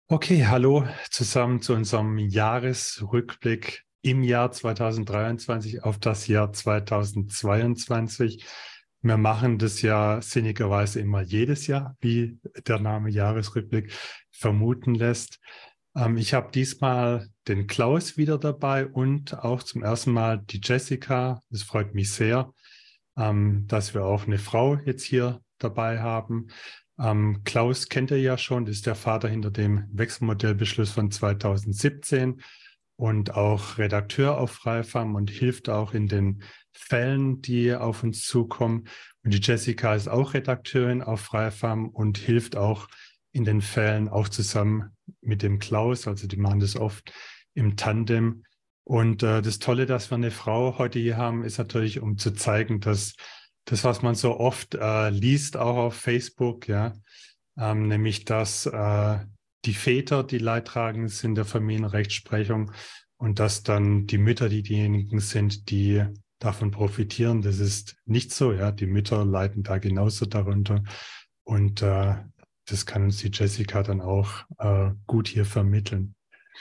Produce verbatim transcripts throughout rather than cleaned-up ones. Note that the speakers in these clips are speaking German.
Okay, hallo zusammen zu unserem Jahresrückblick im Jahr zweitausenddreiundzwanzig auf das Jahr zweitausendzweiundzwanzig. Wir machen das ja sinnigerweise immer jedes Jahr, wie der Name Jahresrückblick vermuten lässt. Ähm, ich habe diesmal den Klaus wieder dabei und auch zum ersten Mal die Jessica. Es freut mich sehr, ähm, dass wir auch eine Frau jetzt hier dabei haben. Ähm, Klaus kennt ihr ja schon, das ist der Vater hinter dem Wechselmodellbeschluss von zweitausendsiebzehn und auch Redakteur auf Freifam und hilft auch in den Fällen, die auf uns zukommen. Und die Jessica ist auch Redakteurin auf Freifam und hilft auch in den Fällen, auch zusammen mit dem Klaus. Also die machen das oft im Tandem. Und äh, das Tolle, dass wir eine Frau heute hier haben, ist natürlich, um zu zeigen, dass das, was man so oft äh, liest, auch auf Facebook, ja, ähm, nämlich dass äh, die Väter die Leidtragenden sind der Familienrechtsprechung und dass dann die Mütter die diejenigen sind, die davon profitieren. Das ist nicht so, ja. Die Mütter leiden da genauso darunter. Und äh, das kann uns die Jessica dann auch äh, gut hier vermitteln.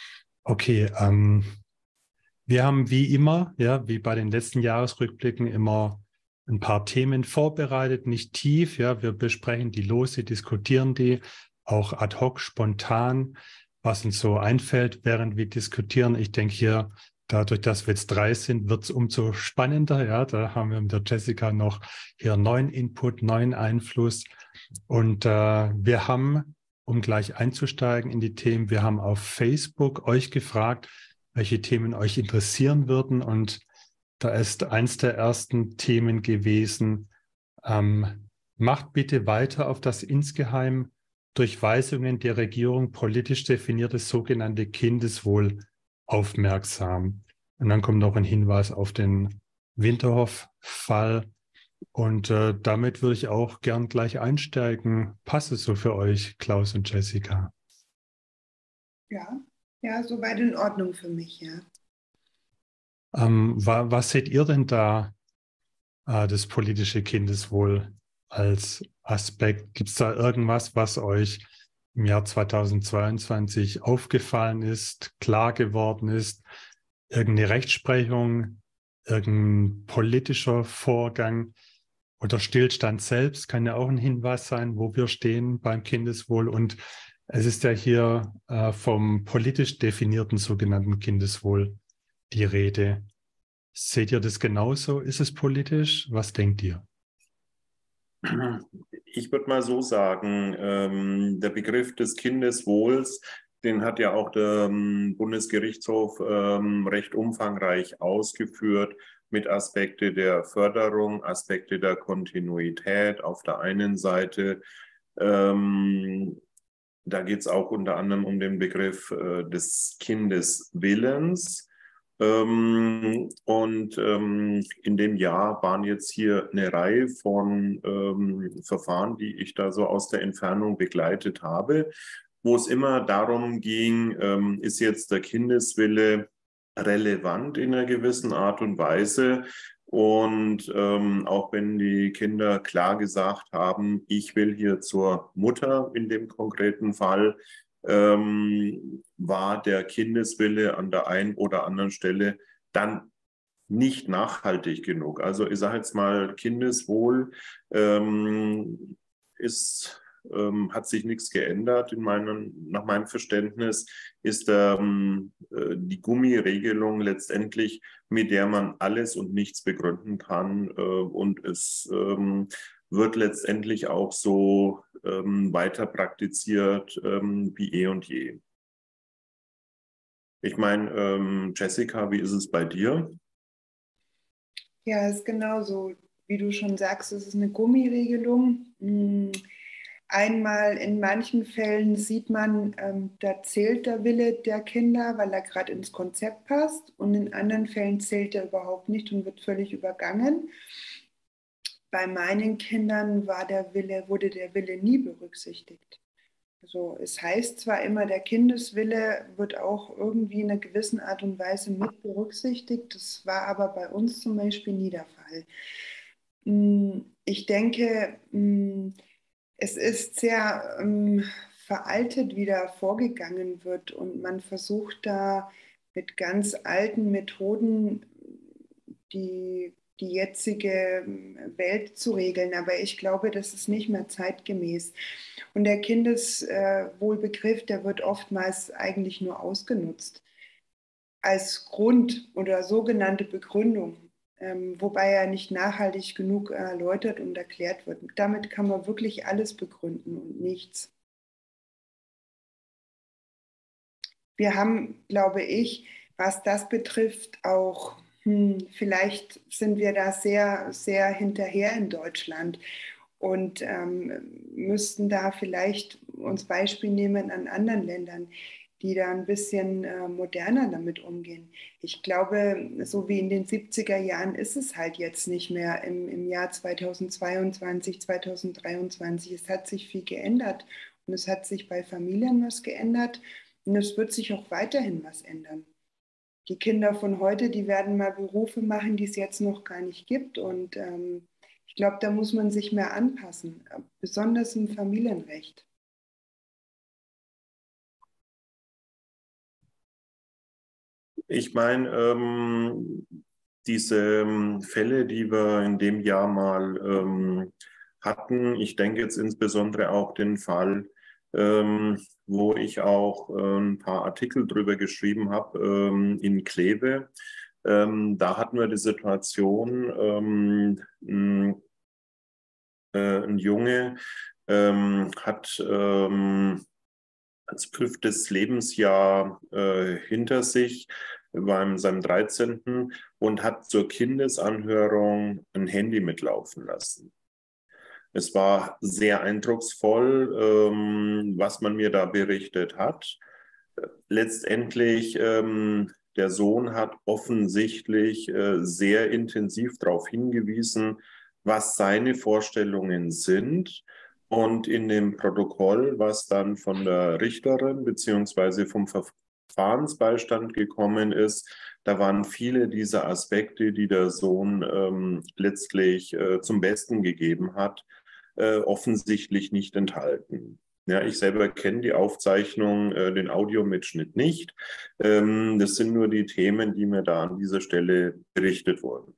Okay, ähm, wir haben wie immer, ja, wie bei den letzten Jahresrückblicken immer ein paar Themen vorbereitet, nicht tief, ja, wir besprechen die lose, diskutieren die, auch ad hoc, spontan, was uns so einfällt, während wir diskutieren. Ich denke hier, dadurch, dass wir jetzt drei sind, wird es umso spannender, ja, da haben wir mit der Jessica noch hier neuen Input, neuen Einfluss und äh, wir haben, um gleich einzusteigen in die Themen, wir haben auf Facebook euch gefragt, welche Themen euch interessieren würden. Und da ist eins der ersten Themen gewesen, ähm, macht bitte weiter auf das insgeheim durch Weisungen der Regierung politisch definierte sogenannte Kindeswohl aufmerksam. Und dann kommt noch ein Hinweis auf den Winterhoff-Fall. Und äh, damit würde ich auch gern gleich einsteigen. Passt es so für euch, Klaus und Jessica? Ja, ja, soweit in Ordnung für mich, ja. Ähm, wa was seht ihr denn da, äh, das politische Kindeswohl als Aspekt? Gibt es da irgendwas, was euch im Jahr zweitausendzweiundzwanzig aufgefallen ist, klar geworden ist? Irgendeine Rechtsprechung, irgendein politischer Vorgang oder Stillstand selbst kann ja auch ein Hinweis sein, wo wir stehen beim Kindeswohl. Und es ist ja hier äh, vom politisch definierten sogenannten Kindeswohl die Rede. Seht ihr das genauso? Ist es politisch? Was denkt ihr? Ich würde mal so sagen, ähm, der Begriff des Kindeswohls, den hat ja auch der ähm, Bundesgerichtshof ähm, recht umfangreich ausgeführt mit Aspekte der Förderung, Aspekte der Kontinuität auf der einen Seite. Ähm, Da geht es auch unter anderem um den Begriff äh, des Kindeswillens. Ähm, und ähm, in dem Jahr waren jetzt hier eine Reihe von ähm, Verfahren, die ich da so aus der Entfernung begleitet habe, wo es immer darum ging, ähm, ist jetzt der Kindeswille relevant in einer gewissen Art und Weise. Und ähm, auch wenn die Kinder klar gesagt haben, ich will hier zur Mutter in dem konkreten Fall, ähm, war der Kindeswille an der einen oder anderen Stelle dann nicht nachhaltig genug. Also ich sage jetzt mal, Kindeswohl ähm, ist, ähm, hat sich nichts geändert. In meinem, nach meinem Verständnis ist ähm, äh, die Gummiregelung letztendlich, mit der man alles und nichts begründen kann. Äh, und es ähm, wird letztendlich auch so ähm, weiter praktiziert ähm, wie eh und je. Ich meine, ähm, Jessica, wie ist es bei dir? Ja, ist genauso. Wie du schon sagst, es ist eine Gummiregelung. Mm, Einmal in manchen Fällen sieht man, ähm, da zählt der Wille der Kinder, weil er gerade ins Konzept passt. Und in anderen Fällen zählt er überhaupt nicht und wird völlig übergangen. Bei meinen Kindern war der Wille, wurde der Wille nie berücksichtigt. Also es heißt zwar immer, der Kindeswille wird auch irgendwie in einer gewissen Art und Weise mit berücksichtigt, das war aber bei uns zum Beispiel nie der Fall. Mm, Ich denke, mm, es ist sehr ähm, veraltet wieder vorgegangen wird und man versucht da mit ganz alten Methoden die, die jetzige Welt zu regeln. Aber ich glaube, das ist nicht mehr zeitgemäß. Und der Kindeswohlbegriff, der wird oftmals eigentlich nur ausgenutzt als Grund oder sogenannte Begründung, ähm, wobei er nicht nachhaltig genug erläutert und erklärt wird. Damit kann man wirklich alles begründen und nichts. Wir haben, glaube ich, was das betrifft, auch, hm, vielleicht sind wir da sehr, sehr hinterher in Deutschland und ähm, müssten da vielleicht uns Beispiel nehmen an anderen Ländern, die da ein bisschen äh, moderner damit umgehen. Ich glaube, so wie in den siebziger Jahren ist es halt jetzt nicht mehr im, im Jahr zweitausendzweiundzwanzig, zweitausenddreiundzwanzig. Es hat sich viel geändert und es hat sich bei Familien was geändert und es wird sich auch weiterhin was ändern. Die Kinder von heute, die werden mal Berufe machen, die es jetzt noch gar nicht gibt und ähm, ich glaube, da muss man sich mehr anpassen, besonders im Familienrecht. Ich meine, ähm, diese ähm, Fälle, die wir in dem Jahr mal ähm, hatten, ich denke jetzt insbesondere auch den Fall, ähm, wo ich auch äh, ein paar Artikel drüber geschrieben habe, ähm, in Kleve. Ähm, da hatten wir die Situation, ähm, ein, äh, ein Junge ähm, hat ähm, als fünftes Lebensjahr äh, hinter sich, war in seinem dreizehnten und hat zur Kindesanhörung ein Handy mitlaufen lassen. Es war sehr eindrucksvoll, ähm, was man mir da berichtet hat. Letztendlich, ähm, der Sohn hat offensichtlich äh, sehr intensiv darauf hingewiesen, was seine Vorstellungen sind. Und in dem Protokoll, was dann von der Richterin beziehungsweise vom Verfahrensbeistand gekommen ist, da waren viele dieser Aspekte, die der Sohn ähm, letztlich äh, zum Besten gegeben hat, äh, offensichtlich nicht enthalten. Ja, ich selber kenne die Aufzeichnung, äh, den Audiomitschnitt nicht. Ähm, das sind nur die Themen, die mir da an dieser Stelle berichtet wurden.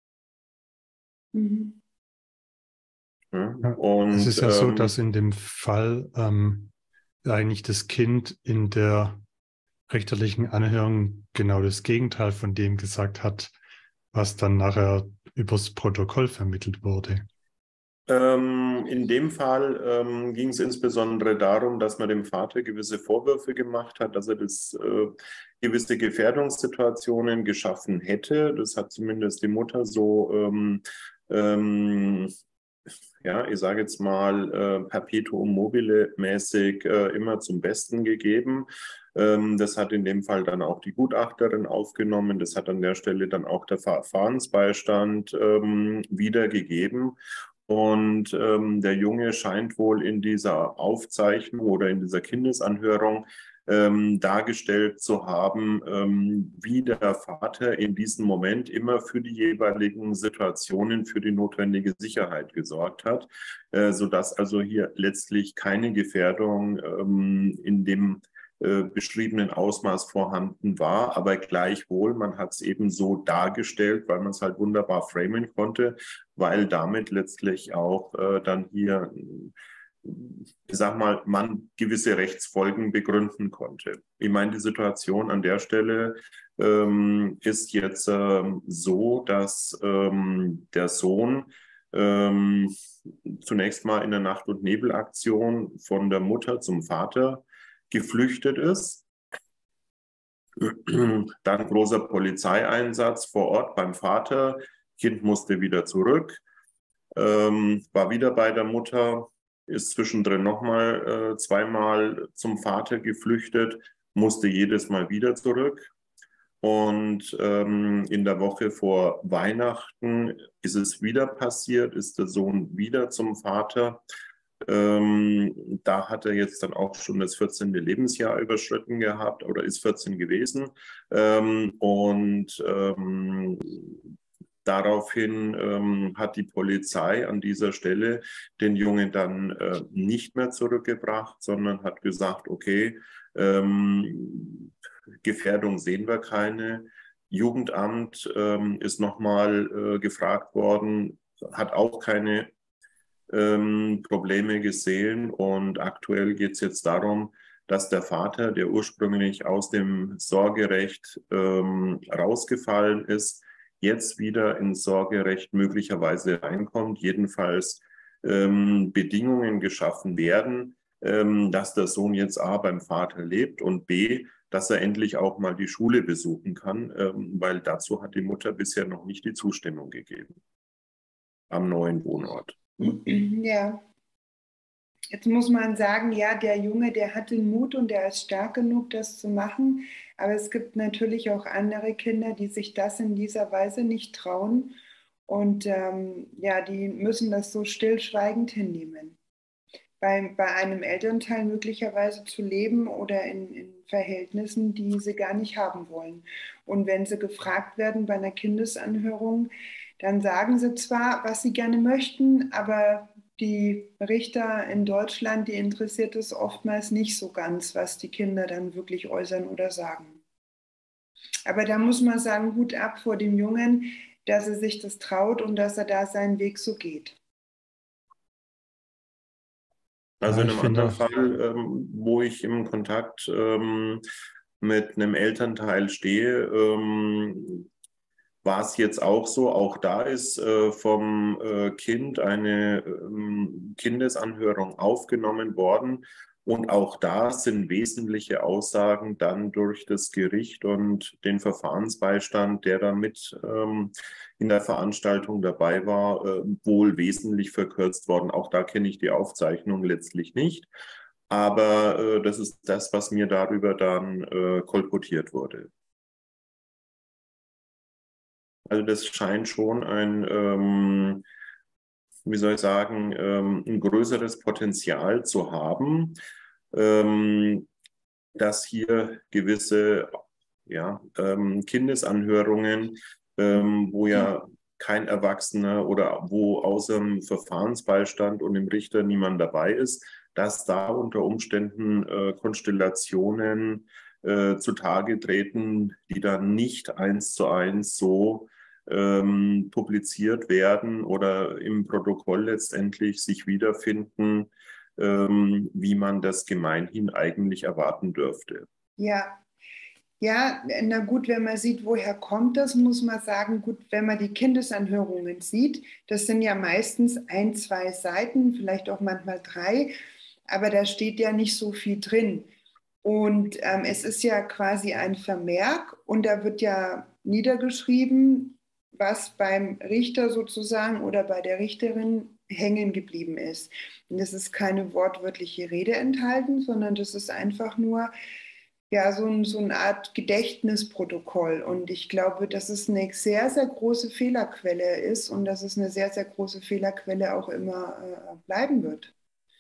Mhm. Ja, Ja, und es ist ja so, ähm, dass in dem Fall ähm, eigentlich das Kind in der richterlichen Anhörung genau das Gegenteil von dem gesagt hat, was dann nachher übers Protokoll vermittelt wurde. Ähm, in dem Fall ähm, ging es insbesondere darum, dass man dem Vater gewisse Vorwürfe gemacht hat, dass er das äh, gewisse Gefährdungssituationen geschaffen hätte. Das hat zumindest die Mutter so, ähm, ähm, ja, ich sage jetzt mal, äh, perpetuum mobile mäßig äh, immer zum Besten gegeben. Ähm, das hat in dem Fall dann auch die Gutachterin aufgenommen. Das hat an der Stelle dann auch der Verfahrensbeistand ähm, wiedergegeben. Und ähm, der Junge scheint wohl in dieser Aufzeichnung oder in dieser Kindesanhörung ähm, dargestellt zu haben, ähm, wie der Vater in diesem Moment immer für die jeweiligen Situationen für die notwendige Sicherheit gesorgt hat, äh, sodass also hier letztlich keine Gefährdung ähm, in dem äh, beschriebenen Ausmaß vorhanden war, aber gleichwohl, man hat es eben so dargestellt, weil man es halt wunderbar framen konnte, weil damit letztlich auch äh, dann hier, ich sag mal, man gewisse Rechtsfolgen begründen konnte. Ich meine, die Situation an der Stelle ähm, ist jetzt ähm, so, dass ähm, der Sohn ähm, zunächst mal in der Nacht- und Nebelaktion von der Mutter zum Vater geflüchtet ist. Dann großer Polizeieinsatz vor Ort beim Vater. Kind musste wieder zurück, ähm, war wieder bei der Mutter, ist zwischendrin nochmal äh, zweimal zum Vater geflüchtet, musste jedes Mal wieder zurück. Und ähm, in der Woche vor Weihnachten ist es wieder passiert, ist der Sohn wieder zum Vater. Ähm, da hat er jetzt dann auch schon das vierzehnte Lebensjahr überschritten gehabt oder ist vierzehn gewesen. Ähm, und ähm, Daraufhin ähm, hat die Polizei an dieser Stelle den Jungen dann äh, nicht mehr zurückgebracht, sondern hat gesagt, okay, ähm, Gefährdung sehen wir keine. Jugendamt ähm, ist nochmal äh, gefragt worden, hat auch keine ähm, Probleme gesehen. Und aktuell geht es jetzt darum, dass der Vater, der ursprünglich aus dem Sorgerecht ähm, rausgefallen ist, jetzt wieder ins Sorgerecht möglicherweise reinkommt. Jedenfalls ähm, Bedingungen geschaffen werden, ähm, dass der Sohn jetzt A beim Vater lebt und B, dass er endlich auch mal die Schule besuchen kann, ähm, weil dazu hat die Mutter bisher noch nicht die Zustimmung gegeben am neuen Wohnort. Ja, jetzt muss man sagen, ja, der Junge, der hat den Mut und der ist stark genug, das zu machen. Aber es gibt natürlich auch andere Kinder, die sich das in dieser Weise nicht trauen. Und ähm, ja, die müssen das so stillschweigend hinnehmen. Bei, bei einem Elternteil möglicherweise zu leben oder in, in Verhältnissen, die sie gar nicht haben wollen. Und wenn sie gefragt werden bei einer Kindesanhörung, dann sagen sie zwar, was sie gerne möchten, aber die Richter in Deutschland, die interessiert es oftmals nicht so ganz, was die Kinder dann wirklich äußern oder sagen. Aber da muss man sagen, Hut ab vor dem Jungen, dass er sich das traut und dass er da seinen Weg so geht. Also Ja, in ich einem finde anderen auch, Fall, ähm, wo ich im Kontakt ähm, mit einem Elternteil stehe, ähm, war es jetzt auch so. Auch da ist äh, vom äh, Kind eine ähm, Kindesanhörung aufgenommen worden. Und auch da sind wesentliche Aussagen dann durch das Gericht und den Verfahrensbeistand, der da mit ähm, in der Veranstaltung dabei war, äh, wohl wesentlich verkürzt worden. Auch da kenne ich die Aufzeichnung letztlich nicht. Aber äh, das ist das, was mir darüber dann äh, kolportiert wurde. Also das scheint schon ein, ähm, wie soll ich sagen, ähm, ein größeres Potenzial zu haben, ähm, dass hier gewisse ja, ähm, Kindesanhörungen, ähm, wo ja kein Erwachsener oder wo außer dem Verfahrensbeistand und dem Richter niemand dabei ist, dass da unter Umständen äh, Konstellationen äh, zutage treten, die dann nicht eins zu eins so ähm, publiziert werden oder im Protokoll letztendlich sich wiederfinden, ähm, wie man das gemeinhin eigentlich erwarten dürfte. Ja, ja, na gut, wenn man sieht, woher kommt das, muss man sagen, gut, wenn man die Kindesanhörungen sieht, das sind ja meistens ein, zwei Seiten, vielleicht auch manchmal drei, aber da steht ja nicht so viel drin. Und ähm, es ist ja quasi ein Vermerk und da wird ja niedergeschrieben, was beim Richter sozusagen oder bei der Richterin hängen geblieben ist. Und es ist keine wortwörtliche Rede enthalten, sondern das ist einfach nur ja, so, ein, so eine Art Gedächtnisprotokoll. Und ich glaube, dass es eine sehr, sehr große Fehlerquelle ist und dass es eine sehr, sehr große Fehlerquelle auch immer äh, bleiben wird.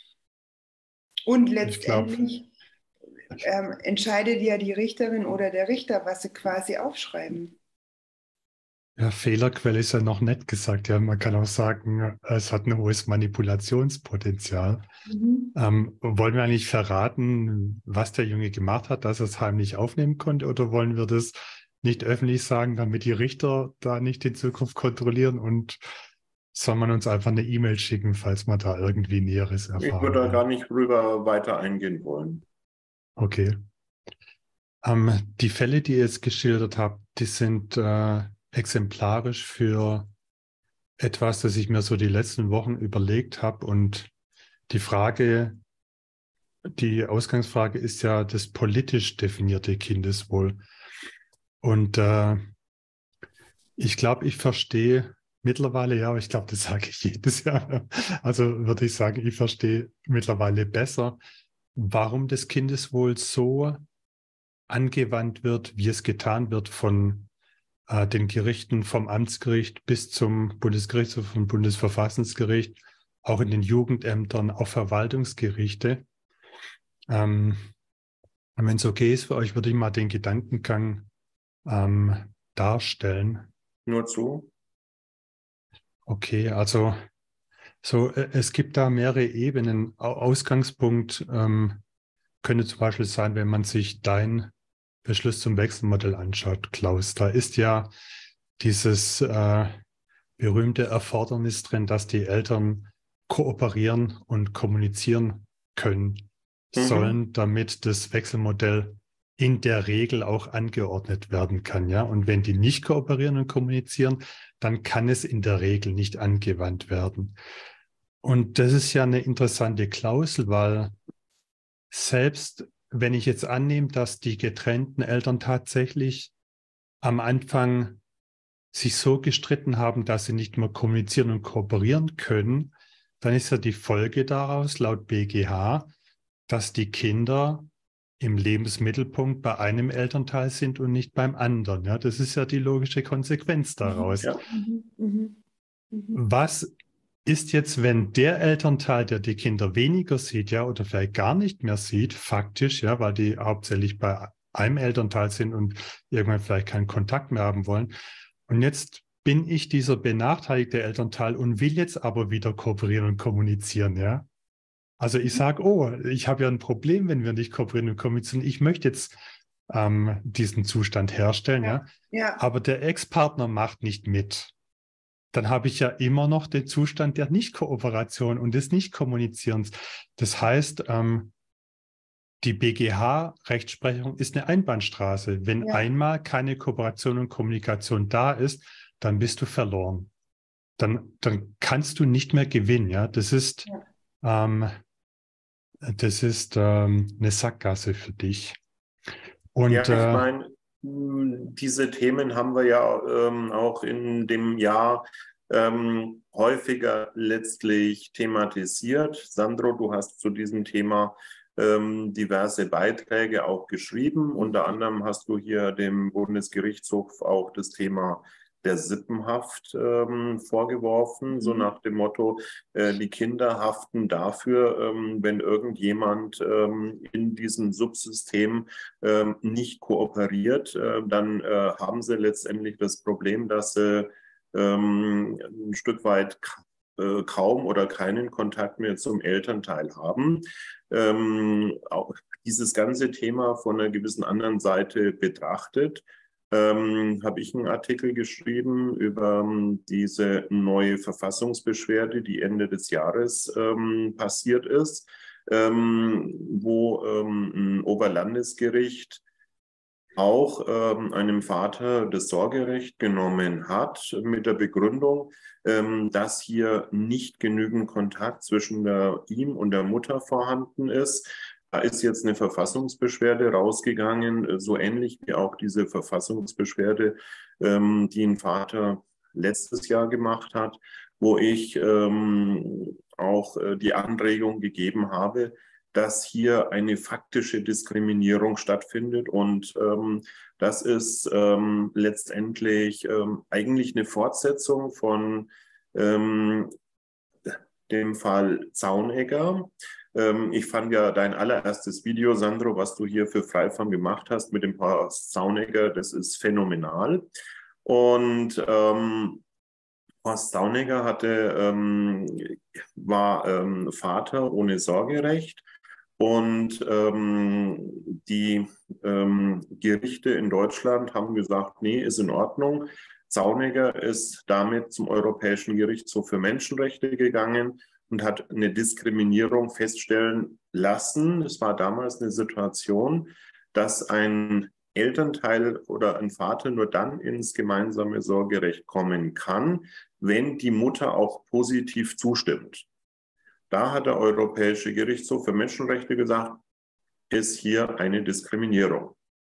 Und ich glaube, letztendlich ähm, entscheidet ja die Richterin oder der Richter, was sie quasi aufschreiben. ja, Fehlerquelle ist ja noch nett gesagt. Ja, man kann auch sagen, es hat ein hohes Manipulationspotenzial. Mhm. Ähm, wollen wir eigentlich verraten, was der Junge gemacht hat, dass er es heimlich aufnehmen konnte, oder wollen wir das nicht öffentlich sagen, damit die Richter da nicht in Zukunft kontrollieren, und soll man uns einfach eine E-Mail schicken, falls man da irgendwie Näheres Ich erfahren würde da will? gar nicht drüber weiter eingehen wollen. Okay. Ähm, die Fälle, die ihr jetzt geschildert habt, die sind äh, exemplarisch für etwas, das ich mir so die letzten Wochen überlegt habe. Und die Frage, die Ausgangsfrage ist ja das politisch definierte Kindeswohl. Und äh, ich glaube, ich verstehe mittlerweile, ja, aber ich glaube, das sage ich jedes Jahr. Also würde ich sagen, ich verstehe mittlerweile besser, warum das Kindeswohl so angewandt wird, wie es getan wird von äh, den Gerichten, vom Amtsgericht bis zum Bundesgerichtshof, vom Bundesverfassungsgericht, auch in den Jugendämtern, auch Verwaltungsgerichte. Ähm, Wenn es okay ist für euch, würde ich mal den Gedankengang ähm, darstellen. Nur zu. Okay, also so, äh, es gibt da mehrere Ebenen. Au- Ausgangspunkt ähm, könnte zum Beispiel sein, wenn man sich dein Beschluss zum Wechselmodell anschaut, Klaus. Da ist ja dieses äh, berühmte Erfordernis drin, dass die Eltern kooperieren und kommunizieren können Mhm. sollen, damit das Wechselmodell in der Regel auch angeordnet werden kann. Ja? Und wenn die nicht kooperieren und kommunizieren, dann kann es in der Regel nicht angewandt werden. Und das ist ja eine interessante Klausel, weil selbst wenn ich jetzt annehme, dass die getrennten Eltern tatsächlich am Anfang sich so gestritten haben, dass sie nicht mehr kommunizieren und kooperieren können, dann ist ja die Folge daraus laut B G H, dass die Kinder im Lebensmittelpunkt bei einem Elternteil sind und nicht beim anderen. Ja, das ist ja die logische Konsequenz Mhm. daraus. Ja. Mhm. Mhm. Mhm. Was ist jetzt, wenn der Elternteil, der die Kinder weniger sieht, ja, oder vielleicht gar nicht mehr sieht, faktisch, ja, weil die hauptsächlich bei einem Elternteil sind und irgendwann vielleicht keinen Kontakt mehr haben wollen. Und jetzt bin ich dieser benachteiligte Elternteil und will jetzt aber wieder kooperieren und kommunizieren, ja. Also ich sage, oh, ich habe ja ein Problem, wenn wir nicht kooperieren und kommunizieren. Ich möchte jetzt ähm, diesen Zustand herstellen, Ja. ja. Ja. Aber der Ex-Partner macht nicht mit. Dann habe ich ja immer noch den Zustand der Nicht-Kooperation und des Nicht-Kommunizierens. Das heißt, ähm, die B G H-Rechtsprechung ist eine Einbahnstraße. Wenn Ja. einmal keine Kooperation und Kommunikation da ist, dann bist du verloren. Dann, dann kannst du nicht mehr gewinnen. Ja? Das ist, Ja. ähm, das ist ähm, eine Sackgasse für dich. Und Ja, ich äh, meine, diese Themen haben wir ja ähm, auch in dem Jahr ähm, häufiger letztlich thematisiert. Sandro, du hast zu diesem Thema ähm, diverse Beiträge auch geschrieben. Unter anderem hast du hier dem Bundesgerichtshof auch das Thema der Sippenhaft ähm, vorgeworfen, so Mhm. nach dem Motto, äh, die Kinder haften dafür, ähm, wenn irgendjemand ähm, in diesem Subsystem ähm, nicht kooperiert, äh, dann äh, haben sie letztendlich das Problem, dass sie ähm, ein Stück weit äh, kaum oder keinen Kontakt mehr zum Elternteil haben. Ähm, auch dieses ganze Thema von einer gewissen anderen Seite betrachtet, ähm, habe ich einen Artikel geschrieben über ähm, diese neue Verfassungsbeschwerde, die Ende des Jahres ähm, passiert ist, ähm, wo ähm, ein Oberlandesgericht auch ähm, einem Vater das Sorgerecht genommen hat mit der Begründung, ähm, dass hier nicht genügend Kontakt zwischen der, ihm und der Mutter vorhanden ist. Da ist jetzt eine Verfassungsbeschwerde rausgegangen, so ähnlich wie auch diese Verfassungsbeschwerde, ähm, die ein Vater letztes Jahr gemacht hat, wo ich ähm, auch äh, die Anregung gegeben habe, dass hier eine faktische Diskriminierung stattfindet. Und ähm, das ist ähm, letztendlich ähm, eigentlich eine Fortsetzung von ähm, dem Fall Zaunegger. Ähm, ich fand ja dein allererstes Video, Sandro, was du hier für Freifam gemacht hast mit dem Paar Zaunegger, das ist phänomenal. Und ähm, Horst Zaunegger hatte, ähm, war ähm, Vater ohne Sorgerecht. Und ähm, die ähm, Gerichte in Deutschland haben gesagt, nee, ist in Ordnung. Zaunegger ist damit zum Europäischen Gerichtshof für Menschenrechte gegangen und hat eine Diskriminierung feststellen lassen. Es war damals eine Situation, dass ein Elternteil oder ein Vater nur dann ins gemeinsame Sorgerecht kommen kann, wenn die Mutter auch positiv zustimmt. Da hat der Europäische Gerichtshof für Menschenrechte gesagt, ist hier eine Diskriminierung.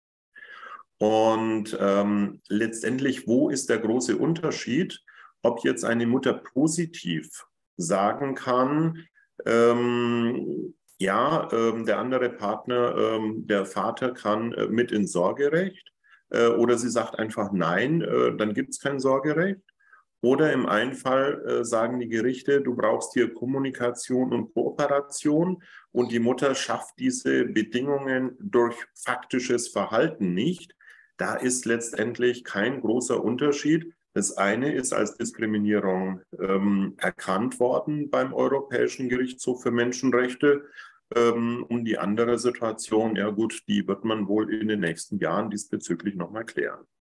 Und ähm, letztendlich, wo ist der große Unterschied, ob jetzt eine Mutter positiv sagen kann, ähm, ja, ähm, der andere Partner, ähm, der Vater kann äh, mit ins Sorgerecht, äh, oder sie sagt einfach nein, äh, dann gibt es kein Sorgerecht. Oder im einen Fall äh, sagen die Gerichte, du brauchst hier Kommunikation und Kooperation und die Mutter schafft diese Bedingungen durch faktisches Verhalten nicht. Da ist letztendlich kein großer Unterschied. Das eine ist als Diskriminierung ähm, erkannt worden beim Europäischen Gerichtshof für Menschenrechte. Ähm, und die andere Situation, ja gut, die wird man wohl in den nächsten Jahren diesbezüglich nochmal klären.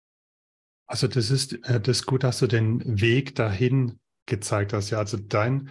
Also das ist, äh, das ist gut, dass du den Weg dahin gezeigt hast. Ja, also dein,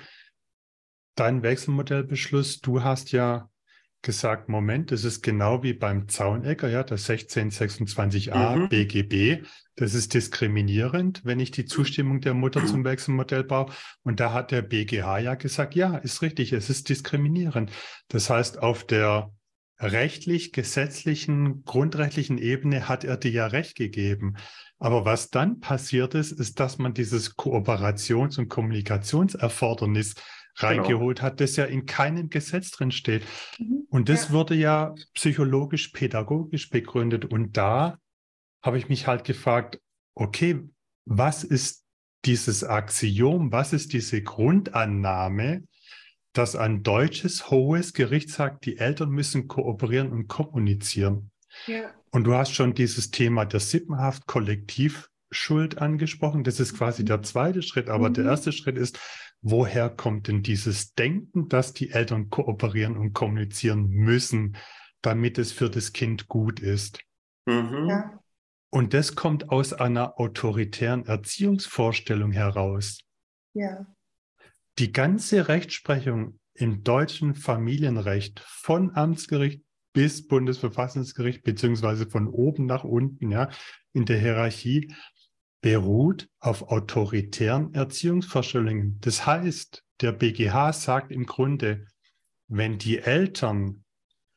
dein Wechselmodellbeschluss, du hast ja gesagt, Moment, das ist genau wie beim Zaunecker, ja, das sechzehn sechsundzwanzig a Mhm. B G B. Das ist diskriminierend, wenn ich die Zustimmung der Mutter zum Wechselmodell brauche. Und da hat der B G H ja gesagt, ja, ist richtig, es ist diskriminierend. Das heißt, auf der rechtlich, gesetzlichen, grundrechtlichen Ebene hat er dir ja recht gegeben. Aber was dann passiert ist, ist, dass man dieses Kooperations- und Kommunikationserfordernis reingeholt Genau. hat, das ja in keinem Gesetz drin steht. Mhm. Und das Ja. wurde ja psychologisch, pädagogisch begründet. Und da habe ich mich halt gefragt, okay, was ist dieses Axiom, was ist diese Grundannahme, dass ein deutsches hohes Gericht sagt, die Eltern müssen kooperieren und kommunizieren? Ja. Und du hast schon dieses Thema der Sippenhaft Kollektivschuld angesprochen. Das ist quasi der zweite Schritt. Aber Mhm. der erste Schritt ist, woher kommt denn dieses Denken, dass die Eltern kooperieren und kommunizieren müssen, damit es für das Kind gut ist? Mhm. Ja. Und das kommt aus einer autoritären Erziehungsvorstellung heraus. Ja. Die ganze Rechtsprechung im deutschen Familienrecht von Amtsgericht bis Bundesverfassungsgericht, beziehungsweise von oben nach unten, ja, in der Hierarchie, beruht auf autoritären Erziehungsvorstellungen. Das heißt, der B G H sagt im Grunde, wenn die Eltern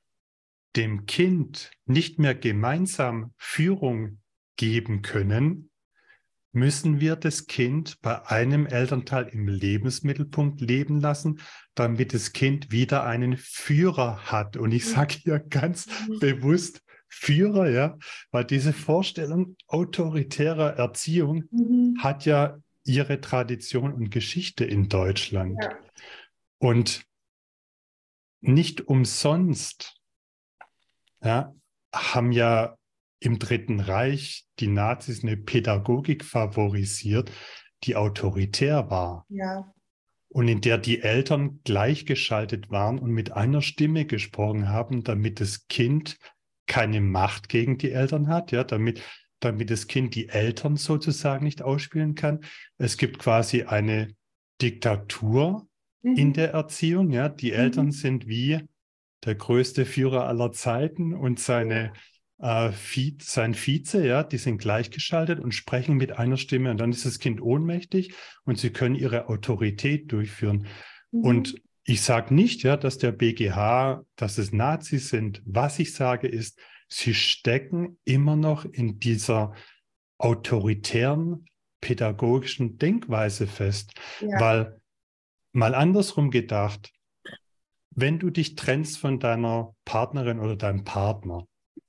dem Kind nicht mehr gemeinsam Führung geben können, müssen wir das Kind bei einem Elternteil im Lebensmittelpunkt leben lassen, damit das Kind wieder einen Führer hat. Und ich sage hier ganz Mhm. bewusst Führer, ja, weil diese Vorstellung autoritärer Erziehung Mhm. hat ja ihre Tradition und Geschichte in Deutschland. Ja. Und nicht umsonst, ja, haben ja im Dritten Reich die Nazis eine Pädagogik favorisiert, die autoritär war Ja. und in der die Eltern gleichgeschaltet waren und mit einer Stimme gesprochen haben, damit das Kind keine Macht gegen die Eltern hat, ja, damit, damit das Kind die Eltern sozusagen nicht ausspielen kann. Es gibt quasi eine Diktatur in Mhm. der Erziehung, ja. Die Eltern Mhm. sind wie der größte Führer aller Zeiten und seine äh, Vize, sein Vize, ja, die sind gleichgeschaltet und sprechen mit einer Stimme. Und dann ist das Kind ohnmächtig und sie können ihre Autorität durchführen. Mhm. Und ich sage nicht, ja, dass der B G H, dass es Nazis sind. Was ich sage ist, sie stecken immer noch in dieser autoritären pädagogischen Denkweise fest. Ja. Weil mal andersrum gedacht, wenn du dich trennst von deiner Partnerin oder deinem Partner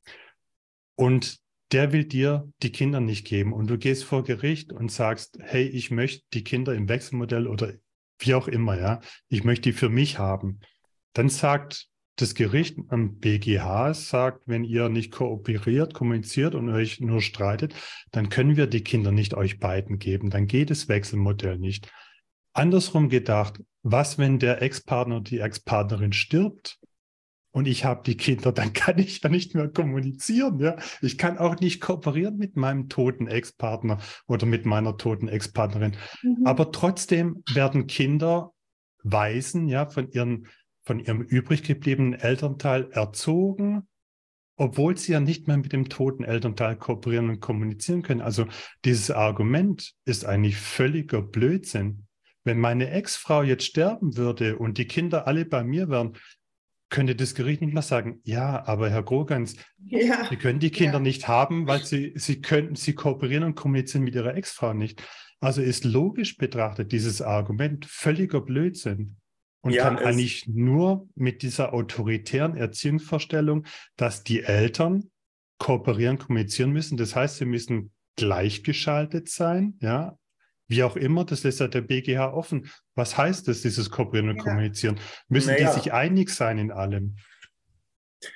und der will dir die Kinder nicht geben und du gehst vor Gericht und sagst, hey, ich möchte die Kinder im Wechselmodell oder wie auch immer, ja, ich möchte die für mich haben, dann sagt das Gericht am B G H, sagt, wenn ihr nicht kooperiert, kommuniziert und euch nur streitet, dann können wir die Kinder nicht euch beiden geben, dann geht das Wechselmodell nicht. Andersrum gedacht, was, wenn der Ex-Partner oder die Ex-Partnerin stirbt und ich habe die Kinder, dann kann ich ja nicht mehr kommunizieren. Ja? Ich kann auch nicht kooperieren mit meinem toten Ex-Partner oder mit meiner toten Ex-Partnerin. Mhm. Aber trotzdem werden Kinder Waisen, ja, von ihren, von ihrem übrig gebliebenen Elternteil erzogen, obwohl sie ja nicht mehr mit dem toten Elternteil kooperieren und kommunizieren können. Also dieses Argument ist eigentlich völliger Blödsinn. Wenn meine Ex-Frau jetzt sterben würde und die Kinder alle bei mir wären, könnte das Gericht nicht mehr sagen, ja, aber Herr Grogans, Ja. Sie können die Kinder Ja. nicht haben, weil sie, sie könnten, sie kooperieren und kommunizieren mit ihrer Ex-Frau nicht. Also ist logisch betrachtet dieses Argument völliger Blödsinn und Ja, kann es, eigentlich nur mit dieser autoritären Erziehungsvorstellung, dass die Eltern kooperieren, kommunizieren müssen. Das heißt, sie müssen gleichgeschaltet sein, ja, wie auch immer, das lässt ja der B G H offen. Was heißt das, dieses Kooperieren und Ja. Kommunizieren? Müssen die naja, sich einig sein in allem?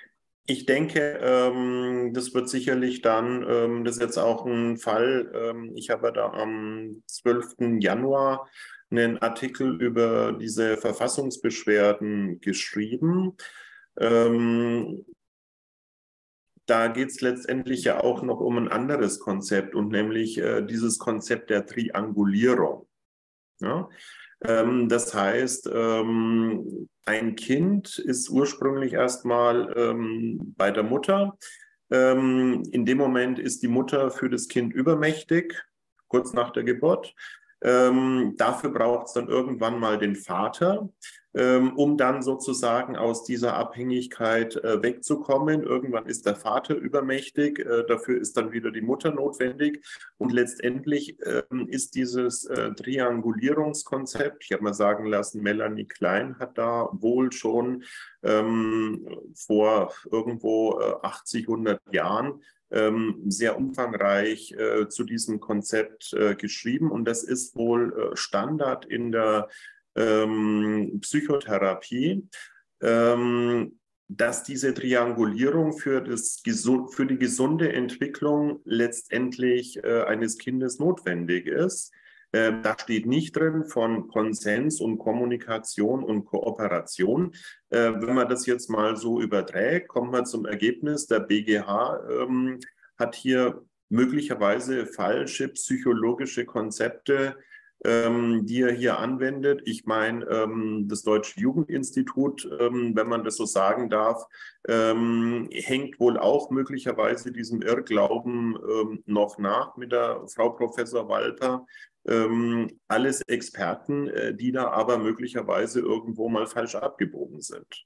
Ich denke, ähm, das wird sicherlich dann, ähm, das ist jetzt auch ein Fall, ähm, ich habe da am zwölften Januar einen Artikel über diese Verfassungsbeschwerden geschrieben. Ähm, da geht es letztendlich ja auch noch um ein anderes Konzept und nämlich äh, dieses Konzept der Triangulierung. Ja? Ähm, das heißt, ähm, ein Kind ist ursprünglich erstmal ähm, bei der Mutter. Ähm, in dem Moment ist die Mutter für das Kind übermächtig, kurz nach der Geburt. Ähm, dafür braucht es dann irgendwann mal den Vater, ähm, um dann sozusagen aus dieser Abhängigkeit äh, wegzukommen. Irgendwann ist der Vater übermächtig, äh, dafür ist dann wieder die Mutter notwendig. Und letztendlich ähm, ist dieses äh, Triangulierungskonzept, ich habe mal sagen lassen, Melanie Klein hat da wohl schon ähm, vor irgendwo äh, achtzig, hundert Jahren ähm, sehr umfangreich äh, zu diesem Konzept äh, geschrieben. Und das ist wohl äh, Standard in der ähm, Psychotherapie, ähm, dass diese Triangulierung für, das, für die gesunde Entwicklung letztendlich äh, eines Kindes notwendig ist. Äh, da steht nicht drin von Konsens und Kommunikation und Kooperation. Äh, wenn man das jetzt mal so überträgt, kommt man zum Ergebnis, der B G H ähm, hat hier möglicherweise falsche psychologische Konzepte, ähm, die er hier anwendet. Ich meine, ähm, das Deutsche Jugendinstitut, ähm, wenn man das so sagen darf, ähm, hängt wohl auch möglicherweise diesem Irrglauben ähm, noch nach mit der Frau Professor Walter. Ähm, alles Experten, äh, die da aber möglicherweise irgendwo mal falsch abgebogen sind.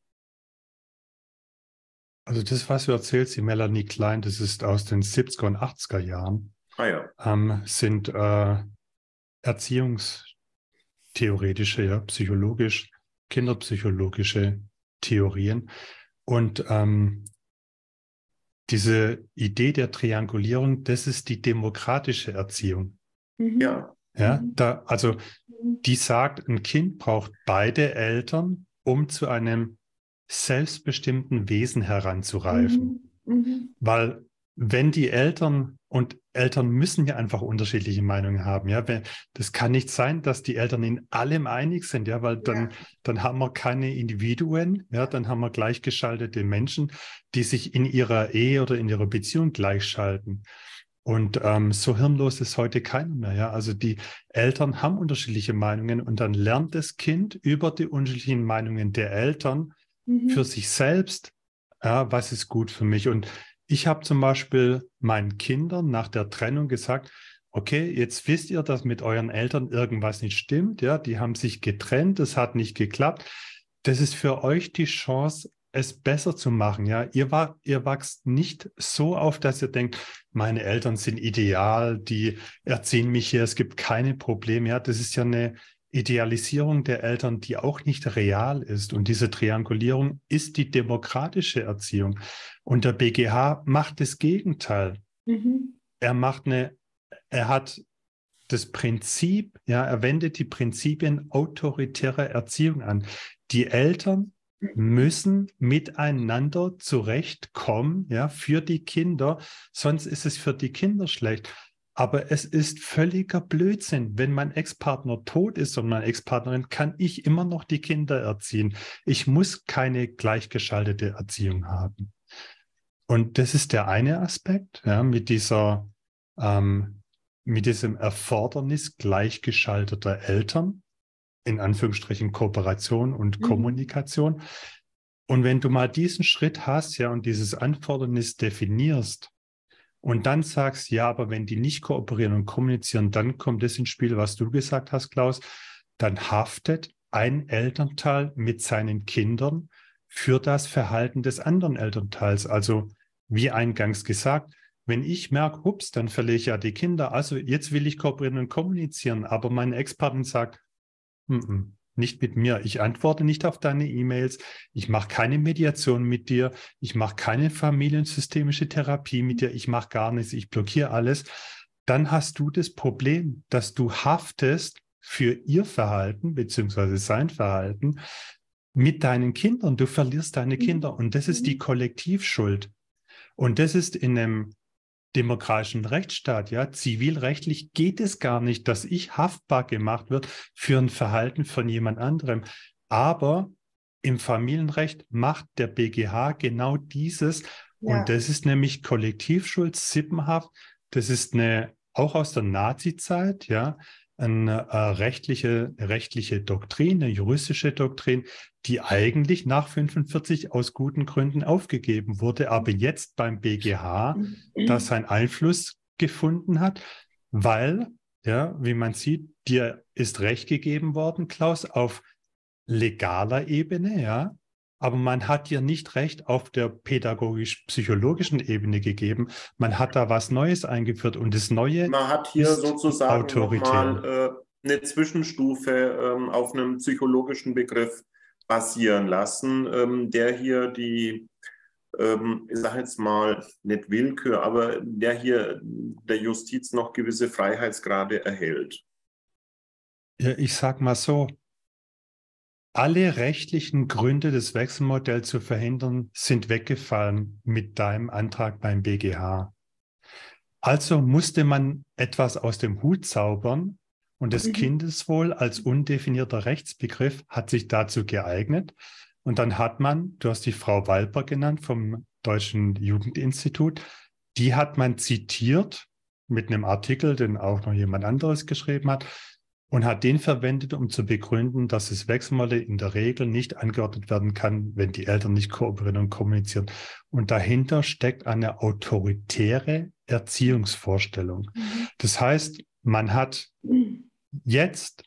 Also das, was du erzählst, die Melanie Klein, das ist aus den siebziger und achtziger Jahren, Ah ja. ähm, sind äh, erziehungstheoretische, ja, psychologisch, kinderpsychologische Theorien. Und ähm, diese Idee der Triangulierung, das ist die demokratische Erziehung. Mhm. Ja. Ja, da, also die sagt, ein Kind braucht beide Eltern, um zu einem selbstbestimmten Wesen heranzureifen. Mhm. Mhm. Weil wenn die Eltern, und Eltern müssen ja einfach unterschiedliche Meinungen haben, ja, das kann nicht sein, dass die Eltern in allem einig sind, ja, weil dann, Ja. dann haben wir keine Individuen, ja, dann haben wir gleichgeschaltete Menschen, die sich in ihrer Ehe oder in ihrer Beziehung gleichschalten. Und ähm, so hirnlos ist heute keiner mehr. Ja? Also die Eltern haben unterschiedliche Meinungen und dann lernt das Kind über die unterschiedlichen Meinungen der Eltern Mhm. für sich selbst, ja, was ist gut für mich. Und ich habe zum Beispiel meinen Kindern nach der Trennung gesagt, okay, jetzt wisst ihr, dass mit euren Eltern irgendwas nicht stimmt. Ja? Die haben sich getrennt, es hat nicht geklappt. Das ist für euch die Chance, es besser zu machen. Ja, ihr, war, ihr wachst nicht so auf, dass ihr denkt, meine Eltern sind ideal, die erziehen mich hier, es gibt keine Probleme. Ja, das ist ja eine Idealisierung der Eltern, die auch nicht real ist. Und diese Triangulierung ist die demokratische Erziehung. Und der B G H macht das Gegenteil. Mhm. Er macht eine, er hat das Prinzip, ja, er wendet die Prinzipien autoritärer Erziehung an. Die Eltern müssen miteinander zurechtkommen, ja, für die Kinder, sonst ist es für die Kinder schlecht. Aber es ist völliger Blödsinn. Wenn mein Ex-Partner tot ist und meine Ex-Partnerin, kann ich immer noch die Kinder erziehen. Ich muss keine gleichgeschaltete Erziehung haben. Und das ist der eine Aspekt, ja, mit dieser, ähm, mit diesem Erfordernis gleichgeschalteter Eltern, in Anführungsstrichen Kooperation und Mhm. Kommunikation. Und wenn du mal diesen Schritt hast, ja, und dieses Anfordernis definierst und dann sagst, ja, aber wenn die nicht kooperieren und kommunizieren, dann kommt das ins Spiel, was du gesagt hast, Klaus, dann haftet ein Elternteil mit seinen Kindern für das Verhalten des anderen Elternteils. Also wie eingangs gesagt, wenn ich merke, ups, dann verliere ich ja die Kinder, also jetzt will ich kooperieren und kommunizieren, aber mein Ex-Partner sagt, Mm-mm, nicht mit mir. Ich antworte nicht auf deine E-Mails. Ich mache keine Mediation mit dir. Ich mache keine familiensystemische Therapie mit dir. Ich mache gar nichts. Ich blockiere alles. Dann hast du das Problem, dass du haftest für ihr Verhalten beziehungsweise sein Verhalten, mit deinen Kindern. Du verlierst deine Mhm. Kinder und das ist die Kollektivschuld. Und das ist in einem demokratischen Rechtsstaat, ja, zivilrechtlich geht es gar nicht, dass ich haftbar gemacht wird für ein Verhalten von jemand anderem. Aber im Familienrecht macht der B G H genau dieses. Ja. Und das ist nämlich Kollektivschuld, Sippenhaft. Das ist eine, auch aus der Nazi-Zeit, ja, eine äh, rechtliche, rechtliche Doktrin, eine juristische Doktrin, die eigentlich nach fünfundvierzig aus guten Gründen aufgegeben wurde, aber jetzt beim B G H das seinen Einfluss gefunden hat, weil, ja, wie man sieht, dir ist Recht gegeben worden, Klaus, auf legaler Ebene, ja, aber man hat dir nicht Recht auf der pädagogisch-psychologischen Ebene gegeben. Man hat da was Neues eingeführt und das Neue Man hat hier ist sozusagen autoritär. nochmal äh, eine Zwischenstufe ähm, auf einem psychologischen Begriff basieren lassen, ähm, der hier die, ähm, ich sage jetzt mal, nicht Willkür, aber der hier der Justiz noch gewisse Freiheitsgrade erhält. Ja, ich sag mal so, alle rechtlichen Gründe, das Wechselmodell zu verhindern, sind weggefallen mit deinem Antrag beim B G H. Also musste man etwas aus dem Hut zaubern und das Mhm. Kindeswohl als undefinierter Rechtsbegriff hat sich dazu geeignet. Und dann hat man, du hast die Frau Walper genannt vom Deutschen Jugendinstitut, die hat man zitiert mit einem Artikel, den auch noch jemand anderes geschrieben hat, und hat den verwendet, um zu begründen, dass das Wechselmodell in der Regel nicht angeordnet werden kann, wenn die Eltern nicht kooperieren und kommunizieren. Und dahinter steckt eine autoritäre Erziehungsvorstellung. Mhm. Das heißt, man hat jetzt,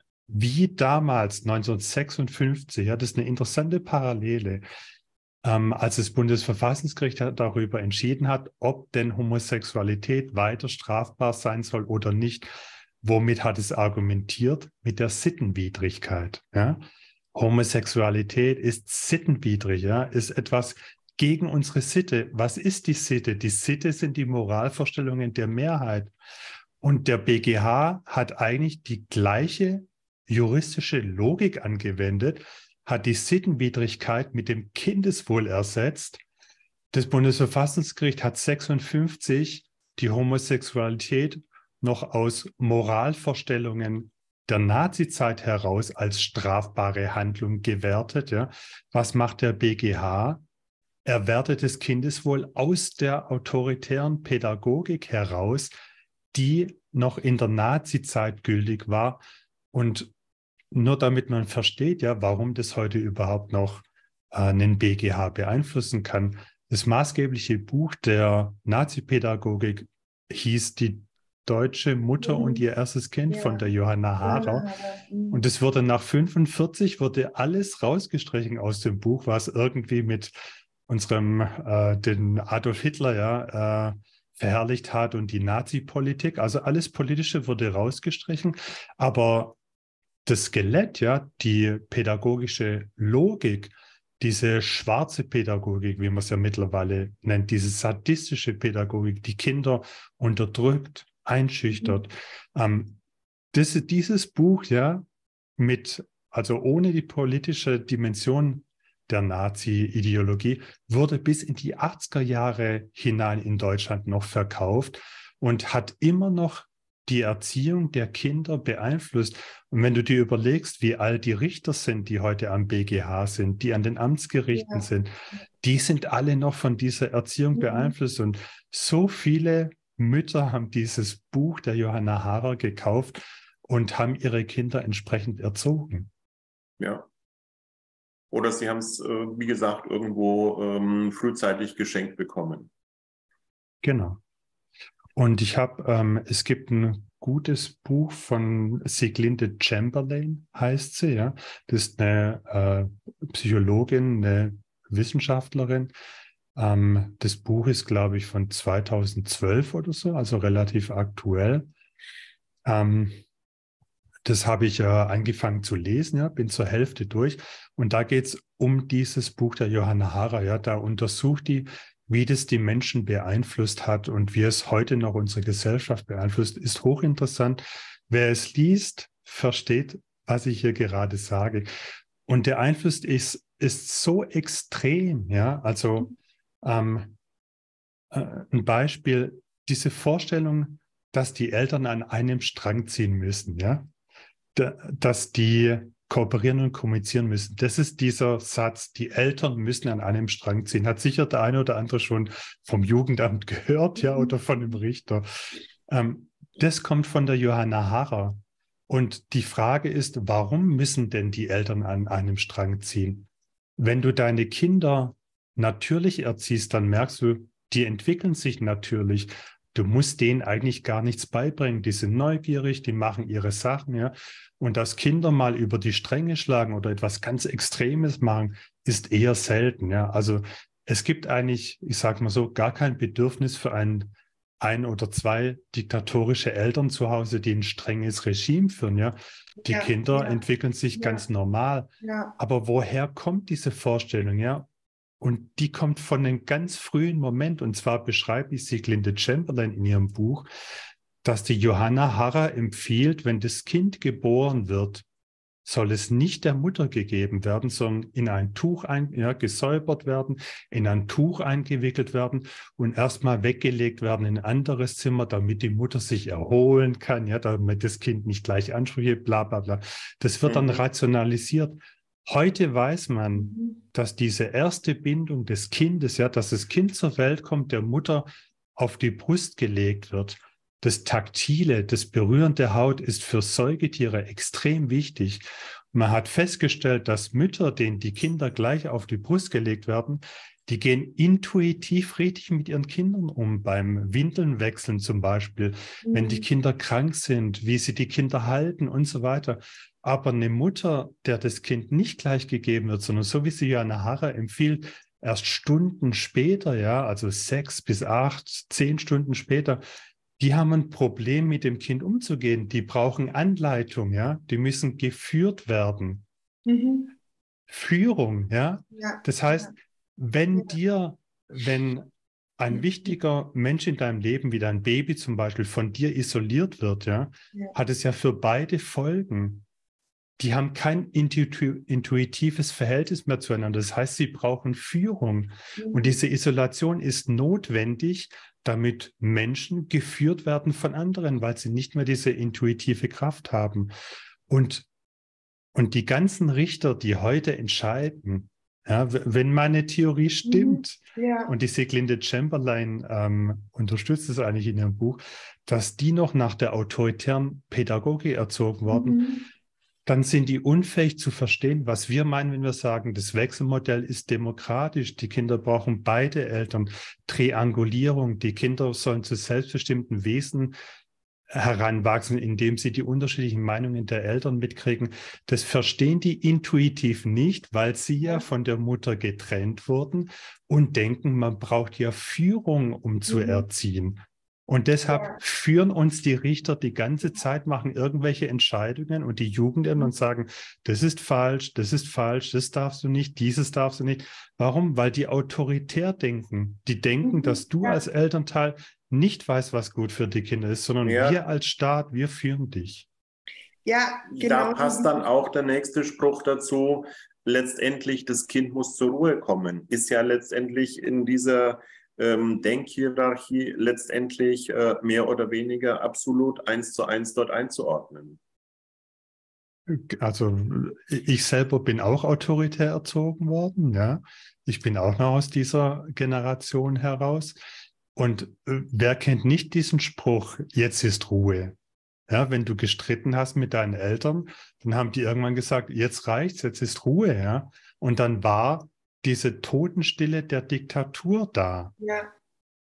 wie damals neunzehnhundertsechsundfünfzig, ja, das ist eine interessante Parallele, ähm, als das Bundesverfassungsgericht darüber entschieden hat, ob denn Homosexualität weiter strafbar sein soll oder nicht. Womit hat es argumentiert? Mit der Sittenwidrigkeit. Ja? Homosexualität ist sittenwidrig, ja? Ist etwas gegen unsere Sitte. Was ist die Sitte? Die Sitte sind die Moralvorstellungen der Mehrheit. Und der B G H hat eigentlich die gleiche juristische Logik angewendet, hat die Sittenwidrigkeit mit dem Kindeswohl ersetzt. Das Bundesverfassungsgericht hat sechsundfünfzig die Homosexualität noch aus Moralvorstellungen der Nazizeit heraus als strafbare Handlung gewertet. Ja. Was macht der B G H? Er wertet das Kindeswohl aus der autoritären Pädagogik heraus, die noch in der Nazizeit gültig war. Und nur damit man versteht, ja, warum das heute überhaupt noch äh, einen B G H beeinflussen kann. Das maßgebliche Buch der Nazi-Pädagogik hieß Die deutsche Mutter mhm. und ihr erstes Kind ja. von der Johanna Haarer. Mhm. Und es wurde nach fünfundvierzig wurde alles rausgestrichen aus dem Buch, was irgendwie mit unserem, äh, den Adolf Hitler ja äh, verherrlicht hat und die Nazi-Politik. Also alles Politische wurde rausgestrichen. Aber das Skelett, ja, die pädagogische Logik, diese schwarze Pädagogik, wie man es ja mittlerweile nennt, diese sadistische Pädagogik, die Kinder unterdrückt, einschüchtert. Mhm. Ähm, das, dieses Buch, ja, mit, also ohne die politische Dimension der Nazi-Ideologie, wurde bis in die achtziger Jahre hinein in Deutschland noch verkauft und hat immer noch die Erziehung der Kinder beeinflusst. Und wenn du dir überlegst, wie alt die Richter sind, die heute am B G H sind, die an den Amtsgerichten ja. sind, die sind alle noch von dieser Erziehung mhm. beeinflusst. Und so viele Mütter haben dieses Buch der Johanna Haarer gekauft und haben ihre Kinder entsprechend erzogen. Ja. Oder sie haben es, wie gesagt, irgendwo ähm, frühzeitig geschenkt bekommen. Genau. Und ich habe, ähm, es gibt ein gutes Buch von Sieglinde Chamberlain, heißt sie, ja. Das ist eine äh, Psychologin, eine Wissenschaftlerin. Ähm, das Buch ist, glaube ich, von zweitausendzwölf oder so, also relativ aktuell. Ähm, das habe ich äh, angefangen zu lesen, ja, bin zur Hälfte durch. Und da geht es um dieses Buch der Johanna Haarer, ja. Da untersucht die, wie das die Menschen beeinflusst hat und wie es heute noch unsere Gesellschaft beeinflusst, ist hochinteressant. Wer es liest, versteht, was ich hier gerade sage. Und der Einfluss ist, ist so extrem, ja. Also ähm, äh, ein Beispiel, diese Vorstellung, dass die Eltern an einem Strang ziehen müssen, ja, D dass die kooperieren und kommunizieren müssen. Das ist dieser Satz, die Eltern müssen an einem Strang ziehen. Hat sicher der eine oder andere schon vom Jugendamt gehört, ja, oder von dem Richter. Ähm, das kommt von der Johanna Harrer. Und die Frage ist, warum müssen denn die Eltern an einem Strang ziehen? Wenn du deine Kinder natürlich erziehst, dann merkst du, die entwickeln sich natürlich. Du musst denen eigentlich gar nichts beibringen. Die sind neugierig, die machen ihre Sachen, ja. Und dass Kinder mal über die Stränge schlagen oder etwas ganz Extremes machen, ist eher selten, ja. Also es gibt eigentlich, ich sage mal so, gar kein Bedürfnis für ein, ein oder zwei diktatorische Eltern zu Hause, die ein strenges Regime führen, ja. Die Ja, Kinder ja, entwickeln sich ja, ganz normal. ja. Aber woher kommt diese Vorstellung, ja? Und die kommt von einem ganz frühen Moment. Und zwar beschreibt die Sieglinde Chamberlain in ihrem Buch, dass die Johanna Harrer empfiehlt, wenn das Kind geboren wird, soll es nicht der Mutter gegeben werden, sondern in ein Tuch ein, ja, gesäubert werden, in ein Tuch eingewickelt werden und erstmal weggelegt werden in ein anderes Zimmer, damit die Mutter sich erholen kann, ja, damit das Kind nicht gleich Ansprüche, bla bla bla. Das wird dann Mhm. rationalisiert. Heute weiß man, Mhm. dass diese erste Bindung des Kindes, ja, dass das Kind zur Welt kommt, der Mutter auf die Brust gelegt wird. Das Taktile, das Berühren der Haut ist für Säugetiere extrem wichtig. Man hat festgestellt, dass Mütter, denen die Kinder gleich auf die Brust gelegt werden, die gehen intuitiv richtig mit ihren Kindern um, beim Windeln wechseln zum Beispiel, Mhm. wenn die Kinder krank sind, wie sie die Kinder halten und so weiter. Aber eine Mutter, der das Kind nicht gleich gegeben wird, sondern so wie sie Johanna Harrer empfiehlt, erst Stunden später, ja, also sechs bis acht, zehn Stunden später, die haben ein Problem, mit dem Kind umzugehen. Die brauchen Anleitung, ja, die müssen geführt werden. Mhm. Führung, ja. Ja, Das heißt, wenn ja. dir, wenn ein Mhm. wichtiger Mensch in deinem Leben, wie dein Baby zum Beispiel, von dir isoliert wird, ja, Ja. hat es ja für beide Folgen. Die haben kein intuitu- intuitives Verhältnis mehr zueinander. Das heißt, sie brauchen Führung. Mhm. Und diese Isolation ist notwendig, damit Menschen geführt werden von anderen, weil sie nicht mehr diese intuitive Kraft haben. Und, und die ganzen Richter, die heute entscheiden, ja, w- wenn meine Theorie stimmt, Mhm. Ja. und die Sieglinde Chamberlain ähm, unterstützt es eigentlich in ihrem Buch, dass die noch nach der autoritären Pädagogik erzogen worden, Mhm. dann sind die unfähig zu verstehen, was wir meinen, wenn wir sagen, das Wechselmodell ist demokratisch. Die Kinder brauchen beide Eltern. Triangulierung. Die Kinder sollen zu selbstbestimmten Wesen heranwachsen, indem sie die unterschiedlichen Meinungen der Eltern mitkriegen. Das verstehen die intuitiv nicht, weil sie ja, Ja. von der Mutter getrennt wurden und denken, man braucht ja Führung, um zu Mhm. erziehen. Und deshalb Ja. führen uns die Richter die ganze Zeit, machen irgendwelche Entscheidungen und die Jugendlichen und sagen, das ist falsch, das ist falsch, das darfst du nicht, dieses darfst du nicht. Warum? Weil die autoritär denken. Die denken, Mhm. dass du Ja. als Elternteil nicht weißt, was gut für die Kinder ist, sondern Ja. wir als Staat, wir führen dich. Ja, Da genau. passt dann auch der nächste Spruch dazu. Letztendlich, das Kind muss zur Ruhe kommen. Ist ja letztendlich in dieser ähm, Denkhierarchie letztendlich äh, mehr oder weniger absolut eins zu eins dort einzuordnen. Also ich selber bin auch autoritär erzogen worden, ja. Ich bin auch noch aus dieser Generation heraus. Und äh, wer kennt nicht diesen Spruch, jetzt ist Ruhe? Ja, wenn du gestritten hast mit deinen Eltern, dann haben die irgendwann gesagt, jetzt reicht's, jetzt ist Ruhe, ja. Und dann war diese Totenstille der Diktatur da. Ja.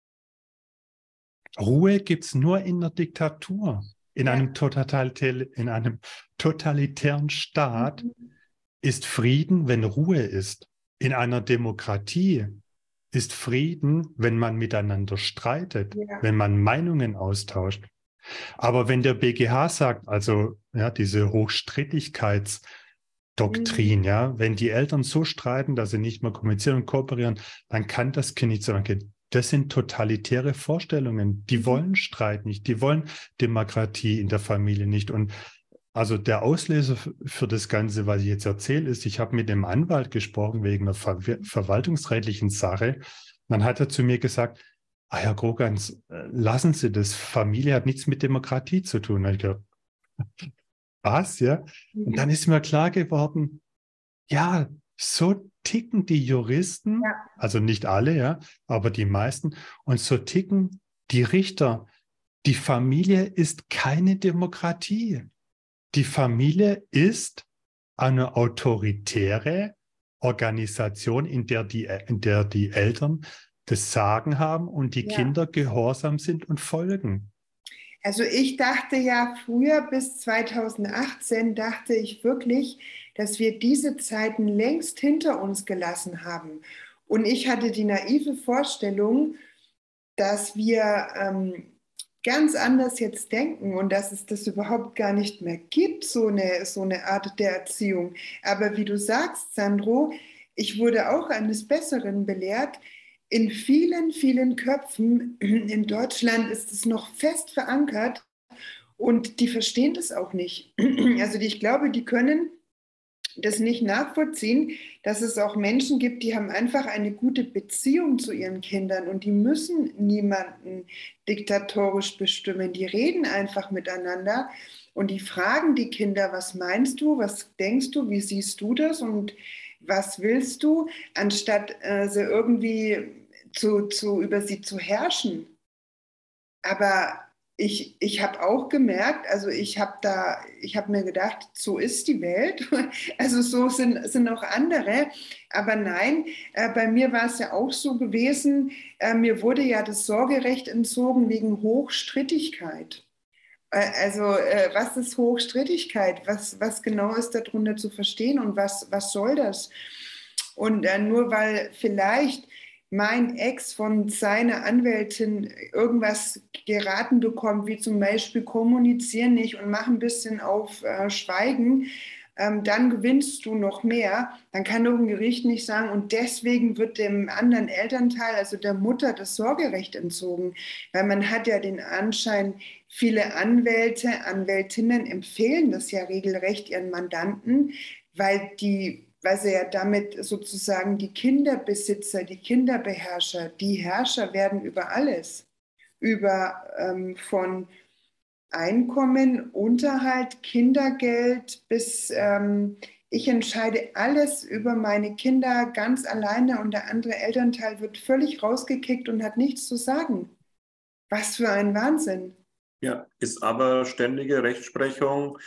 Ruhe gibt's nur in der Diktatur. In Ja. einem totalitär, in einem totalitären Staat Mhm. ist Frieden, wenn Ruhe ist. In einer Demokratie ist Frieden, wenn man miteinander streitet, Ja. wenn man Meinungen austauscht. Aber wenn der B G H sagt, also ja, diese Hochstrittigkeitsdoktrin, Mhm. ja, wenn die Eltern so streiten, dass sie nicht mehr kommunizieren und kooperieren, dann kann das Kind nicht so gehen. Das sind totalitäre Vorstellungen. Die Mhm. wollen Streit nicht, die wollen Demokratie in der Familie nicht. Und Also der Auslöser für das Ganze, was ich jetzt erzähle, ist, ich habe mit dem Anwalt gesprochen wegen einer ver verwaltungsrechtlichen Sache. Dann hat er zu mir gesagt, ah, Herr Krogans, lassen Sie das, Familie hat nichts mit Demokratie zu tun. Da habe ich gedacht, was, ja? Und dann ist mir klar geworden, ja, so ticken die Juristen, Ja. also nicht alle, ja, aber die meisten, und so ticken die Richter. Die Familie ist keine Demokratie. Die Familie ist eine autoritäre Organisation, in der die, in der die Eltern das Sagen haben und die Ja. Kinder gehorsam sind und folgen. Also ich dachte ja früher bis zweitausendachtzehn, dachte ich wirklich, dass wir diese Zeiten längst hinter uns gelassen haben. Und ich hatte die naive Vorstellung, dass wir ähm, ganz anders jetzt denken und dass es das überhaupt gar nicht mehr gibt, so eine, so eine Art der Erziehung. Aber wie du sagst, Sandro, ich wurde auch eines Besseren belehrt. In vielen, vielen Köpfen in Deutschland ist es noch fest verankert und die verstehen das auch nicht. Also die, ich glaube, die können das nicht nachvollziehen, dass es auch Menschen gibt, die haben einfach eine gute Beziehung zu ihren Kindern und die müssen niemanden diktatorisch bestimmen. Die reden einfach miteinander und die fragen die Kinder, was meinst du, was denkst du, wie siehst du das und was willst du, anstatt äh, sie irgendwie zu, zu, über sie zu herrschen. Aber ich, ich habe auch gemerkt, also ich habe da, ich habe mir gedacht, so ist die Welt. Also so sind, sind auch andere. Aber nein, äh, bei mir war es ja auch so gewesen, äh, mir wurde ja das Sorgerecht entzogen wegen Hochstrittigkeit. Äh, also äh, was ist Hochstrittigkeit? Was, was genau ist darunter zu verstehen und was, was soll das? Und äh, nur weil vielleicht mein Ex von seiner Anwältin irgendwas geraten bekommt, wie zum Beispiel kommunizieren nicht und mach ein bisschen auf äh, Schweigen, ähm, dann gewinnst du noch mehr. Dann kann doch ein Gericht nicht sagen, und deswegen wird dem anderen Elternteil, also der Mutter, das Sorgerecht entzogen. Weil man hat ja den Anschein, viele Anwälte, Anwältinnen empfehlen das ja regelrecht ihren Mandanten, weil die weil sie ja damit sozusagen die Kinderbesitzer, die Kinderbeherrscher, die Herrscher werden über alles, über ähm, von Einkommen, Unterhalt, Kindergeld bis ähm, ich entscheide alles über meine Kinder ganz alleine und der andere Elternteil wird völlig rausgekickt und hat nichts zu sagen. Was für ein Wahnsinn. Ja, ist aber ständige Rechtsprechung.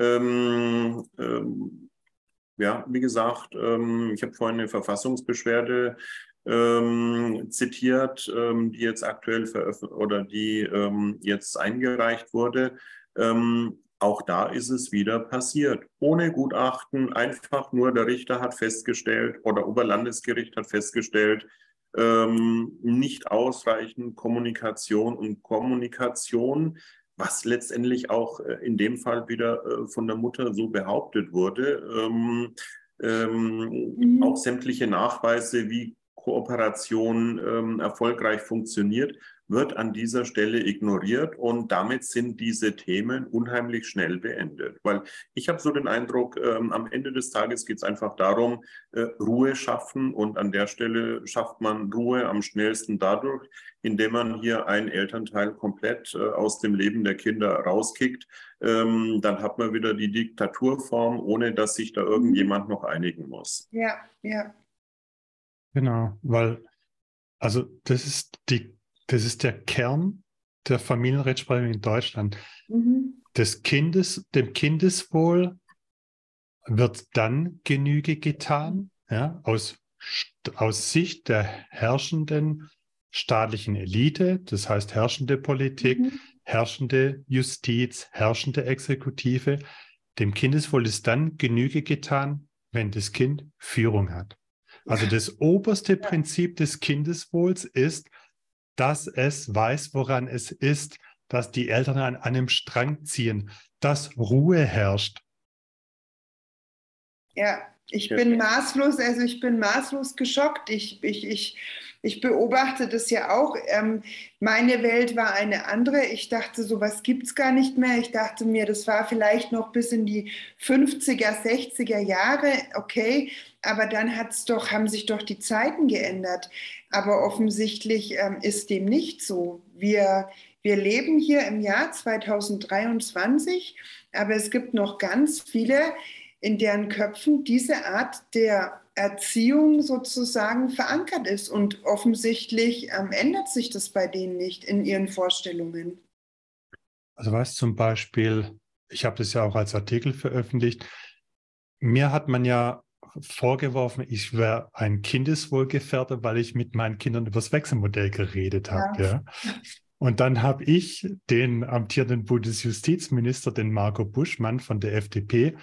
Ähm, ähm, Ja, wie gesagt, ähm, ich habe vorhin eine Verfassungsbeschwerde ähm, zitiert, ähm, die jetzt aktuell veröffentlicht oder die ähm, jetzt eingereicht wurde. Ähm, auch da ist es wieder passiert. Ohne Gutachten, einfach nur der Richter hat festgestellt oder Oberlandesgericht hat festgestellt, ähm, nicht ausreichend Kommunikation und Kommunikation, was letztendlich auch in dem Fall wieder von der Mutter so behauptet wurde. Ähm, ähm, Mhm. Auch sämtliche Nachweise, wie Kooperation ähm, erfolgreich funktioniert, wird an dieser Stelle ignoriert und damit sind diese Themen unheimlich schnell beendet. Weil ich habe so den Eindruck, ähm, am Ende des Tages geht es einfach darum, äh, Ruhe schaffen und an der Stelle schafft man Ruhe am schnellsten dadurch, indem man hier einen Elternteil komplett äh, aus dem Leben der Kinder rauskickt. Ähm, dann hat man wieder die Diktaturform, ohne dass sich da irgendjemand noch einigen muss. Ja, ja. Genau, weil, also das ist die, das ist der Kern der Familienrechtsprechung in Deutschland. Mhm. Des Kindes, dem Kindeswohl wird dann Genüge getan, ja, aus, aus Sicht der herrschenden staatlichen Elite, das heißt herrschende Politik, Mhm. herrschende Justiz, herrschende Exekutive. Dem Kindeswohl ist dann Genüge getan, wenn das Kind Führung hat. Also das oberste Prinzip des Kindeswohls ist, dass es weiß, woran es ist, dass die Eltern an einem Strang ziehen, dass Ruhe herrscht. Ja, ich Ja. bin maßlos, also ich bin maßlos geschockt. Ich, ich, ich Ich beobachte das ja auch. Ähm, meine Welt war eine andere. Ich dachte, sowas gibt es gar nicht mehr. Ich dachte mir, das war vielleicht noch bis in die fünfziger, sechziger Jahre, okay, aber dann hat's doch, haben sich doch die Zeiten geändert. Aber offensichtlich ähm, ist dem nicht so. Wir, wir leben hier im Jahr zweitausenddreiundzwanzig, aber es gibt noch ganz viele, in deren Köpfen diese Art der Erziehung sozusagen verankert ist. Und offensichtlich ähm, ändert sich das bei denen nicht in ihren Vorstellungen. Also was zum Beispiel, ich habe das ja auch als Artikel veröffentlicht, mir hat man ja vorgeworfen, ich wäre ein Kindeswohlgefährder, weil ich mit meinen Kindern über das Wechselmodell geredet habe. Ja. Ja. Und dann habe ich den amtierenden Bundesjustizminister, den Marco Buschmann von der F D P,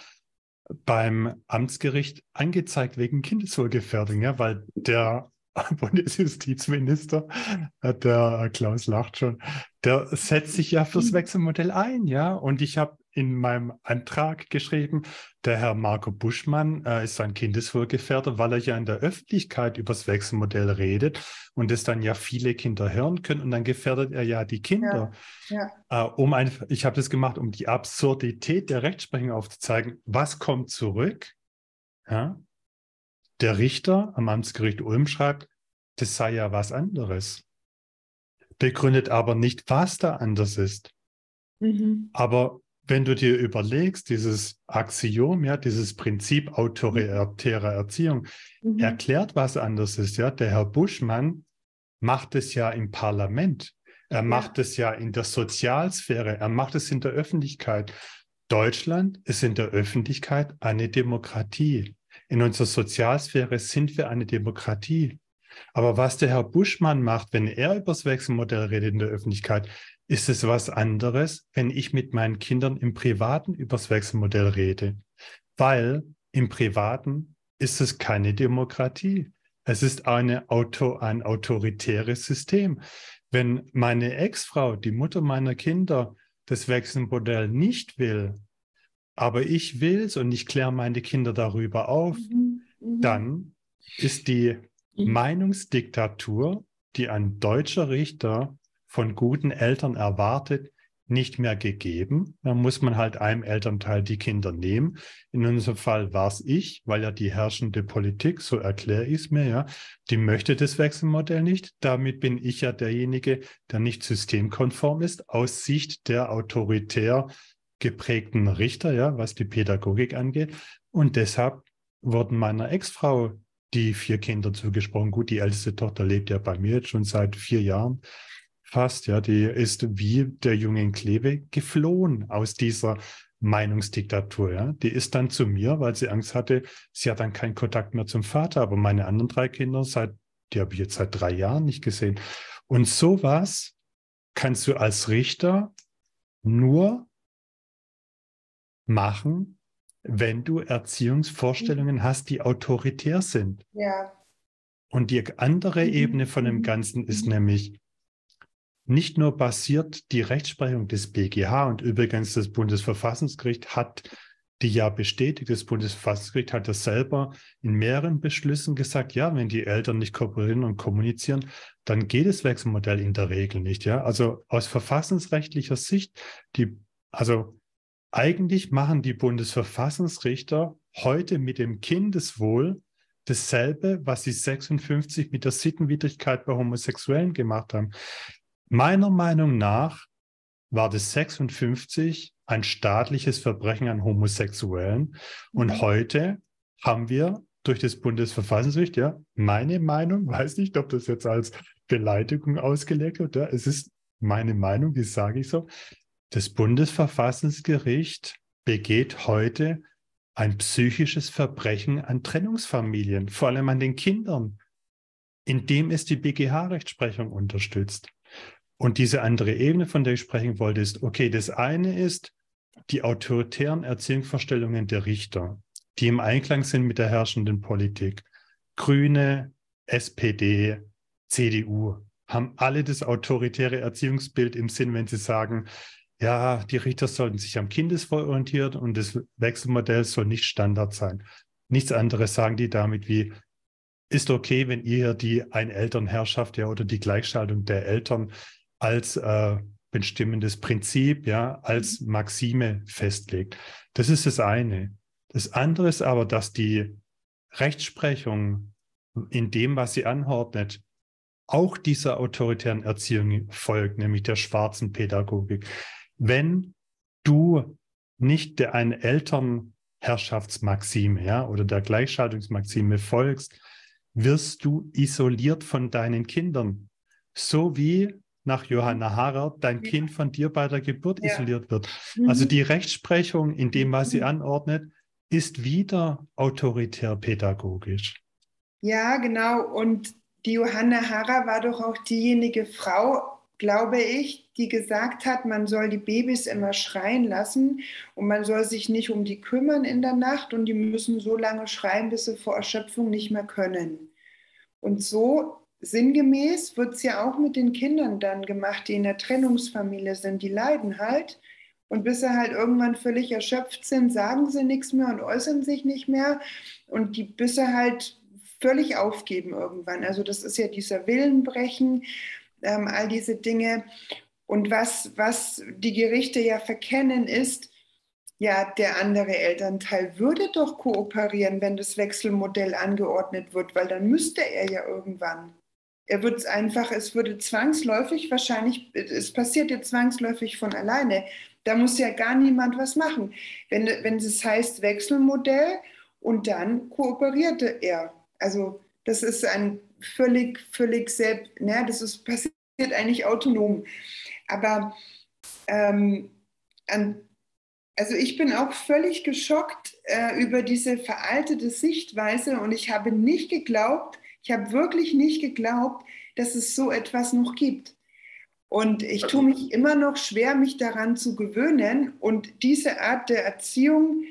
beim Amtsgericht angezeigt wegen Kindeswohlgefährdung, ja, weil der Bundesjustizminister, der Klaus lacht schon, der setzt sich ja fürs Wechselmodell ein, ja. Und ich habe in meinem Antrag geschrieben, der Herr Marco Buschmann äh, ist ein Kindeswohlgefährder, weil er ja in der Öffentlichkeit über das Wechselmodell redet und es dann ja viele Kinder hören können und dann gefährdet er ja die Kinder. Ja, ja. Äh, um ein, ich habe das gemacht, um die Absurdität der Rechtsprechung aufzuzeigen. Was kommt zurück? Ja? Der Richter am Amtsgericht Ulm schreibt, das sei ja was anderes. Begründet aber nicht, was da anders ist. Mhm. Aber wenn du dir überlegst, dieses Axiom, ja, dieses Prinzip autoritärer Erziehung, Mhm. erklärt, was anders ist. Ja? Der Herr Buschmann macht es ja im Parlament. Er Ja. macht es ja in der Sozialsphäre. Er macht es in der Öffentlichkeit. Deutschland ist in der Öffentlichkeit eine Demokratie. In unserer Sozialsphäre sind wir eine Demokratie. Aber was der Herr Buschmann macht, wenn er über das Wechselmodell redet in der Öffentlichkeit, ist es was anderes, wenn ich mit meinen Kindern im Privaten über das Wechselmodell rede. Weil im Privaten ist es keine Demokratie. Es ist eine Auto, ein autoritäres System. Wenn meine Ex-Frau, die Mutter meiner Kinder, das Wechselmodell nicht will, aber ich will es und ich kläre meine Kinder darüber auf, Mhm. Mhm. dann ist die Meinungsdiktatur, die ein deutscher Richter von guten Eltern erwartet, nicht mehr gegeben. Da muss man halt einem Elternteil die Kinder nehmen. In unserem Fall war es ich, weil ja die herrschende Politik, so erkläre ich es mir, ja, die möchte das Wechselmodell nicht. Damit bin ich ja derjenige, der nicht systemkonform ist, aus Sicht der autoritär geprägten Richter, ja, was die Pädagogik angeht. Und deshalb wurden meiner Ex-Frau die vier Kinder zugesprochen. Gut, die älteste Tochter lebt ja bei mir jetzt schon seit vier Jahren fast. Ja, die ist wie der Junge in Kleve geflohen aus dieser Meinungsdiktatur. Ja, die ist dann zu mir, weil sie Angst hatte, sie hat dann keinen Kontakt mehr zum Vater. Aber meine anderen drei Kinder, seit, die habe ich jetzt seit drei Jahren nicht gesehen. Und sowas kannst du als Richter nur machen, wenn du Erziehungsvorstellungen hast, die autoritär sind. Ja. Und die andere Mhm. Ebene von dem Ganzen ist nämlich nicht nur basiert die Rechtsprechung des B G H und übrigens das Bundesverfassungsgericht hat die ja bestätigt. Das Bundesverfassungsgericht hat das selber in mehreren Beschlüssen gesagt, ja, wenn die Eltern nicht kooperieren und kommunizieren, dann geht das Wechselmodell in der Regel nicht. Ja, also aus verfassungsrechtlicher Sicht, die, also eigentlich machen die Bundesverfassungsrichter heute mit dem Kindeswohl dasselbe, was sie sechsundfünfzig mit der Sittenwidrigkeit bei Homosexuellen gemacht haben. Meiner Meinung nach war das sechsundfünfzig ein staatliches Verbrechen an Homosexuellen. Und Mhm. heute haben wir durch das Bundesverfassungsgericht, ja, meine Meinung, weiß nicht, ob das jetzt als Beleidigung ausgelegt wird, ja, es ist meine Meinung, die sage ich so. Das Bundesverfassungsgericht begeht heute ein psychisches Verbrechen an Trennungsfamilien, vor allem an den Kindern, indem es die B G H-Rechtsprechung unterstützt. Und diese andere Ebene, von der ich sprechen wollte, ist, okay, das eine ist die autoritären Erziehungsvorstellungen der Richter, die im Einklang sind mit der herrschenden Politik. Grüne, S P D, C D U haben alle das autoritäre Erziehungsbild im Sinn, wenn sie sagen, ja, die Richter sollten sich am Kindeswohl orientieren und das Wechselmodell soll nicht Standard sein. Nichts anderes sagen die damit wie, ist okay, wenn ihr die Einelternherrschaft ja oder die Gleichschaltung der Eltern als äh, bestimmendes Prinzip, ja, als Maxime festlegt. Das ist das eine. Das andere ist aber, dass die Rechtsprechung in dem, was sie anordnet, auch dieser autoritären Erziehung folgt, nämlich der schwarzen Pädagogik. Wenn du nicht der Einelternherrschaftsmaxime, ja, oder der Gleichschaltungsmaxime folgst, wirst du isoliert von deinen Kindern. So wie nach Johanna Harrer dein Kind von dir bei der Geburt ja. isoliert wird. Mhm. Also die Rechtsprechung in dem, was sie anordnet, ist wieder autoritär pädagogisch. Ja, genau. Und die Johanna Harrer war doch auch diejenige Frau, glaube ich, die gesagt hat, man soll die Babys immer schreien lassen und man soll sich nicht um die kümmern in der Nacht und die müssen so lange schreien, bis sie vor Erschöpfung nicht mehr können. Und so sinngemäß wird es ja auch mit den Kindern dann gemacht, die in der Trennungsfamilie sind. Die leiden halt und bis sie halt irgendwann völlig erschöpft sind, sagen sie nichts mehr und äußern sich nicht mehr und die, bis sie halt völlig aufgeben irgendwann. Also das ist ja dieser Willenbrechen, ähm, all diese Dinge. Und was, was die Gerichte ja verkennen ist, ja, der andere Elternteil würde doch kooperieren, wenn das Wechselmodell angeordnet wird, weil dann müsste er ja irgendwann. Er wird es einfach, es würde zwangsläufig wahrscheinlich, es passiert ja zwangsläufig von alleine. Da muss ja gar niemand was machen. Wenn, wenn es heißt Wechselmodell und dann kooperierte er. Also das ist ein völlig, völlig selbst, ne, das ist, passiert eigentlich autonom. Aber ähm, an, also ich bin auch völlig geschockt äh, über diese veraltete Sichtweise und ich habe nicht geglaubt, ich habe wirklich nicht geglaubt, dass es so etwas noch gibt. Und ich tue mich immer noch schwer, mich daran zu gewöhnen und diese Art der Erziehung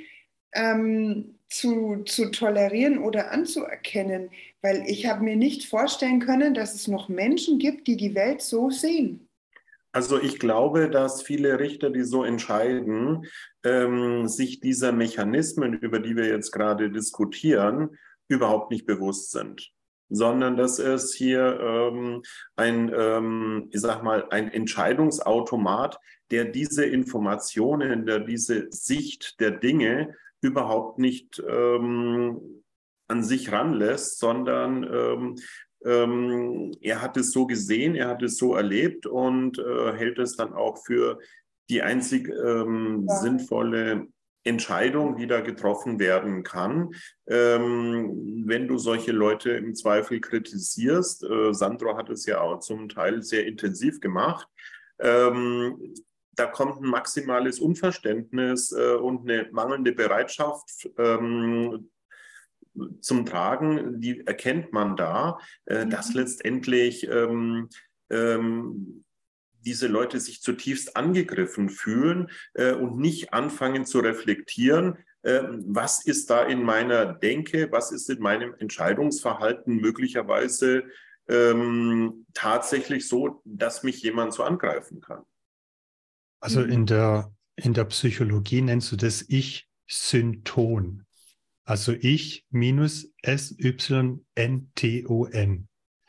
ähm, zu, zu tolerieren oder anzuerkennen, weil ich habe mir nicht vorstellen können, dass es noch Menschen gibt, die die Welt so sehen. Also ich glaube, dass viele Richter, die so entscheiden, ähm, sich dieser Mechanismen, über die wir jetzt gerade diskutieren, überhaupt nicht bewusst sind, sondern dass es hier ähm, ein, ähm, ich sag mal, ein Entscheidungsautomat, der diese Informationen, der diese Sicht der Dinge überhaupt nicht ähm, an sich ranlässt, sondern ähm, ähm, er hat es so gesehen, er hat es so erlebt und äh, hält es dann auch für die einzig ähm, ja. sinnvolle Entscheidung, die da getroffen werden kann. Ähm, wenn du solche Leute im Zweifel kritisierst, äh, Sandro hat es ja auch zum Teil sehr intensiv gemacht, ähm, da kommt ein maximales Unverständnis äh, und eine mangelnde Bereitschaft ähm, zum Tragen, die erkennt man da, äh, mhm. dass letztendlich ähm, ähm, diese Leute sich zutiefst angegriffen fühlen äh, und nicht anfangen zu reflektieren, äh, was ist da in meiner Denke, was ist in meinem Entscheidungsverhalten möglicherweise ähm, tatsächlich so, dass mich jemand so angreifen kann. Also in der, in der Psychologie nennst du das Ich-Synton. Also Ich minus S Y N T O N.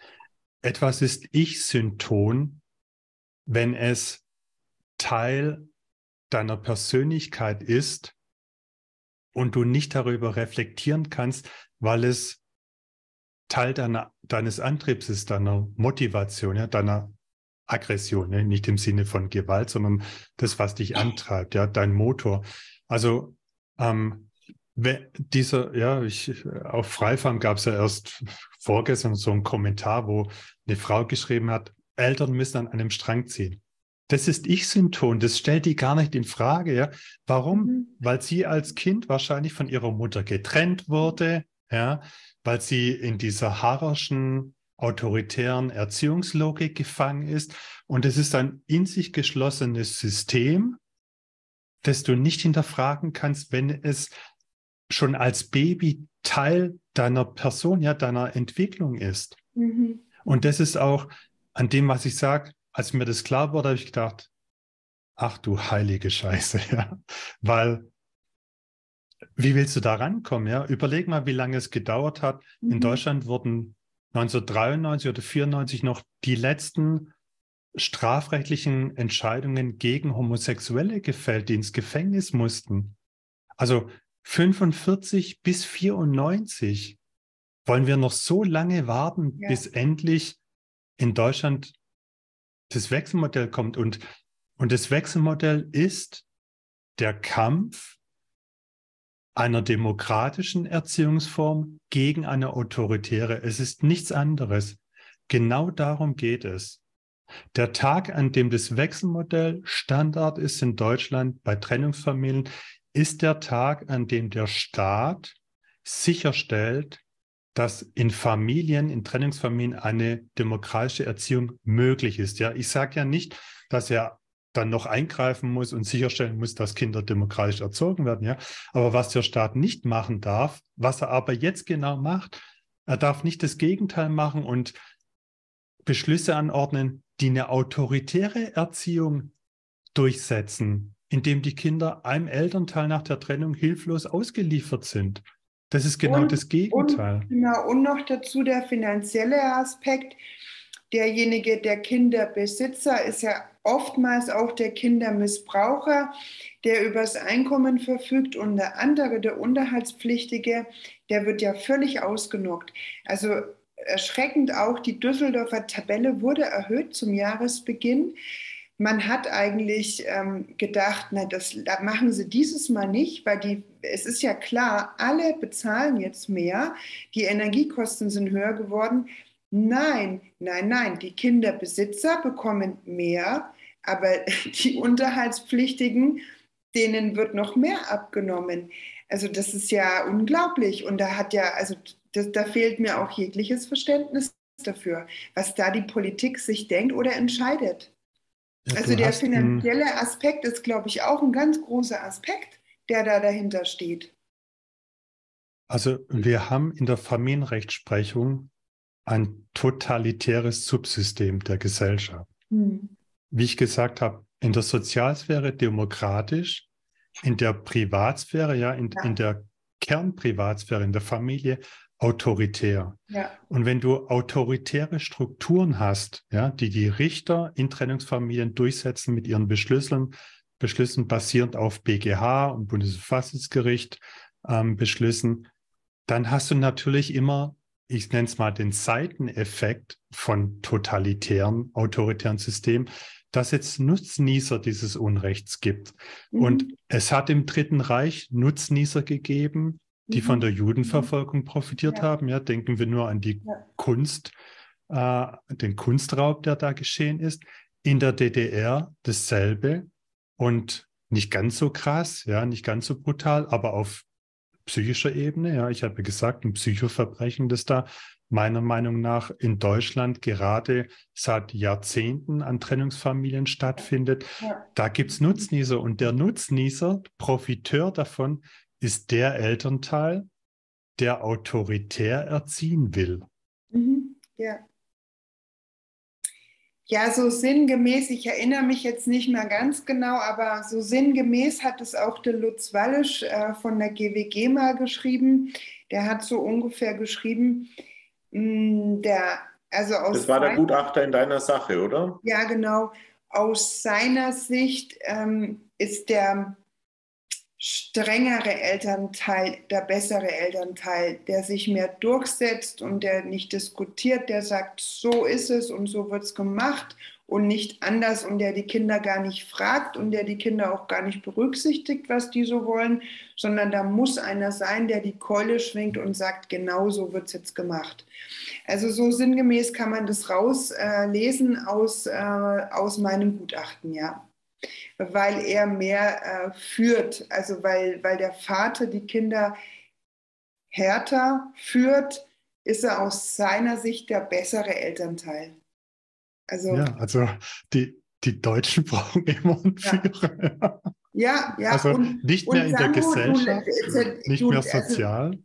Etwas ist Ich-Synton, wenn es Teil deiner Persönlichkeit ist und du nicht darüber reflektieren kannst, weil es Teil deiner, deines Antriebs ist, deiner Motivation, ja, deiner Aggression, ja, nicht im Sinne von Gewalt, sondern das, was dich antreibt, ja, dein Motor. Also ähm, dieser, ja, ich, auf Freifarm gab es ja erst vorgestern so einen Kommentar, wo eine Frau geschrieben hat, Eltern müssen an einem Strang ziehen. Das ist Ich-Synton, das stellt die gar nicht in Frage. Ja? Warum? Mhm. Weil sie als Kind wahrscheinlich von ihrer Mutter getrennt wurde, ja, weil sie in dieser harrischen, autoritären Erziehungslogik gefangen ist. Und es ist ein in sich geschlossenes System, das du nicht hinterfragen kannst, wenn es schon als Baby Teil deiner Person, ja, deiner Entwicklung ist. Mhm. Und das ist auch an dem, was ich sage, als mir das klar wurde, habe ich gedacht, ach du heilige Scheiße, ja, weil Wie willst du da rankommen? Ja? Überleg mal, wie lange es gedauert hat. Mhm. In Deutschland wurden neunzehnhundertdreiundneunzig oder vierundneunzig noch die letzten strafrechtlichen Entscheidungen gegen Homosexuelle gefällt, die ins Gefängnis mussten. Also fünfundvierzig bis vierundneunzig. Wollen wir noch so lange warten, Ja. bis endlich in Deutschland das Wechselmodell kommt? Und, und das Wechselmodell ist der Kampf einer demokratischen Erziehungsform gegen eine autoritäre. Es ist nichts anderes. Genau darum geht es. Der Tag, an dem das Wechselmodell Standard ist in Deutschland bei Trennungsfamilien, ist der Tag, an dem der Staat sicherstellt, dass in Familien, in Trennungsfamilien eine demokratische Erziehung möglich ist. Ja, ich sage ja nicht, dass er dann noch eingreifen muss und sicherstellen muss, dass Kinder demokratisch erzogen werden. Ja, aber was der Staat nicht machen darf, was er aber jetzt genau macht, er darf nicht das Gegenteil machen und Beschlüsse anordnen, die eine autoritäre Erziehung durchsetzen, indem die Kinder einem Elternteil nach der Trennung hilflos ausgeliefert sind. Das ist genau Und, das Gegenteil. und, genau, und noch dazu der finanzielle Aspekt. Derjenige, der Kinderbesitzer, ist ja oftmals auch der Kindermissbraucher, der übers Einkommen verfügt, und der andere, der Unterhaltspflichtige, der wird ja völlig ausgenockt. Also erschreckend auch, die Düsseldorfer Tabelle wurde erhöht zum Jahresbeginn. Man hat eigentlich ähm, gedacht, na, das machen sie dieses Mal nicht, weil die, es ist ja klar, alle bezahlen jetzt mehr, die Energiekosten sind höher geworden. Nein, nein, nein, die Kinderbesitzer bekommen mehr, aber die Unterhaltspflichtigen, denen wird noch mehr abgenommen. Also das ist ja unglaublich, und da hat ja, also das, da fehlt mir auch jegliches Verständnis dafür, was da die Politik sich denkt oder entscheidet. Ja, Also du der hast ein, finanzielle Aspekt ist, glaube ich, auch ein ganz großer Aspekt, der da dahinter steht. also wir haben in der Familienrechtsprechung ein totalitäres Subsystem der Gesellschaft. Hm. Wie ich gesagt habe, in der Sozialsphäre demokratisch, in der Privatsphäre, ja, in, Ja. in der Kernprivatsphäre, in der Familie autoritär. Ja. Und wenn du autoritäre Strukturen hast, ja, die die Richter in Trennungsfamilien durchsetzen mit ihren Beschlüssen, Beschlüssen basierend auf B G H und Bundesverfassungsgericht ähm, Beschlüssen, dann hast du natürlich immer, ich nenne es mal, den Seiteneffekt von totalitären, autoritären Systemen, dass jetzt Nutznießer dieses Unrechts gibt. Mhm. Und es hat im Dritten Reich Nutznießer gegeben, die Mhm. von der Judenverfolgung profitiert Ja. haben. Ja, denken wir nur an die Ja. Kunst, äh, den Kunstraub, der da geschehen ist. In der D D R dasselbe und nicht ganz so krass, ja, nicht ganz so brutal, aber auf psychischer Ebene. Ja, ich habe gesagt, ein Psychoverbrechen, das da meiner Meinung nach in Deutschland gerade seit Jahrzehnten an Trennungsfamilien stattfindet. Ja. Da gibt es Nutznießer, und der Nutznießer, Profiteur davon, ist der Elternteil, der autoritär erziehen will. Mhm. Ja. Ja, so sinngemäß, ich erinnere mich jetzt nicht mehr ganz genau, aber so sinngemäß hat es auch der Lutz Wallisch äh, von der G W G mal geschrieben. Der hat so ungefähr geschrieben, mh, der, also aus Das war der sein- Gutachter in deiner Sache, oder? ja, genau, aus seiner Sicht ähm, ist der strengere Elternteil der bessere Elternteil, der sich mehr durchsetzt und der nicht diskutiert, der sagt, so ist es und so wird es gemacht und nicht anders, und der die Kinder gar nicht fragt und der die Kinder auch gar nicht berücksichtigt, was die so wollen, sondern da muss einer sein, der die Keule schwingt und sagt, genau so wird es jetzt gemacht. Also so sinngemäß kann man das rauslesen äh, aus, äh, aus meinem Gutachten, ja. Weil er mehr äh, führt, also weil, weil der Vater die Kinder härter führt, ist er aus seiner Sicht der bessere Elternteil. Also Ja, also die, die Deutschen brauchen immer einen Ja. Führer. ja, ja, Also und, nicht und mehr in der Sandro, du, Gesellschaft, du, nicht du, mehr also, sozial.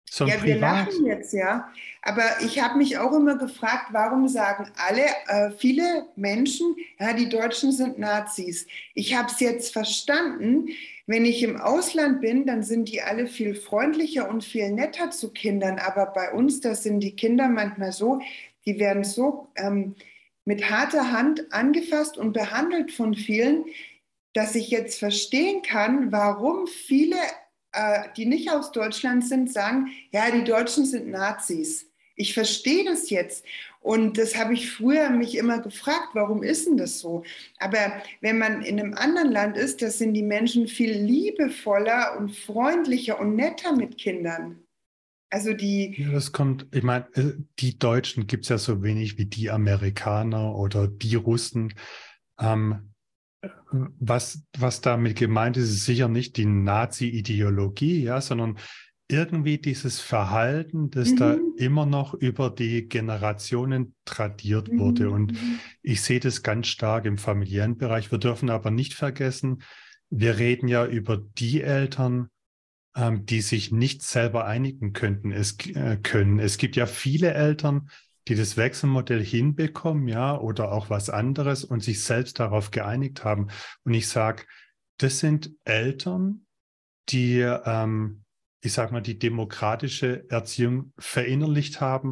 So Ja, wir privat. lachen jetzt, ja. Aber ich habe mich auch immer gefragt, warum sagen alle, äh, viele Menschen, ja, die Deutschen sind Nazis. Ich habe es jetzt verstanden. Wenn ich im Ausland bin, dann sind die alle viel freundlicher und viel netter zu Kindern. Aber bei uns, da sind die Kinder manchmal so, die werden so ähm, mit harter Hand angefasst und behandelt von vielen, dass ich jetzt verstehen kann, warum viele, äh, die nicht aus Deutschland sind, sagen, ja, die Deutschen sind Nazis. Ich verstehe das jetzt. Und das habe ich früher mich immer gefragt, warum ist denn das so? Aber wenn man in einem anderen Land ist, da sind die Menschen viel liebevoller und freundlicher und netter mit Kindern. Also die, Ja, das kommt, ich meine, äh, die Deutschen gibt es ja so wenig wie die Amerikaner oder die Russen. Ähm, was, was damit gemeint ist, ist sicher nicht die Nazi-Ideologie, ja, sondern irgendwie dieses Verhalten, das da mhm, immer noch über die Generationen tradiert wurde. mhm, Und mhm, ich sehe das ganz stark im familiären Bereich. Wir dürfen aber nicht vergessen, wir reden ja über die Eltern, ähm, die sich nicht selber einigen könnten, es, äh, können. Es gibt ja viele Eltern, die das Wechselmodell hinbekommen, ja, oder auch was anderes und sich selbst darauf geeinigt haben. Und ich sage, das sind Eltern, die, ähm, ich sage mal, die demokratische Erziehung verinnerlicht haben,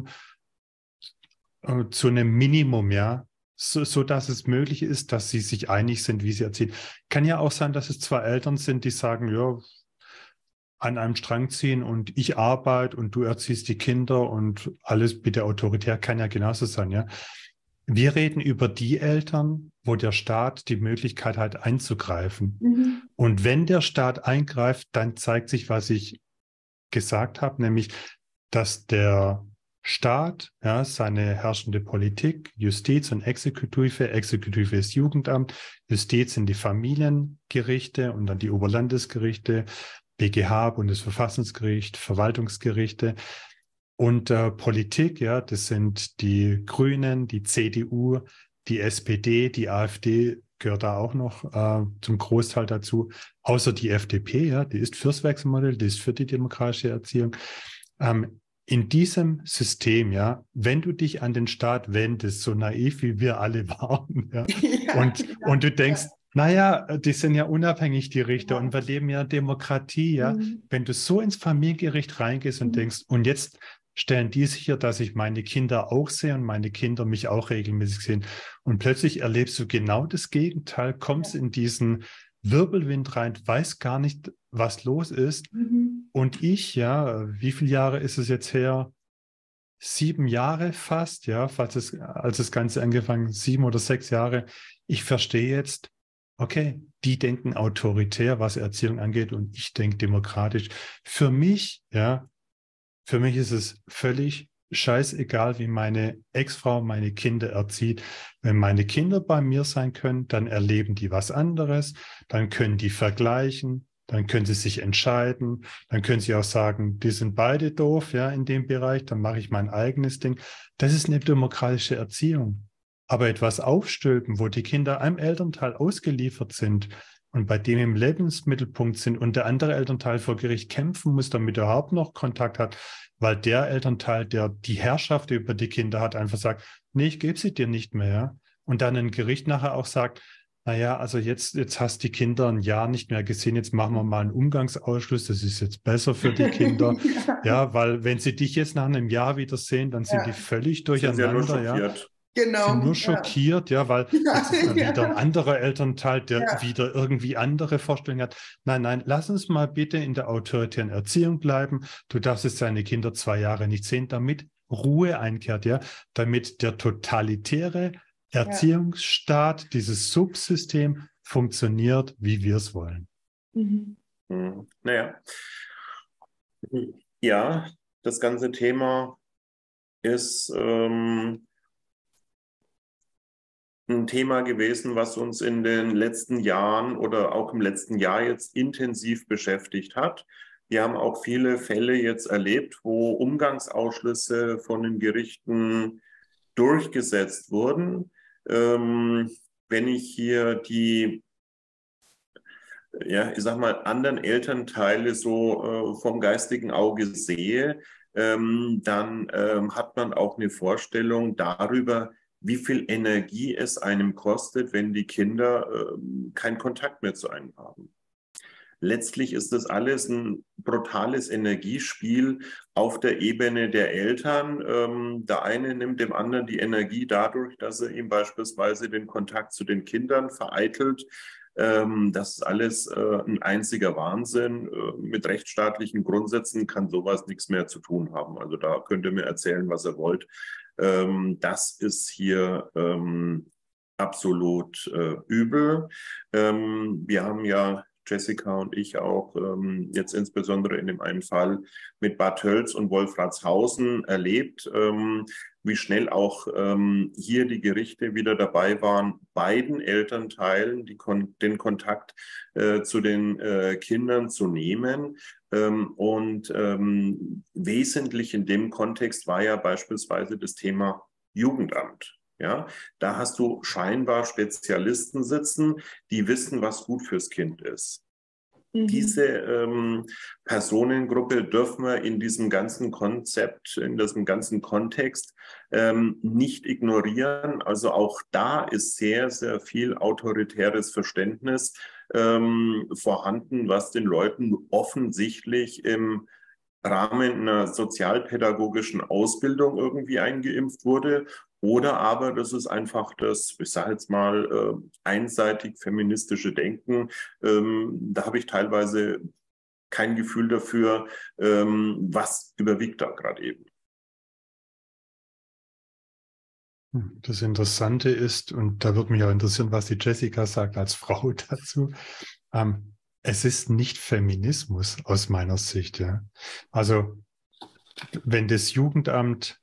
äh, zu einem Minimum, ja, so, so dass es möglich ist, dass sie sich einig sind, wie sie erziehen. Kann ja auch sein, dass es zwei Eltern sind, die sagen, ja, an einem Strang ziehen und ich arbeite und du erziehst die Kinder und alles bitte autoritär, kann ja genauso sein, ja. Wir reden über die Eltern, wo der Staat die Möglichkeit hat, einzugreifen. mhm, Und wenn der Staat eingreift, dann zeigt sich, was ich gesagt habe, nämlich, dass der Staat, ja, seine herrschende Politik, Justiz und Exekutive, Exekutive ist Jugendamt, Justiz sind die Familiengerichte und dann die Oberlandesgerichte, B G H, Bundesverfassungsgericht, Verwaltungsgerichte und äh, Politik, ja, das sind die Grünen, die C D U, die S P D, die AfD gehört da auch noch äh, zum Großteil dazu, außer die F D P, ja, die ist fürs Wechselmodell, die ist für die demokratische Erziehung. Ähm, in diesem System, ja, wenn du dich an den Staat wendest, so naiv wie wir alle waren, ja, ja, und, ja, und du ja, denkst, naja, die sind ja unabhängig, die Richter, und ja. wir leben ja Demokratie, ja. Mhm. Wenn du so ins Familiengericht reingehst und Mhm. denkst, und jetzt stellen die sicher, dass ich meine Kinder auch sehe und meine Kinder mich auch regelmäßig sehen. Und plötzlich erlebst du genau das Gegenteil, kommst Ja. in diesen Wirbelwind rein, weißt gar nicht, was los ist. Mhm. Und ich, ja, wie viele Jahre ist es jetzt her? Sieben Jahre fast, ja, falls es, als das Ganze angefangen, sieben oder sechs Jahre. Ich verstehe jetzt, okay, die denken autoritär, was Erziehung angeht, und ich denke demokratisch. Für mich, ja, für mich ist es völlig scheißegal, wie meine Ex-Frau meine Kinder erzieht. Wenn meine Kinder bei mir sein können, dann erleben die was anderes, dann können die vergleichen, dann können sie sich entscheiden, dann können sie auch sagen, die sind beide doof, ja, in dem Bereich, dann mache ich mein eigenes Ding. Das ist eine demokratische Erziehung. Aber etwas aufstülpen, wo die Kinder einem Elternteil ausgeliefert sind und bei dem im Lebensmittelpunkt sind und der andere Elternteil vor Gericht kämpfen muss, damit er überhaupt noch Kontakt hat, weil der Elternteil, der die Herrschaft über die Kinder hat, einfach sagt, nee, ich gebe sie dir nicht mehr. Ja? Und dann ein Gericht nachher auch sagt, naja, also jetzt, jetzt hast die Kinder ein Jahr nicht mehr gesehen, jetzt machen wir mal einen Umgangsausschluss, das ist jetzt besser für die Kinder. Ja, Ja, weil wenn sie dich jetzt nach einem Jahr wiedersehen, dann sind die ja, völlig Sind sie ja nur durcheinander, ja. schockiert. Sind nur genau. Ja. schockiert, ja, weil Ja, jetzt ist da wieder ein ja, anderer Elternteil, der ja, wieder irgendwie andere Vorstellungen hat. Nein, nein, lass uns mal bitte in der autoritären Erziehung bleiben. Du darfst jetzt deine Kinder zwei Jahre nicht sehen, damit Ruhe einkehrt, ja, damit der totalitäre ja. Erziehungsstaat, dieses Subsystem funktioniert, wie wir es wollen. Mhm. Hm. Naja, ja, das ganze Thema ist ähm, ein Thema gewesen, was uns in den letzten Jahren oder auch im letzten Jahr jetzt intensiv beschäftigt hat. Wir haben auch viele Fälle jetzt erlebt, wo Umgangsausschlüsse von den Gerichten durchgesetzt wurden. Ähm, wenn ich hier die ja, ich sag mal, anderen Elternteile so äh, vom geistigen Auge sehe, ähm, dann ähm, hat man auch eine Vorstellung darüber, wie viel Energie es einem kostet, wenn die Kinder äh, keinen Kontakt mehr zu einem haben. Letztlich ist das alles ein brutales Energiespiel auf der Ebene der Eltern. Ähm, der eine nimmt dem anderen die Energie dadurch, dass er ihm beispielsweise den Kontakt zu den Kindern vereitelt. Ähm, das ist alles äh, ein einziger Wahnsinn. Äh, mit rechtsstaatlichen Grundsätzen kann sowas nichts mehr zu tun haben. Also da könnt ihr mir erzählen, was ihr wollt. Ähm, das ist hier ähm, absolut äh, übel. Ähm, wir haben ja Jessica und ich auch ähm, jetzt insbesondere in dem einen Fall mit Bad Tölz und Wolfratshausen erlebt, ähm, wie schnell auch ähm, hier die Gerichte wieder dabei waren, beiden Elternteilen die kon den Kontakt äh, zu den äh, Kindern zu nehmen. Ähm, und ähm, wesentlich in dem Kontext war ja beispielsweise das Thema Jugendamt. Ja, da hast du scheinbar Spezialisten sitzen, die wissen, was gut fürs Kind ist. Mhm. Diese ähm, Personengruppe dürfen wir in diesem ganzen Konzept, in diesem ganzen Kontext ähm, nicht ignorieren. Also auch da ist sehr, sehr viel autoritäres Verständnis ähm, vorhanden, was den Leuten offensichtlich im Rahmen einer sozialpädagogischen Ausbildung irgendwie eingeimpft wurde. Oder aber das ist einfach das, ich sage jetzt mal, äh, einseitig feministische Denken. Ähm, da habe ich teilweise kein Gefühl dafür, ähm, was überwiegt da gerade eben. Das Interessante ist, und da würde mich auch interessieren, was die Jessica sagt als Frau dazu, ähm, es ist nicht Feminismus aus meiner Sicht. Ja. Also wenn das Jugendamt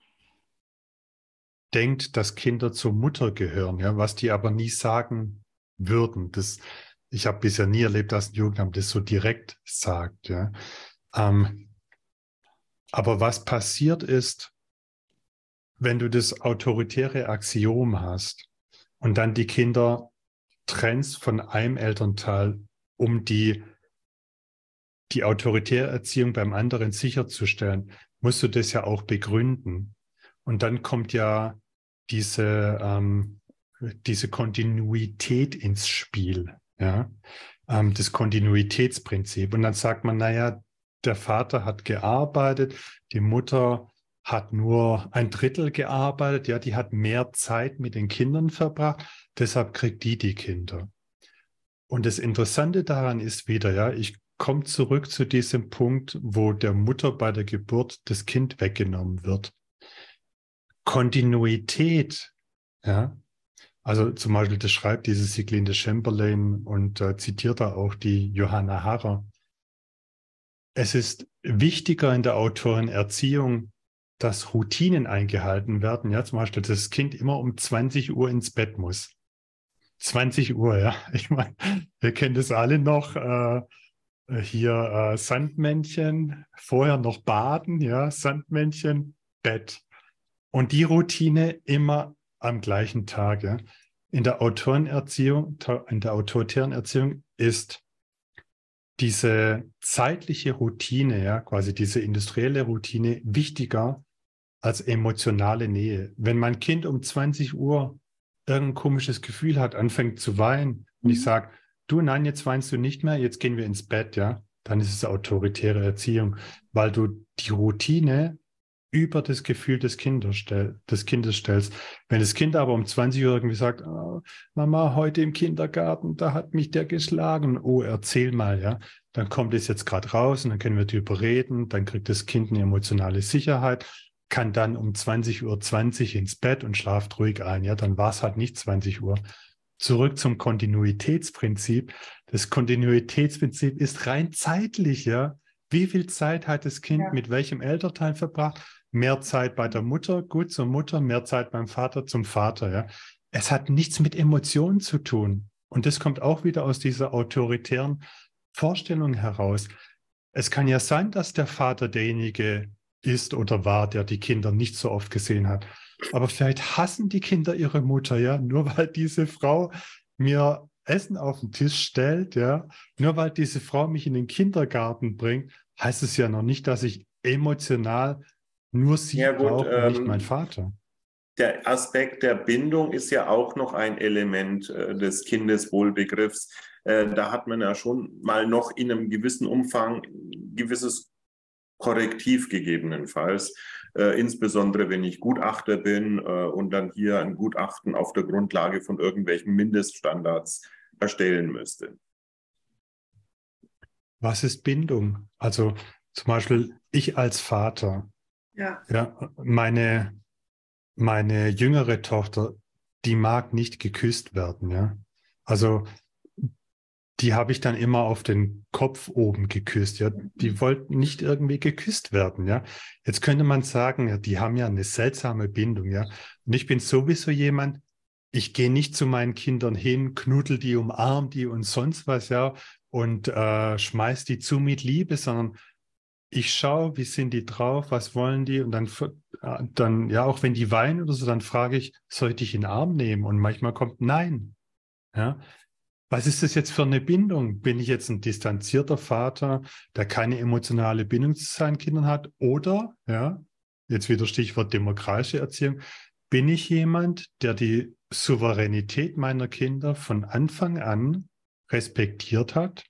denkt, dass Kinder zur Mutter gehören, ja, was die aber nie sagen würden. Das, ich habe bisher nie erlebt, dass ein Jugendamt das so direkt sagt. Ja. Ähm, aber was passiert ist, wenn du das autoritäre Axiom hast und dann die Kinder trennst von einem Elternteil, um die, die autoritäre Erziehung beim anderen sicherzustellen, musst du das ja auch begründen. Und dann kommt ja diese, ähm, diese Kontinuität ins Spiel, ja, ähm, das Kontinuitätsprinzip. Und dann sagt man, naja, der Vater hat gearbeitet, die Mutter hat nur ein Drittel gearbeitet, ja, die hat mehr Zeit mit den Kindern verbracht, deshalb kriegt die die Kinder. Und das Interessante daran ist wieder, ja, ich komme zurück zu diesem Punkt, wo der Mutter bei der Geburt das Kind weggenommen wird. Kontinuität, ja, also zum Beispiel, das schreibt diese Sieglinde Chamberlain und äh, zitiert da auch die Johanna Harrer. Es ist wichtiger in der Autorenerziehung, dass Routinen eingehalten werden, ja, zum Beispiel, dass das Kind immer um zwanzig Uhr ins Bett muss. zwanzig Uhr, ja, ich meine, wir kennen das alle noch, äh, hier äh, Sandmännchen, vorher noch baden, ja, Sandmännchen, Bett. Und die Routine immer am gleichen Tag. Ja. In der Autorenerziehung, in der autoritären Erziehung ist diese zeitliche Routine, ja, quasi diese industrielle Routine, wichtiger als emotionale Nähe. Wenn mein Kind um zwanzig Uhr irgendein komisches Gefühl hat, anfängt zu weinen und ich sage, du, nein, jetzt weinst du nicht mehr, jetzt gehen wir ins Bett, ja, dann ist es autoritäre Erziehung, weil du die Routine über das Gefühl des Kindes, stell, des Kindes stellst. Wenn das Kind aber um zwanzig Uhr irgendwie sagt, oh, Mama, heute im Kindergarten, da hat mich der geschlagen. Oh, erzähl mal, ja. Dann kommt es jetzt gerade raus und dann können wir darüber reden. Dann kriegt das Kind eine emotionale Sicherheit, kann dann um zwanzig Uhr zwanzig ins Bett und schlaft ruhig ein. Ja, dann war es halt nicht zwanzig Uhr. Zurück zum Kontinuitätsprinzip. Das Kontinuitätsprinzip ist rein zeitlich, ja. Wie viel Zeit hat das Kind ja. mit welchem Elternteil verbracht? Mehr Zeit bei der Mutter, gut zur Mutter, mehr Zeit beim Vater zum Vater. Ja. Es hat nichts mit Emotionen zu tun. Und das kommt auch wieder aus dieser autoritären Vorstellung heraus. Es kann ja sein, dass der Vater derjenige ist oder war, der die Kinder nicht so oft gesehen hat. Aber vielleicht hassen die Kinder ihre Mutter, ja, nur weil diese Frau mir Essen auf den Tisch stellt, ja, nur weil diese Frau mich in den Kindergarten bringt, heißt es ja noch nicht, dass ich emotional nur sie Ja gut, brauche und nicht mein ähm, Vater. der Aspekt der Bindung ist ja auch noch ein Element äh, des Kindeswohlbegriffs. Äh, da hat man ja schon mal noch in einem gewissen Umfang ein gewisses Korrektiv gegebenenfalls, äh, insbesondere wenn ich Gutachter bin äh, und dann hier ein Gutachten auf der Grundlage von irgendwelchen Mindeststandards erstellen müsste. Was ist Bindung? Also zum Beispiel ich als Vater, Ja. ja, meine, meine jüngere Tochter, die mag nicht geküsst werden, ja. Also die habe ich dann immer auf den Kopf oben geküsst, ja. Die wollten nicht irgendwie geküsst werden, ja. Jetzt könnte man sagen, ja, die haben ja eine seltsame Bindung, ja. Und ich bin sowieso jemand, ich gehe nicht zu meinen Kindern hin, knuddel die, umarm die und sonst was, ja, und äh, schmeiß die zu mit Liebe, sondern ich schaue, wie sind die drauf, was wollen die und dann, äh, dann, ja, auch wenn die weinen oder so, dann frage ich, soll ich dich in den Arm nehmen? Und manchmal kommt Nein, ja. Was ist das jetzt für eine Bindung? Bin ich jetzt ein distanzierter Vater, der keine emotionale Bindung zu seinen Kindern hat? Oder, ja, jetzt wieder Stichwort demokratische Erziehung, bin ich jemand, der die Souveränität meiner Kinder von Anfang an respektiert hat,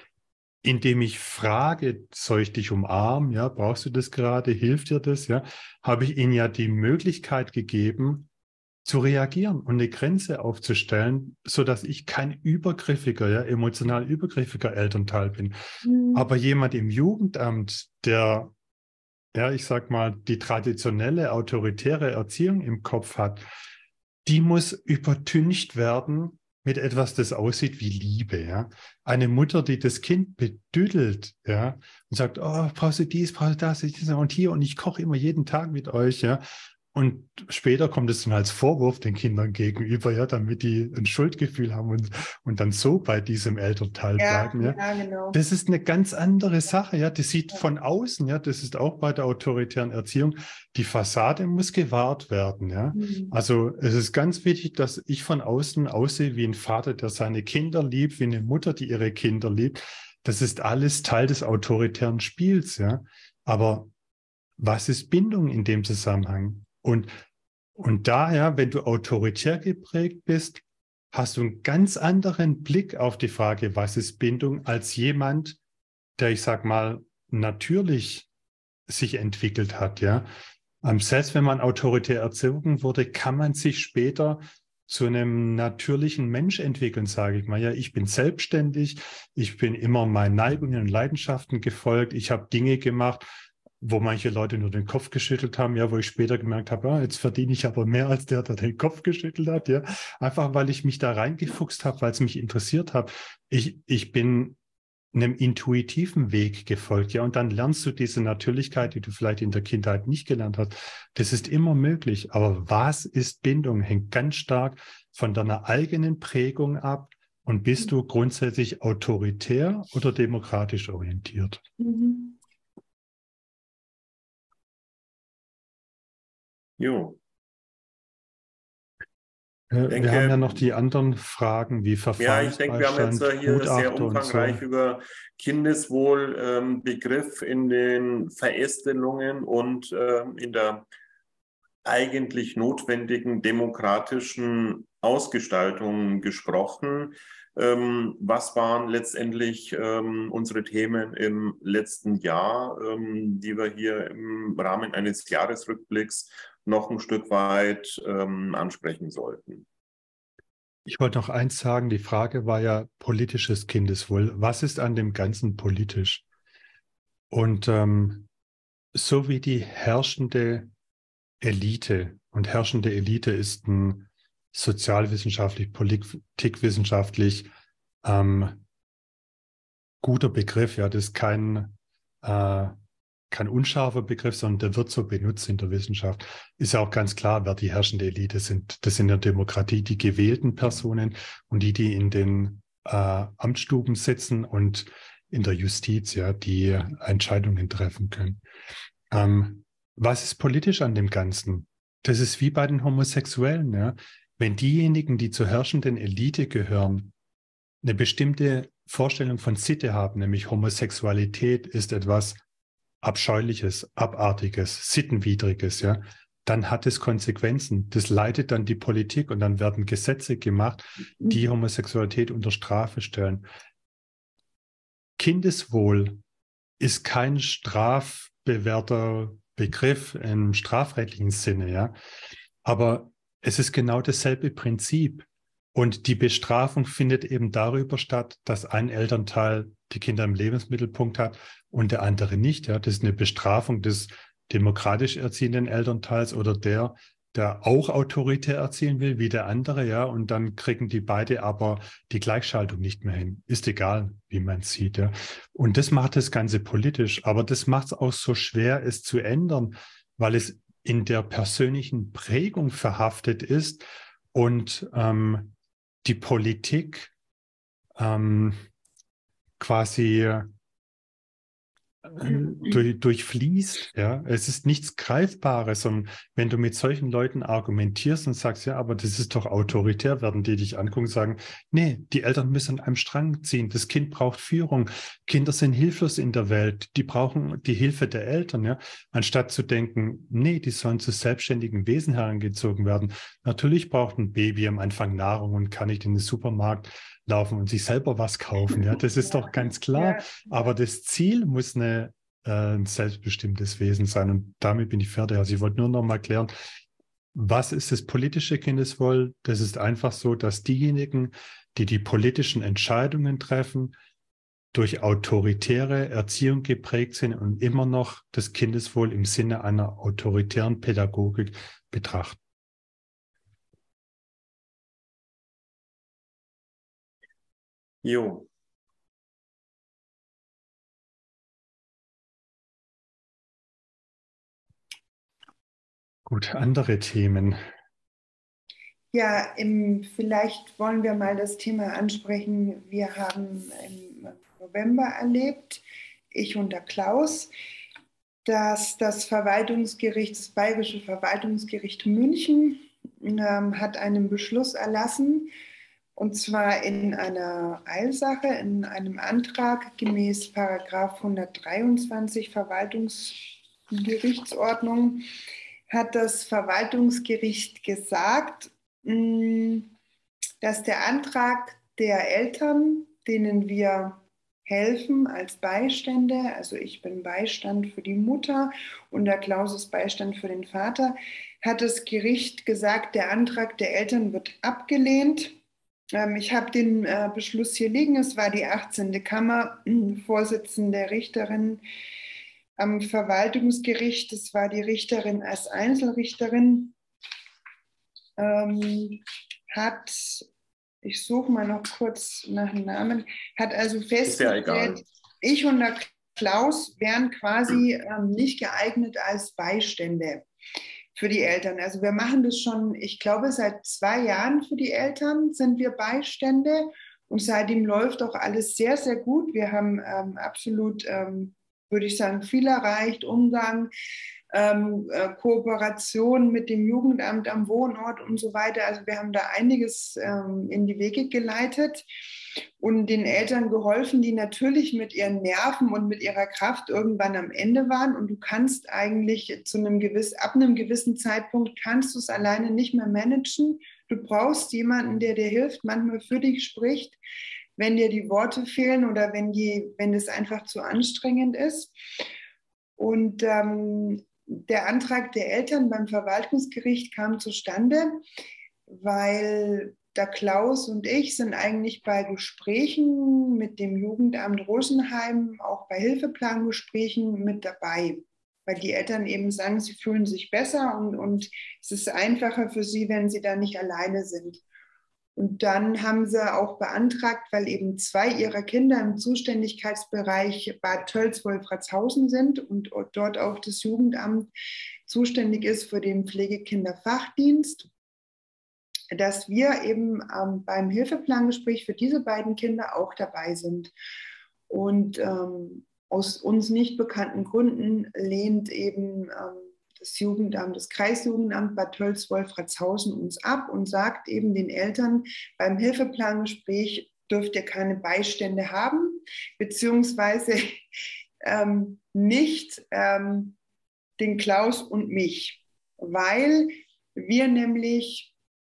indem ich frage, soll ich dich umarmen? Ja, brauchst du das gerade? Hilft dir das? Ja, habe ich ihnen ja die Möglichkeit gegeben, zu reagieren und eine Grenze aufzustellen, so dass ich kein übergriffiger, ja, emotional übergriffiger Elternteil bin. Mhm. Aber jemand im Jugendamt, der, ja, ich sag mal, die traditionelle autoritäre Erziehung im Kopf hat, die muss übertüncht werden mit etwas, das aussieht wie Liebe, ja. Eine Mutter, die das Kind bedüdelt, ja, und sagt, oh, brauchst du dies, brauchst du das, und hier, und ich koche immer jeden Tag mit euch, ja. Und später kommt es dann als Vorwurf den Kindern gegenüber, ja, damit die ein Schuldgefühl haben und, und dann so bei diesem Elternteil Ja, bleiben. Ja. ja, genau. Das ist eine ganz andere Sache, ja. Das sieht von außen, ja, das ist auch bei der autoritären Erziehung. Die Fassade muss gewahrt werden, ja. Mhm. Also es ist ganz wichtig, dass ich von außen aussehe wie ein Vater, der seine Kinder liebt, wie eine Mutter, die ihre Kinder liebt. Das ist alles Teil des autoritären Spiels, ja. Aber was ist Bindung in dem Zusammenhang? Und, und daher, wenn du autoritär geprägt bist, hast du einen ganz anderen Blick auf die Frage, was ist Bindung, als jemand, der, ich sag mal, natürlich sich entwickelt hat, ja. Selbst wenn man autoritär erzogen wurde, kann man sich später zu einem natürlichen Mensch entwickeln, sage ich mal. Ja, ich bin selbstständig, ich bin immer meinen Neigungen und Leidenschaften gefolgt, ich habe Dinge gemacht, wo manche Leute nur den Kopf geschüttelt haben, ja, wo ich später gemerkt habe, ah, jetzt verdiene ich aber mehr als der, der den Kopf geschüttelt hat, ja. Einfach, weil ich mich da reingefuchst habe, weil es mich interessiert hat. Ich, ich bin einem intuitiven Weg gefolgt, ja, und dann lernst du diese Natürlichkeit, die du vielleicht in der Kindheit nicht gelernt hast. Das ist immer möglich. Aber was ist Bindung? Hängt ganz stark von deiner eigenen Prägung ab. Und bist du grundsätzlich autoritär oder demokratisch orientiert? Mhm. Jo. Wir denke, haben ja noch die anderen Fragen wie Ja, ich denke, wir haben jetzt Verfahrensbeistand, hier sehr Gutachter und umfangreich so. über Kindeswohlbegriff ähm, in den Verästelungen und ähm, in der eigentlich notwendigen demokratischen Ausgestaltung gesprochen. Ähm, was waren letztendlich ähm, unsere Themen im letzten Jahr, ähm, die wir hier im Rahmen eines Jahresrückblicks noch ein Stück weit ähm, ansprechen sollten? Ich wollte noch eins sagen, die Frage war ja politisches Kindeswohl. Was ist an dem Ganzen politisch? Und ähm, so wie die herrschende Elite, und herrschende Elite ist ein sozialwissenschaftlich, politikwissenschaftlich ähm, guter Begriff, ja, das ist kein, äh, kein unscharfer Begriff, sondern der wird so benutzt in der Wissenschaft. Ist ja auch ganz klar, wer die herrschende Elite sind. Das sind in der Demokratie die gewählten Personen und die, die in den äh, Amtsstuben sitzen und in der Justiz, ja, die Entscheidungen treffen können. Ähm, was ist politisch an dem Ganzen? Das ist wie bei den Homosexuellen, ja. Wenn diejenigen, die zur herrschenden Elite gehören, eine bestimmte Vorstellung von Sitte haben, nämlich Homosexualität ist etwas Abscheuliches, Abartiges, Sittenwidriges, ja, dann hat es Konsequenzen. Das leitet dann die Politik und dann werden Gesetze gemacht, die Homosexualität unter Strafe stellen. Kindeswohl ist kein strafbewährter Begriff im strafrechtlichen Sinne, ja, aber es ist genau dasselbe Prinzip. Und die Bestrafung findet eben darüber statt, dass ein Elternteil die Kinder im Lebensmittelpunkt hat und der andere nicht. Ja, das ist eine Bestrafung des demokratisch erziehenden Elternteils oder der, der auch autoritär erziehen will, wie der andere. Ja, und dann kriegen die beide aber die Gleichschaltung nicht mehr hin. Ist egal, wie man es sieht. Ja. Und das macht das Ganze politisch. Aber das macht es auch so schwer, es zu ändern, weil es in der persönlichen Prägung verhaftet ist und ähm, die Politik ähm, quasi äh, durch, durchfließt. Ja? Es ist nichts Greifbares. Und wenn du mit solchen Leuten argumentierst und sagst, ja, aber das ist doch autoritär, werden die dich angucken und sagen, nee, die Eltern müssen an einem Strang ziehen. Das Kind braucht Führung. Kinder sind hilflos in der Welt. Die brauchen die Hilfe der Eltern. Ja? Anstatt zu denken, nee, die sollen zu selbstständigen Wesen herangezogen werden. Natürlich braucht ein Baby am Anfang Nahrung und kann nicht in den Supermarkt laufen und sich selber was kaufen. Ja, das ist doch ganz klar. Aber das Ziel muss eine, äh, ein selbstbestimmtes Wesen sein. Und damit bin ich fertig. Also ich wollte nur noch mal klären, was ist das politische Kindeswohl? Das ist einfach so, dass diejenigen, die die politischen Entscheidungen treffen, durch autoritäre Erziehung geprägt sind und immer noch das Kindeswohl im Sinne einer autoritären Pädagogik betrachten. Jo. Gut, andere Themen. Ja, im, vielleicht wollen wir mal das Thema ansprechen. Wir haben im November erlebt, ich und der Klaus, dass das Verwaltungsgericht, das Bayerische Verwaltungsgericht München, ähm, hat einen Beschluss erlassen, und zwar in einer Eilsache, in einem Antrag gemäß Paragraph hundertdreiundzwanzig Verwaltungsgerichtsordnung hat das Verwaltungsgericht gesagt, dass der Antrag der Eltern, denen wir helfen als Beistände, also ich bin Beistand für die Mutter und der Klaus ist Beistand für den Vater, hat das Gericht gesagt, der Antrag der Eltern wird abgelehnt. Ich habe den äh, Beschluss hier liegen. Es war die achtzehnte Kammer, Vorsitzende Richterin am Verwaltungsgericht. Das war die Richterin als Einzelrichterin. Ähm, hat, ich suche mal noch kurz nach dem Namen, hat also festgestellt, ja, ich und der Klaus wären quasi ähm, nicht geeignet als Beistände für die Eltern. Also wir machen das schon, ich glaube, seit zwei Jahren für die Eltern sind wir Beistände und seitdem läuft auch alles sehr, sehr gut. Wir haben ähm, absolut, ähm, würde ich sagen, viel erreicht, Umgang, ähm, äh, Kooperation mit dem Jugendamt am Wohnort und so weiter. Also wir haben da einiges ähm, in die Wege geleitet und den Eltern geholfen, die natürlich mit ihren Nerven und mit ihrer Kraft irgendwann am Ende waren. Und du kannst eigentlich zu einem gewissen, ab einem gewissen Zeitpunkt kannst du es alleine nicht mehr managen. Du brauchst jemanden, der dir hilft, manchmal für dich spricht, wenn dir die Worte fehlen oder wenn, die, wenn es einfach zu anstrengend ist. Und ähm, der Antrag der Eltern beim Verwaltungsgericht kam zustande, weil der Klaus und ich sind eigentlich bei Gesprächen mit dem Jugendamt Rosenheim, auch bei Hilfeplangesprächen mit dabei, weil die Eltern eben sagen, sie fühlen sich besser und, und es ist einfacher für sie, wenn sie da nicht alleine sind. Und dann haben sie auch beantragt, weil eben zwei ihrer Kinder im Zuständigkeitsbereich Bad Tölz-Wolfratshausen sind und dort auch das Jugendamt zuständig ist für den Pflegekinderfachdienst, dass wir eben ähm, beim Hilfeplangespräch für diese beiden Kinder auch dabei sind. Und ähm, aus uns nicht bekannten Gründen lehnt eben ähm, das Jugendamt, das Kreisjugendamt Bad Tölz-Wolfratshausen uns ab und sagt eben den Eltern beim Hilfeplangespräch dürft ihr keine Beistände haben, beziehungsweise ähm, nicht ähm, den Klaus und mich, weil wir nämlich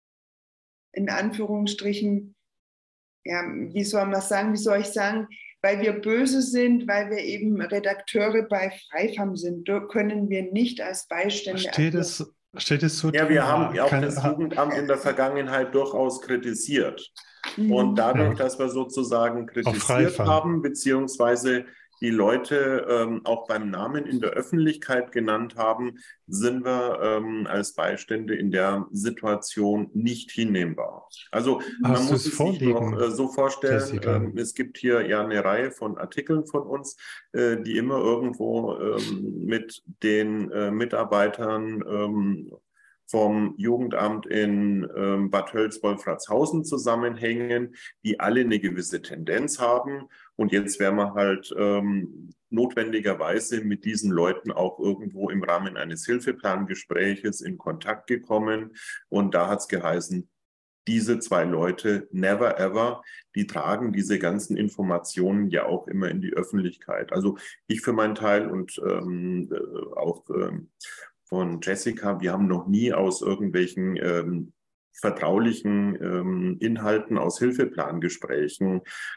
in Anführungsstrichen, ja, wie soll man sagen, wie soll ich sagen, weil wir böse sind, weil wir eben Redakteure bei Freifam sind, können wir nicht als Beistände Steht agieren. es, steht es so Ja, drin? wir haben auch Kann, das Jugendamt in der Vergangenheit durchaus kritisiert. Mhm. Und dadurch, ja, dass wir sozusagen auf kritisiert Freifam. haben, beziehungsweise die Leute ähm, auch beim Namen in der Öffentlichkeit genannt haben, sind wir ähm, als Beistände in der Situation nicht hinnehmbar. Also man Hast du muss es es sich noch vorliegen, äh, so vorstellen, Jessica? ähm, es gibt hier ja eine Reihe von Artikeln von uns, äh, die immer irgendwo ähm, mit den äh, Mitarbeitern ähm, vom Jugendamt in ähm, Bad Hölz-Wolfratshausen zusammenhängen, die alle eine gewisse Tendenz haben. Und jetzt wären wir halt ähm, notwendigerweise mit diesen Leuten auch irgendwo im Rahmen eines Hilfeplangespräches in Kontakt gekommen. Und da hat es geheißen, diese zwei Leute, never ever, die tragen diese ganzen Informationen ja auch immer in die Öffentlichkeit. Also ich für meinen Teil und ähm, auch ähm, von Jessica, wir haben noch nie aus irgendwelchen ähm, vertraulichen ähm, Inhalten aus Hilfeplangesprächen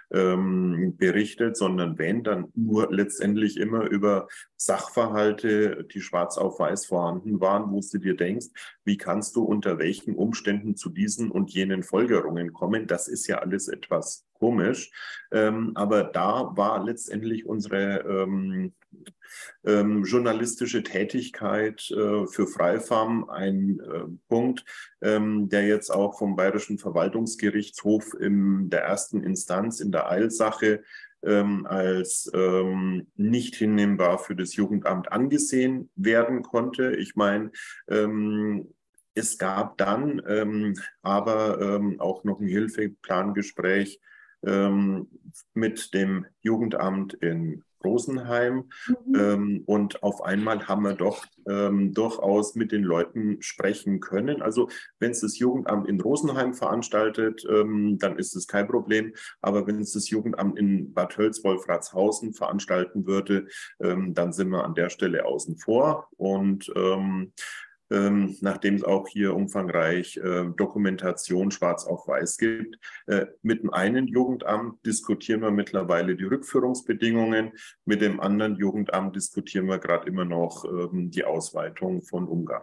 ähm, berichtet, sondern wenn, dann nur letztendlich immer über Sachverhalte, die schwarz auf weiß vorhanden waren, wo du dir denkst, wie kannst du unter welchen Umständen zu diesen und jenen Folgerungen kommen? Das ist ja alles etwas komisch. Ähm, aber da war letztendlich unsere ähm, ähm, journalistische Tätigkeit äh, für Freifam ein äh, Punkt, ähm, der jetzt auch vom Bayerischen Verwaltungsgerichtshof in der ersten Instanz in der Eilsache ähm, als ähm, nicht hinnehmbar für das Jugendamt angesehen werden konnte. Ich meine, ähm, es gab dann ähm, aber ähm, auch noch ein Hilfeplangespräch ähm, mit dem Jugendamt in Rosenheim. Mhm. Ähm, und auf einmal haben wir doch ähm, durchaus mit den Leuten sprechen können. Also wenn es das Jugendamt in Rosenheim veranstaltet, ähm, dann ist es kein Problem. Aber wenn es das Jugendamt in Bad Hölz-Wolfratshausen veranstalten würde, ähm, dann sind wir an der Stelle außen vor. Und ähm, ähm, nachdem es auch hier umfangreich äh, Dokumentation schwarz auf weiß gibt. Äh, mit dem einen Jugendamt diskutieren wir mittlerweile die Rückführungsbedingungen, mit dem anderen Jugendamt diskutieren wir gerade immer noch ähm, die Ausweitung von Ungarn.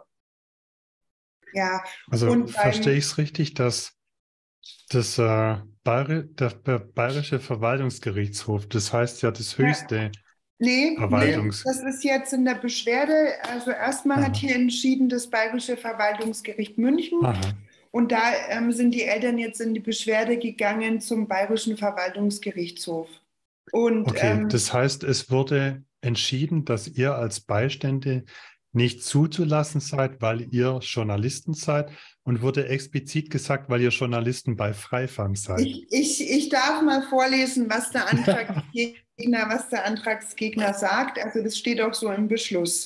Ja, Also und verstehe beim, ich es richtig, dass das, äh, Bayer, der Bayerische Verwaltungsgerichtshof, das heißt ja das ja, höchste nee, nee, Verwaltungs... das ist jetzt in der Beschwerde. Also erstmal hat Aha, hier entschieden das Bayerische Verwaltungsgericht München. aha. Und da ähm, sind die Eltern jetzt in die Beschwerde gegangen zum Bayerischen Verwaltungsgerichtshof. Und Okay, ähm, das heißt, es wurde entschieden, dass ihr als Beistände nicht zuzulassen seid, weil ihr Journalisten seid und wurde explizit gesagt, weil ihr Journalisten bei Freifam seid. ich, ich, ich darf mal vorlesen, was der Antragsgegner, was der Antragsgegner sagt. Also das steht auch so im Beschluss.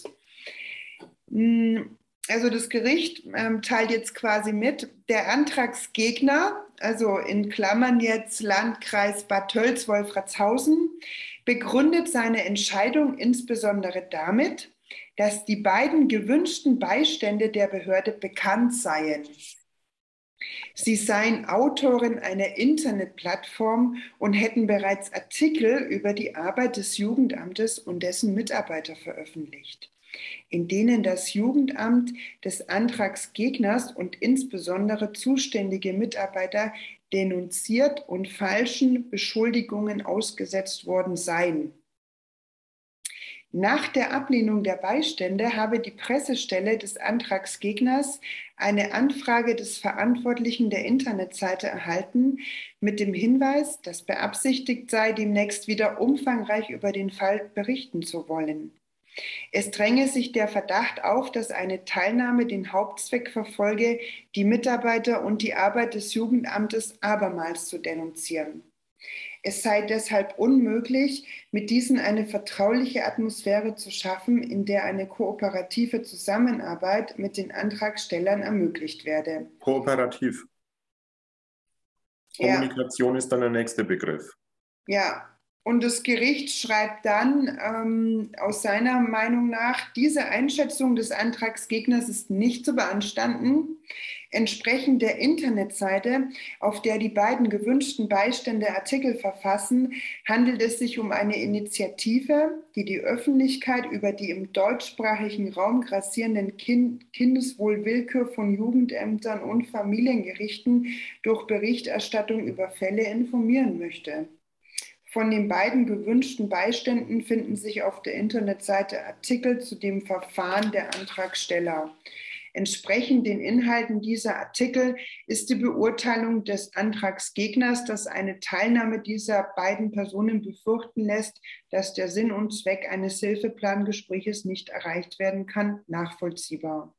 Also das Gericht ähm, teilt jetzt quasi mit, der Antragsgegner, also in Klammern jetzt Landkreis Bad Tölz-Wolfratshausen, begründet seine Entscheidung insbesondere damit, dass die beiden gewünschten Beistände der Behörde bekannt seien. Sie seien Autorin einer Internetplattform und hätten bereits Artikel über die Arbeit des Jugendamtes und dessen Mitarbeiter veröffentlicht, in denen das Jugendamt des Antragsgegners und insbesondere zuständige Mitarbeiter denunziert und falschen Beschuldigungen ausgesetzt worden seien. Nach der Ablehnung der Beistände habe die Pressestelle des Antragsgegners eine Anfrage des Verantwortlichen der Internetseite erhalten mit dem Hinweis, dass beabsichtigt sei, demnächst wieder umfangreich über den Fall berichten zu wollen. Es dränge sich der Verdacht auf, dass eine Teilnahme den Hauptzweck verfolge, die Mitarbeiter und die Arbeit des Jugendamtes abermals zu denunzieren. Es sei deshalb unmöglich, mit diesen eine vertrauliche Atmosphäre zu schaffen, in der eine kooperative Zusammenarbeit mit den Antragstellern ermöglicht werde. Kooperativ. Kommunikation ja. ist dann der nächste Begriff. Ja, und das Gericht schreibt dann ähm, aus seiner Meinung nach, diese Einschätzung des Antragsgegners ist nicht zu beanstanden. Entsprechend der Internetseite, auf der die beiden gewünschten Beistände Artikel verfassen, handelt es sich um eine Initiative, die die Öffentlichkeit über die im deutschsprachigen Raum grassierenden kind Kindeswohlwillkür von Jugendämtern und Familiengerichten durch Berichterstattung über Fälle informieren möchte. Von den beiden gewünschten Beiständen finden sich auf der Internetseite Artikel zu dem Verfahren der Antragsteller. Entsprechend den Inhalten dieser Artikel ist die Beurteilung des Antragsgegners, dass eine Teilnahme dieser beiden Personen befürchten lässt, dass der Sinn und Zweck eines Hilfeplangespräches nicht erreicht werden kann, nachvollziehbar.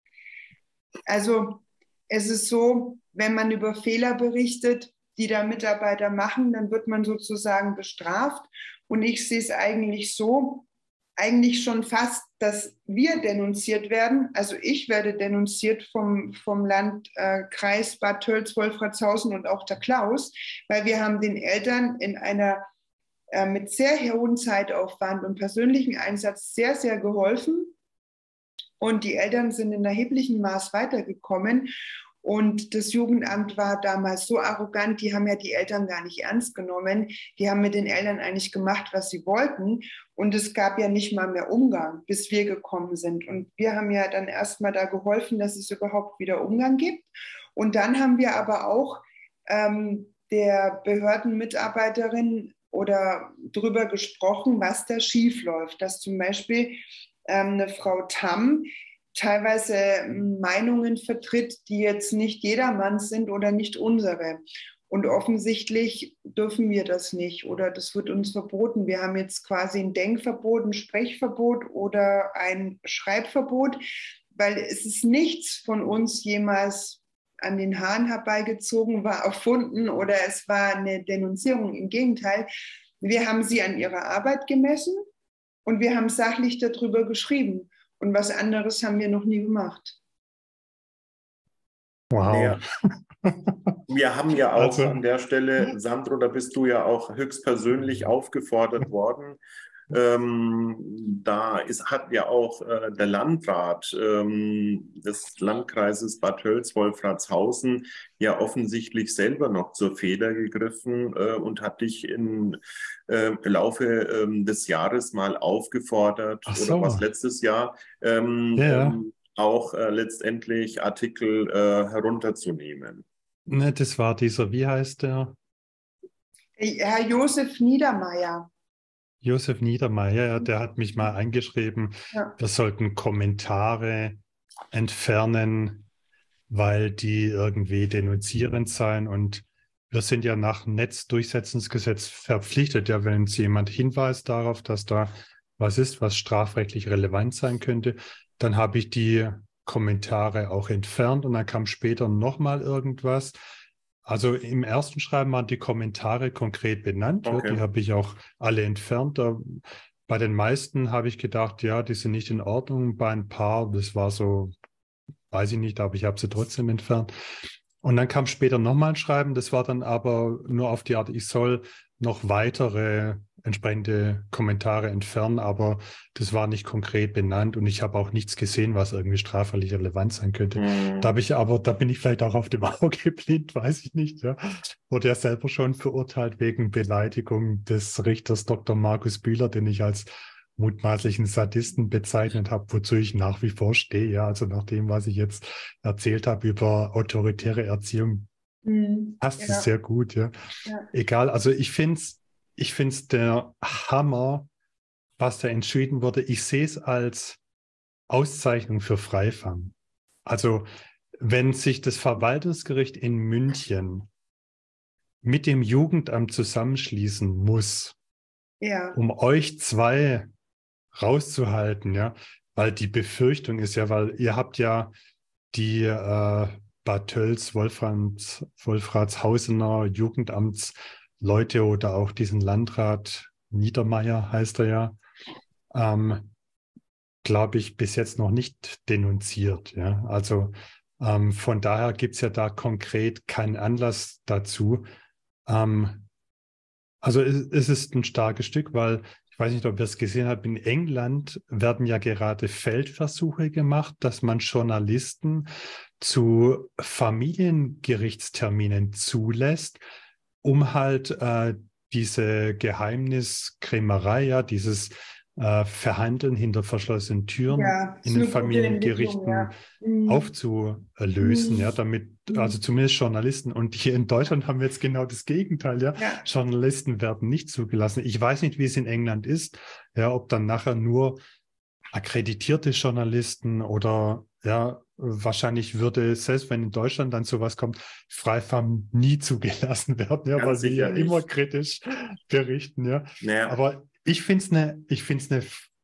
Also es ist so, wenn man über Fehler berichtet, die da Mitarbeiter machen, dann wird man sozusagen bestraft. Und ich sehe es eigentlich so, eigentlich schon fast, dass wir denunziert werden. Also ich werde denunziert vom, vom Landkreis äh, Bad Tölz-Wolfratshausen und auch der Klaus, weil wir haben den Eltern in einer äh, mit sehr hohem Zeitaufwand und persönlichen Einsatz sehr, sehr geholfen. Und die Eltern sind in erheblichem Maß weitergekommen. Und das Jugendamt war damals so arrogant, die haben ja die Eltern gar nicht ernst genommen. Die haben mit den Eltern eigentlich gemacht, was sie wollten. Und es gab ja nicht mal mehr Umgang, bis wir gekommen sind. Und wir haben ja dann erstmal da geholfen, dass es überhaupt wieder Umgang gibt. Und dann haben wir aber auch ähm, der Behördenmitarbeiterin oder darüber gesprochen, was da schief läuft. Dass zum Beispiel ähm, eine Frau Tamm teilweise Meinungen vertritt, die jetzt nicht jedermanns sind oder nicht unsere. Und offensichtlich dürfen wir das nicht oder das wird uns verboten. Wir haben jetzt quasi ein Denkverbot, ein Sprechverbot oder ein Schreibverbot, weil es ist nichts von uns jemals an den Haaren herbeigezogen, war erfunden oder es war eine Denunzierung. Im Gegenteil, wir haben sie an ihrer Arbeit gemessen und wir haben sachlich darüber geschrieben. Und was anderes haben wir noch nie gemacht. Wow. Ja. Wir haben ja auch also, an der Stelle, Sandro, da bist du ja auch höchstpersönlich aufgefordert worden. Ähm, da ist, hat ja auch äh, der Landrat ähm, des Landkreises Bad Tölz-Wolfratshausen ja offensichtlich selber noch zur Feder gegriffen äh, und hat dich im äh, Laufe ähm, des Jahres mal aufgefordert, ach so. oder was letztes Jahr, ähm, ja. ähm, auch äh, letztendlich Artikel äh, herunterzunehmen. Ne, das war dieser, wie heißt der? Herr Josef Niedermeyer. Josef Niedermeyer, ja, der hat mich mal angeschrieben, ja. Wir sollten Kommentare entfernen, weil die irgendwie denunzierend seien. Und wir sind ja nach Netzdurchsetzungsgesetz verpflichtet, ja, wenn uns jemand hinweist darauf, dass da was ist, was strafrechtlich relevant sein könnte, dann habe ich die Kommentare auch entfernt und dann kam später nochmal irgendwas. Also im ersten Schreiben waren die Kommentare konkret benannt. Okay. Ja, die habe ich auch alle entfernt. Da, bei den meisten habe ich gedacht, ja, die sind nicht in Ordnung. Bei ein paar, das war so, weiß ich nicht, aber ich habe sie trotzdem entfernt. Und dann kam später nochmal ein Schreiben. Das war dann aber nur auf die Art, ich soll noch weitere entsprechende Kommentare entfernen, aber das war nicht konkret benannt und ich habe auch nichts gesehen, was irgendwie strafrechtlich relevant sein könnte. Mhm. Da habe ich aber, da bin ich vielleicht auch auf dem Auge blind, weiß ich nicht. Ja. Wurde ja selber schon verurteilt wegen Beleidigung des Richters Doktor Markus Bühler, den ich als mutmaßlichen Sadisten bezeichnet habe, wozu ich nach wie vor stehe. Ja, also nach dem, was ich jetzt erzählt habe über autoritäre Erziehung, mhm. passt ja. es sehr gut. Ja. ja. Egal, also ich finde es Ich finde es der Hammer, was da entschieden wurde. Ich sehe es als Auszeichnung für Freifang. Also wenn sich das Verwaltungsgericht in München mit dem Jugendamt zusammenschließen muss, ja. um euch zwei rauszuhalten, ja, weil die Befürchtung ist ja, weil ihr habt ja die äh, Bad Tölz, Wolfrats, Wolfratshausener Jugendamts Leute oder auch diesen Landrat Niedermeyer heißt er ja, ähm, glaube ich, bis jetzt noch nicht denunziert. Ja? Also Ähm, von daher gibt es ja da konkret keinen Anlass dazu. Ähm, also es, es ist ein starkes Stück, weil ich weiß nicht, ob ihr es gesehen habt, in England werden ja gerade Feldversuche gemacht, dass man Journalisten zu Familiengerichtsterminen zulässt, um halt äh, diese Geheimniskrämerei, ja, dieses äh, Verhandeln hinter verschlossenen Türen Ja, in ist den eine gute Entwicklung, Familiengerichten ja. Mhm. aufzulösen, ja, Mhm. damit, also Mhm. zumindest Journalisten. Und hier in Deutschland haben wir jetzt genau das Gegenteil, ja. Ja. Journalisten werden nicht zugelassen. Ich weiß nicht, wie es in England ist, ja, ob dann nachher nur akkreditierte Journalisten oder ja, wahrscheinlich würde, selbst wenn in Deutschland dann sowas kommt, Freifam nie zugelassen werden, ja, Ganz weil wir ja sicher immer nicht. kritisch berichten, ja. Naja, Aber ich finde es eine, ich finde es eine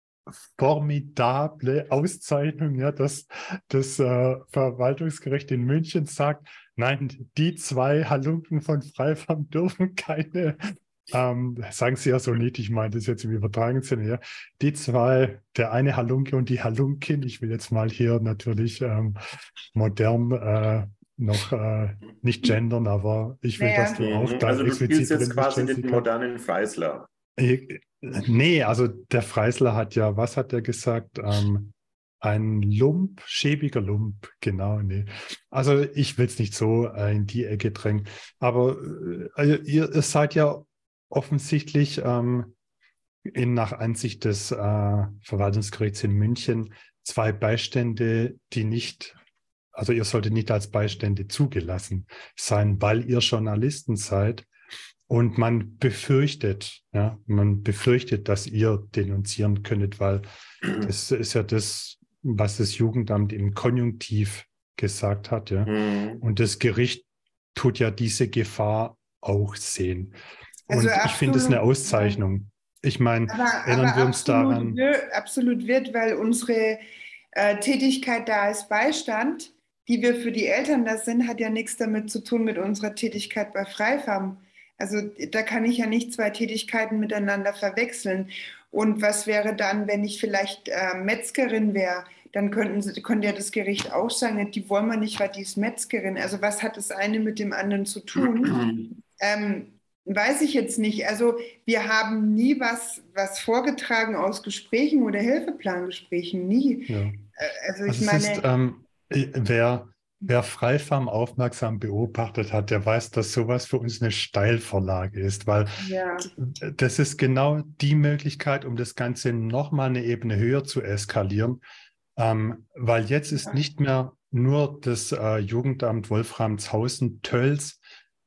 formidable Auszeichnung, ja, dass das äh, Verwaltungsgericht in München sagt, nein, die zwei Halunken von Freifam dürfen keine, ähm, sagen Sie ja so nicht, ich meine das jetzt im übertragenen Sinne, ja, die zwei, der eine Halunke und die Halunkin, ich will jetzt mal hier natürlich ähm, modern äh, noch äh, nicht gendern, aber ich will, dass Naja, du auch mhm. da Also du spielst explizit jetzt drin bist, quasi den Jessica. modernen Freisler. Äh, Nee, also der Freisler hat ja, was hat er gesagt? Ähm, ein Lump, schäbiger Lump, genau, nee. Also ich will es nicht so äh, in die Ecke drängen, aber äh, also ihr, ihr seid ja offensichtlich ähm, in, nach Ansicht des äh, Verwaltungsgerichts in München zwei Beistände, die nicht, also ihr solltet nicht als Beistände zugelassen sein, weil ihr Journalisten seid. Und man befürchtet, ja, man befürchtet, dass ihr denunzieren könntet, weil das ist ja das, was das Jugendamt im Konjunktiv gesagt hat, ja. Mhm. Und das Gericht tut ja diese Gefahr auch sehen. also Und ich finde es eine absolut, ja. Auszeichnung. Ich meine, Aber, erinnern aber wir uns absolut, daran, wir- absolut wird, weil unsere äh, Tätigkeit da als Beistand, die wir für die Eltern da sind, hat ja nichts damit zu tun mit unserer Tätigkeit bei Freifarm. Also da kann ich ja nicht zwei Tätigkeiten miteinander verwechseln. Und was wäre dann, wenn ich vielleicht äh, Metzgerin wäre? Dann könnten sie, könnte ja das Gericht auch sagen, die wollen wir nicht, weil die ist Metzgerin. Also was hat das eine mit dem anderen zu tun? Ähm, Weiß ich jetzt nicht. Also wir haben nie was, was vorgetragen aus Gesprächen oder Hilfeplangesprächen, nie. ja, Äh, Also ich also es ist, meine, ähm, wer, wer Freifarm aufmerksam beobachtet hat, der weiß, dass sowas für uns eine Steilvorlage ist, weil ja, das ist genau die Möglichkeit, um das Ganze nochmal eine Ebene höher zu eskalieren, ähm, weil jetzt ist nicht mehr nur das äh, Jugendamt Wolframshausen-Tölz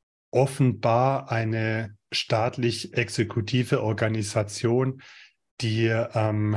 offenbar eine staatlich-exekutive Organisation, die ähm,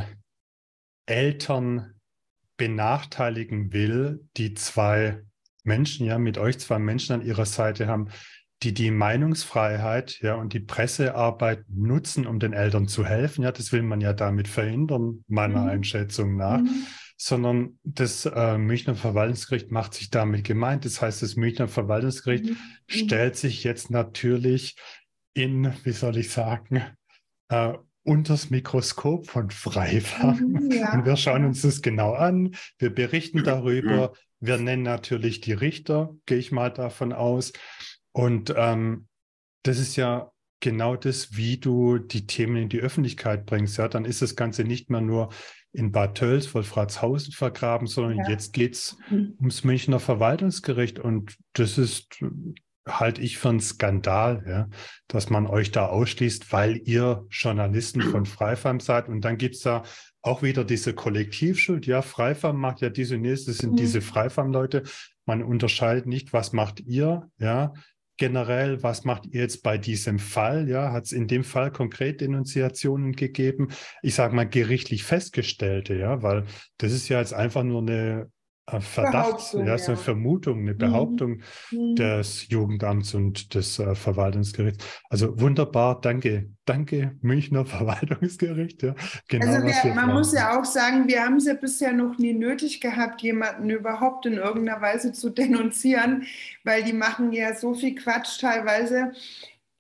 Eltern benachteiligen will, die zwei Menschen, ja, mit euch zwei Menschen an ihrer Seite haben, die die Meinungsfreiheit, ja, und die Pressearbeit nutzen, um den Eltern zu helfen. Ja, das will man ja damit verhindern, meiner mhm. Einschätzung nach. Mhm. Sondern das äh, Münchner Verwaltungsgericht macht sich damit gemeint. Das heißt, das Münchner Verwaltungsgericht Mhm. Mhm. stellt sich jetzt natürlich in, wie soll ich sagen, äh, unters Mikroskop von Freifam. Mhm. Und wir Ja, schauen ja. uns das genau an. Wir berichten darüber. Wir nennen natürlich die Richter, gehe ich mal davon aus. Und ähm, das ist ja genau das, wie du die Themen in die Öffentlichkeit bringst. Ja, dann ist das Ganze nicht mehr nur in Bad Tölz, Wolfratshausen vergraben, sondern Ja. jetzt geht es Mhm. ums Münchner Verwaltungsgericht. Und das ist, halte ich für einen Skandal, ja, dass man euch da ausschließt, weil ihr Journalisten von Freifam seid. Und dann gibt es da auch wieder diese Kollektivschuld. Ja, Freifam macht ja diese nächste, das sind diese Mhm. Freifam-Leute. Man unterscheidet nicht, was macht ihr, ja, generell, was macht ihr jetzt bei diesem Fall? Ja, hat es in dem Fall konkret Denunziationen gegeben? Ich sage mal gerichtlich festgestellte, ja, weil das ist ja jetzt einfach nur eine äh, Verdacht, Behauptung, ja, so eine ja. Vermutung, eine Mhm. Behauptung Mhm. des Jugendamts und des äh, Verwaltungsgerichts. Also wunderbar, danke, danke Münchner Verwaltungsgericht, ja, Also genau was wir, wir man muss brauchen. ja auch sagen, wir haben es ja bisher noch nie nötig gehabt, jemanden überhaupt in irgendeiner Weise zu denunzieren, weil die machen ja so viel Quatsch teilweise.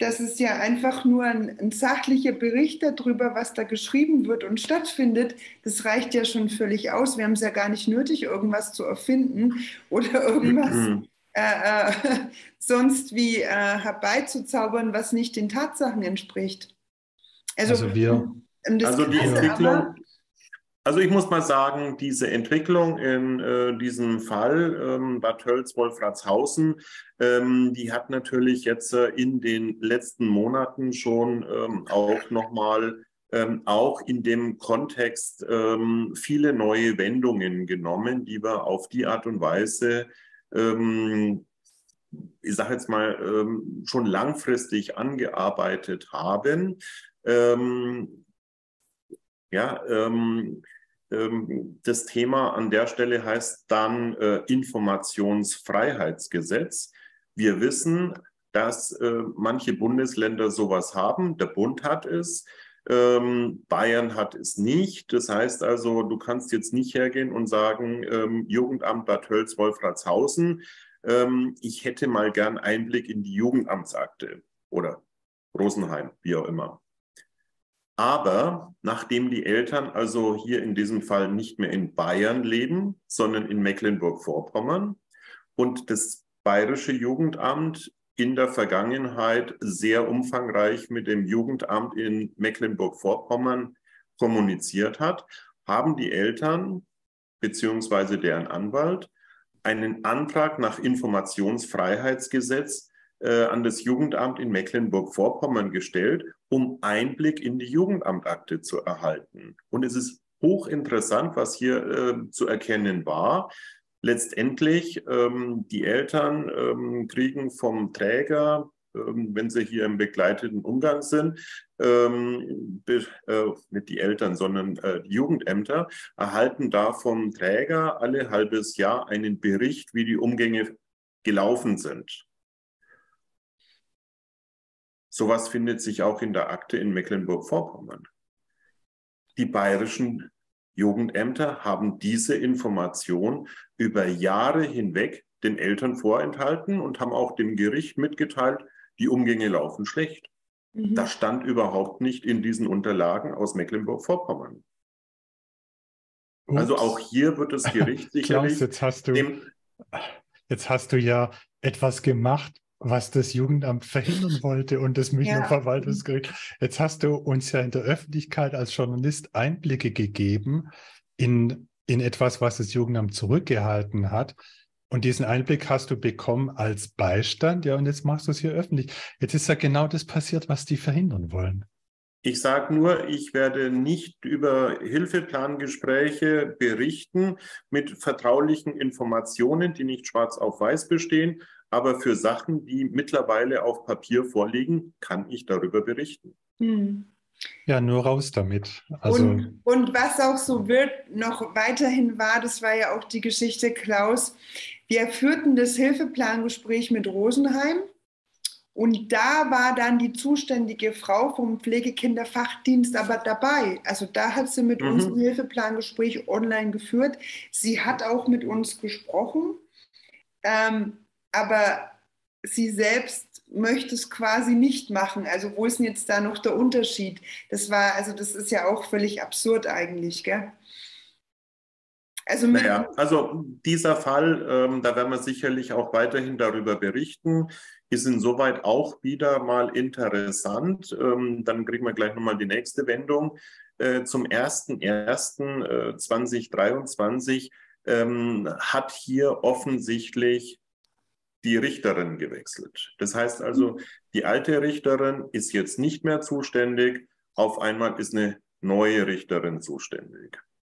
das ist ja einfach nur ein, ein sachlicher Bericht darüber, was da geschrieben wird und stattfindet. Das reicht ja schon völlig aus. Wir haben es ja gar nicht nötig, irgendwas zu erfinden oder irgendwas äh, äh, sonst wie äh, herbeizuzaubern, was nicht den Tatsachen entspricht. Also, Also wir, das also die Krasse Entwicklung, aber, also ich muss mal sagen, diese Entwicklung in äh, diesem Fall ähm, Bad Tölz-Wolfratshausen, ähm, die hat natürlich jetzt äh, in den letzten Monaten schon ähm, auch nochmal ähm, auch in dem Kontext ähm, viele neue Wendungen genommen, die wir auf die Art und Weise, ähm, ich sage jetzt mal, ähm, schon langfristig angearbeitet haben. Ähm, Ja, ähm, ähm, das Thema an der Stelle heißt dann äh, Informationsfreiheitsgesetz. Wir wissen, dass äh, manche Bundesländer sowas haben. Der Bund hat es, ähm, Bayern hat es nicht. Das heißt also, du kannst jetzt nicht hergehen und sagen, ähm, Jugendamt Bad Tölz-Wolfratshausen, ähm, ich hätte mal gern Einblick in die Jugendamtsakte oder Rosenheim, wie auch immer. Aber nachdem die Eltern also hier in diesem Fall nicht mehr in Bayern leben, sondern in Mecklenburg-Vorpommern und das Bayerische Jugendamt in der Vergangenheit sehr umfangreich mit dem Jugendamt in Mecklenburg-Vorpommern kommuniziert hat, haben die Eltern bzw. deren Anwalt einen Antrag nach Informationsfreiheitsgesetz äh, an das Jugendamt in Mecklenburg-Vorpommern gestellt, um Einblick in die Jugendamtakte zu erhalten. Und es ist hochinteressant, was hier äh, zu erkennen war. Letztendlich, ähm, die Eltern ähm, kriegen vom Träger, ähm, wenn sie hier im begleiteten Umgang sind, ähm, be, äh, nicht die Eltern, sondern äh, die Jugendämter, erhalten da vom Träger alle halbes Jahr einen Bericht, wie die Umgänge gelaufen sind. Sowas findet sich auch in der Akte in Mecklenburg-Vorpommern. Die bayerischen Jugendämter haben diese Information über Jahre hinweg den Eltern vorenthalten und haben auch dem Gericht mitgeteilt, die Umgänge laufen schlecht. Mhm. Das stand überhaupt nicht in diesen Unterlagen aus Mecklenburg-Vorpommern. Also auch hier wird das Gericht sicherlich... Klaus, jetzt hast du, dem, jetzt hast du ja etwas gemacht, was das Jugendamt verhindern wollte und das Münchner ja. Verwaltungsgericht. Jetzt hast du uns ja in der Öffentlichkeit als Journalist Einblicke gegeben in, in etwas, was das Jugendamt zurückgehalten hat. Und diesen Einblick hast du bekommen als Beistand, ja, und jetzt machst du es hier öffentlich. Jetzt ist ja genau das passiert, was die verhindern wollen. Ich sage nur, ich werde nicht über Hilfeplangespräche berichten mit vertraulichen Informationen, die nicht schwarz auf weiß bestehen. Aber für Sachen, die mittlerweile auf Papier vorliegen, kann ich darüber berichten. Hm. Ja, nur raus damit. Also und, und was auch so wird, noch weiterhin war, das war ja auch die Geschichte, Klaus, wir führten das Hilfeplangespräch mit Rosenheim. Und da war dann die zuständige Frau vom Pflegekinderfachdienst aber dabei. Also da hat sie mit mhm. uns ein Hilfeplangespräch online geführt. Sie hat auch mit uns gesprochen, ähm, aber sie selbst möchte es quasi nicht machen. Also wo ist denn jetzt da noch der Unterschied? Das war, also das ist ja auch völlig absurd eigentlich, gell? Also, naja, also dieser Fall, ähm, da werden wir sicherlich auch weiterhin darüber berichten, ist insoweit auch wieder mal interessant. Ähm, dann kriegen wir gleich nochmal die nächste Wendung. Äh, zum ersten ersten zweitausenddreiundzwanzig ähm, hat hier offensichtlich die Richterin gewechselt. Das heißt also, die alte Richterin ist jetzt nicht mehr zuständig, auf einmal ist eine neue Richterin zuständig.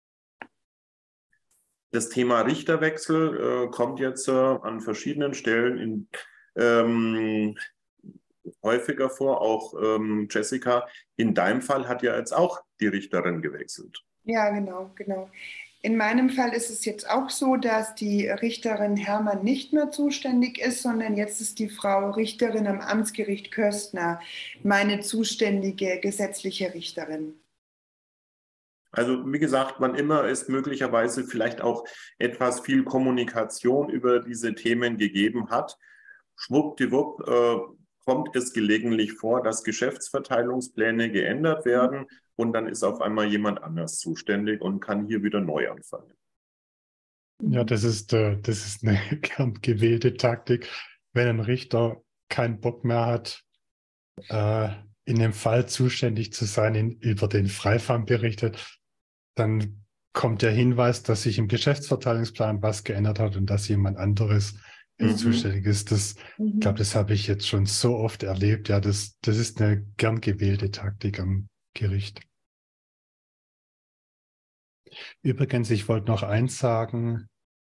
Das Thema Richterwechsel äh, kommt jetzt äh, an verschiedenen Stellen in, ähm, häufiger vor. Auch ähm, Jessica, in deinem Fall hat ja jetzt auch die Richterin gewechselt. Ja, genau, genau. In meinem Fall ist es jetzt auch so, dass die Richterin Herrmann nicht mehr zuständig ist, sondern jetzt ist die Frau Richterin am Amtsgericht Köstner meine zuständige gesetzliche Richterin. Also wie gesagt, wann immer es möglicherweise vielleicht auch etwas viel Kommunikation über diese Themen gegeben hat, schwuppdiwupp, äh, kommt es gelegentlich vor, dass Geschäftsverteilungspläne geändert werden und dann ist auf einmal jemand anders zuständig und kann hier wieder neu anfangen. Ja, das ist, äh, das ist eine gern gewählte Taktik. Wenn ein Richter keinen Bock mehr hat, äh, in dem Fall zuständig zu sein, in, über den Freifall berichtet, dann kommt der Hinweis, dass sich im Geschäftsverteilungsplan was geändert hat und dass jemand anderes jetzt Mhm. zuständig ist. Das, Mhm. ich glaube, das habe ich jetzt schon so oft erlebt. Ja, das, das ist eine gern gewählte Taktik am Gericht. Übrigens, ich wollte noch eins sagen.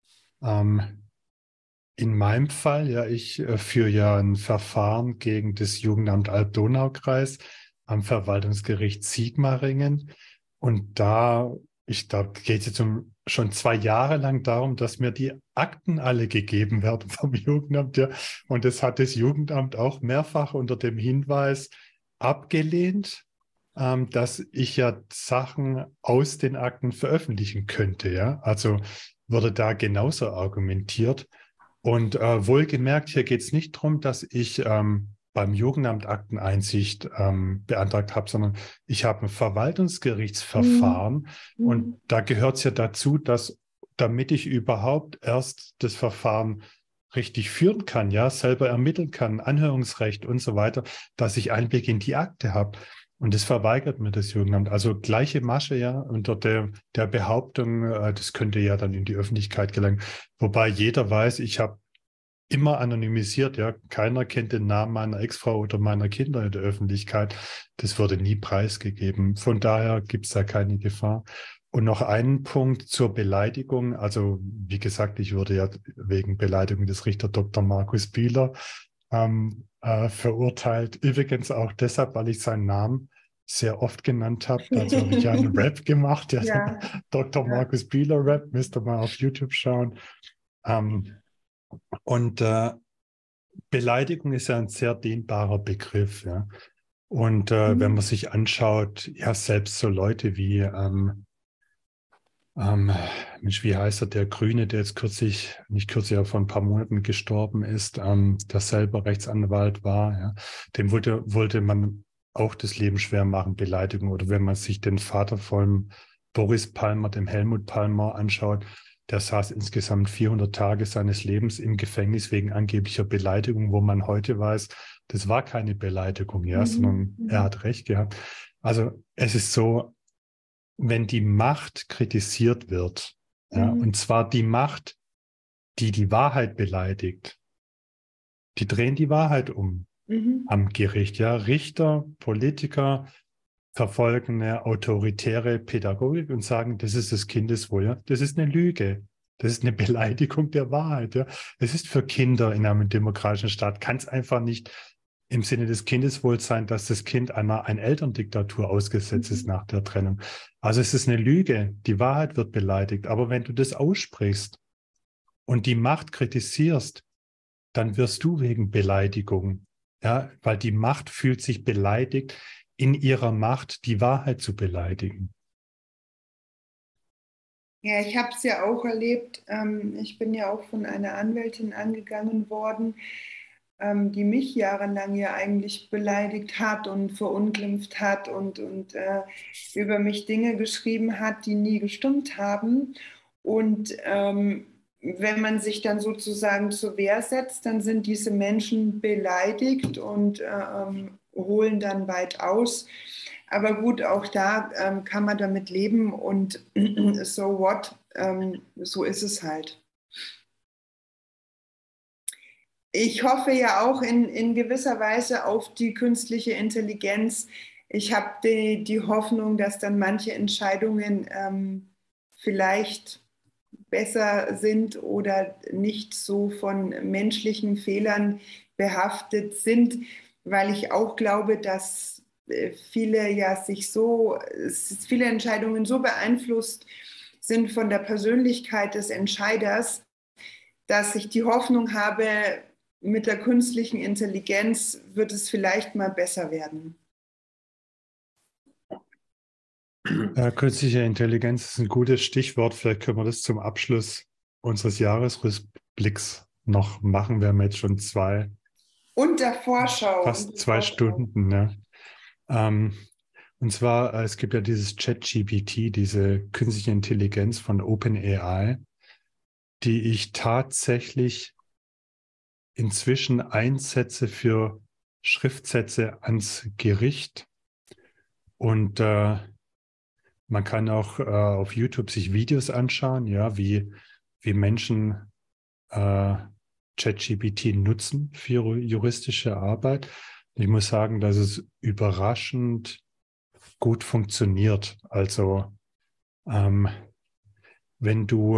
Ähm, in meinem Fall, ja, ich äh, führe ja ein Verfahren gegen das Jugendamt Alb-Donau-Kreis am Verwaltungsgericht Sigmaringen. Und da, ich glaube, geht es jetzt um schon zwei Jahre lang darum, dass mir die Akten alle gegeben werden vom Jugendamt. Ja. Und das hat das Jugendamt auch mehrfach unter dem Hinweis abgelehnt, ähm, dass ich ja Sachen aus den Akten veröffentlichen könnte. Ja. Also wurde da genauso argumentiert. Und äh, wohlgemerkt, hier geht es nicht darum, dass ich ähm, beim Jugendamt Akteneinsicht ähm, beantragt habe, sondern ich habe ein Verwaltungsgerichtsverfahren Mhm. und da gehört es ja dazu, dass damit ich überhaupt erst das Verfahren richtig führen kann, ja, selber ermitteln kann, Anhörungsrecht und so weiter, dass ich Einblick in die Akte habe. Und das verweigert mir das Jugendamt. Also gleiche Masche, ja, unter der, der Behauptung, äh, das könnte ja dann in die Öffentlichkeit gelangen. Wobei jeder weiß, ich habe immer anonymisiert, ja. Keiner kennt den Namen meiner Ex-Frau oder meiner Kinder in der Öffentlichkeit. Das wurde nie preisgegeben. Von daher gibt es da keine Gefahr. Und noch einen Punkt zur Beleidigung. Also, wie gesagt, ich wurde ja wegen Beleidigung des Richter Doktor Markus Bieler ähm, äh, verurteilt. Übrigens auch deshalb, weil ich seinen Namen sehr oft genannt habe. Dazu habe ich ja einen Rap gemacht, ja, Ja. Doktor Ja. Markus Bieler Rap, müsst ihr mal auf YouTube schauen. Ähm, und äh, Beleidigung ist ja ein sehr dehnbarer Begriff, ja. Und äh, Mhm. wenn man sich anschaut, ja, selbst so Leute wie, ähm, ähm, Mensch, wie heißt er, der Grüne, der jetzt kürzlich, nicht kürzlich, aber vor ein paar Monaten gestorben ist, ähm, der selber Rechtsanwalt war, ja, dem wollte, wollte man auch das Leben schwer machen, Beleidigung. Oder wenn man sich den Vater von Boris Palmer, dem Helmut Palmer, anschaut, der saß insgesamt vierhundert Tage seines Lebens im Gefängnis wegen angeblicher Beleidigung, wo man heute weiß, das war keine Beleidigung, ja, Mhm. sondern Mhm. er hat recht gehabt. Also es ist so, wenn die Macht kritisiert wird, ja, Mhm. und zwar die Macht, die die Wahrheit beleidigt, die drehen die Wahrheit um Mhm. am Gericht, ja, Richter, Politiker verfolgen eine autoritäre Pädagogik und sagen, das ist das Kindeswohl, ja, das ist eine Lüge. Das ist eine Beleidigung der Wahrheit, ja. Es ist für Kinder in einem demokratischen Staat, kann es einfach nicht im Sinne des Kindeswohls sein, dass das Kind einer eine Elterndiktatur ausgesetzt ist Mhm. nach der Trennung. Also es ist eine Lüge, die Wahrheit wird beleidigt. Aber wenn du das aussprichst und die Macht kritisierst, dann wirst du wegen Beleidigung, ja, weil die Macht fühlt sich beleidigt, in ihrer Macht die Wahrheit zu beleidigen. Ja, ich habe es ja auch erlebt. Ähm, ich bin ja auch von einer Anwältin angegangen worden, ähm, die mich jahrelang ja eigentlich beleidigt hat und verunglimpft hat und, und äh, über mich Dinge geschrieben hat, die nie gestimmt haben. Und ähm, wenn man sich dann sozusagen zur Wehr setzt, dann sind diese Menschen beleidigt und äh, ähm, holen dann weit aus. Aber gut, auch da ähm, kann man damit leben und so what, ähm, so ist es halt. Ich hoffe ja auch in, in gewisser Weise auf die künstliche Intelligenz. Ich habe die, die Hoffnung, dass dann manche Entscheidungen ähm, vielleicht besser sind oder nicht so von menschlichen Fehlern behaftet sind, weil ich auch glaube, dass äh, viele ja sich so, viele Entscheidungen so beeinflusst sind von der Persönlichkeit des Entscheiders, dass ich die Hoffnung habe, mit der künstlichen Intelligenz wird es vielleicht mal besser werden. Äh, künstliche Intelligenz ist ein gutes Stichwort. Vielleicht können wir das zum Abschluss unseres Jahresrückblicks noch machen. Wir haben jetzt schon zwei Und der Vorschau. Und fast der zwei Vorschau. Stunden. Ne? Ähm, und zwar, äh, es gibt ja dieses ChatGPT, diese künstliche Intelligenz von OpenAI, die ich tatsächlich inzwischen einsetze für Schriftsätze ans Gericht. Und äh, man kann auch äh, auf YouTube sich Videos anschauen, ja, wie, wie Menschen äh, ChatGPT nutzen für ihre juristische Arbeit. Ich muss sagen, dass es überraschend gut funktioniert. Also ähm, wenn du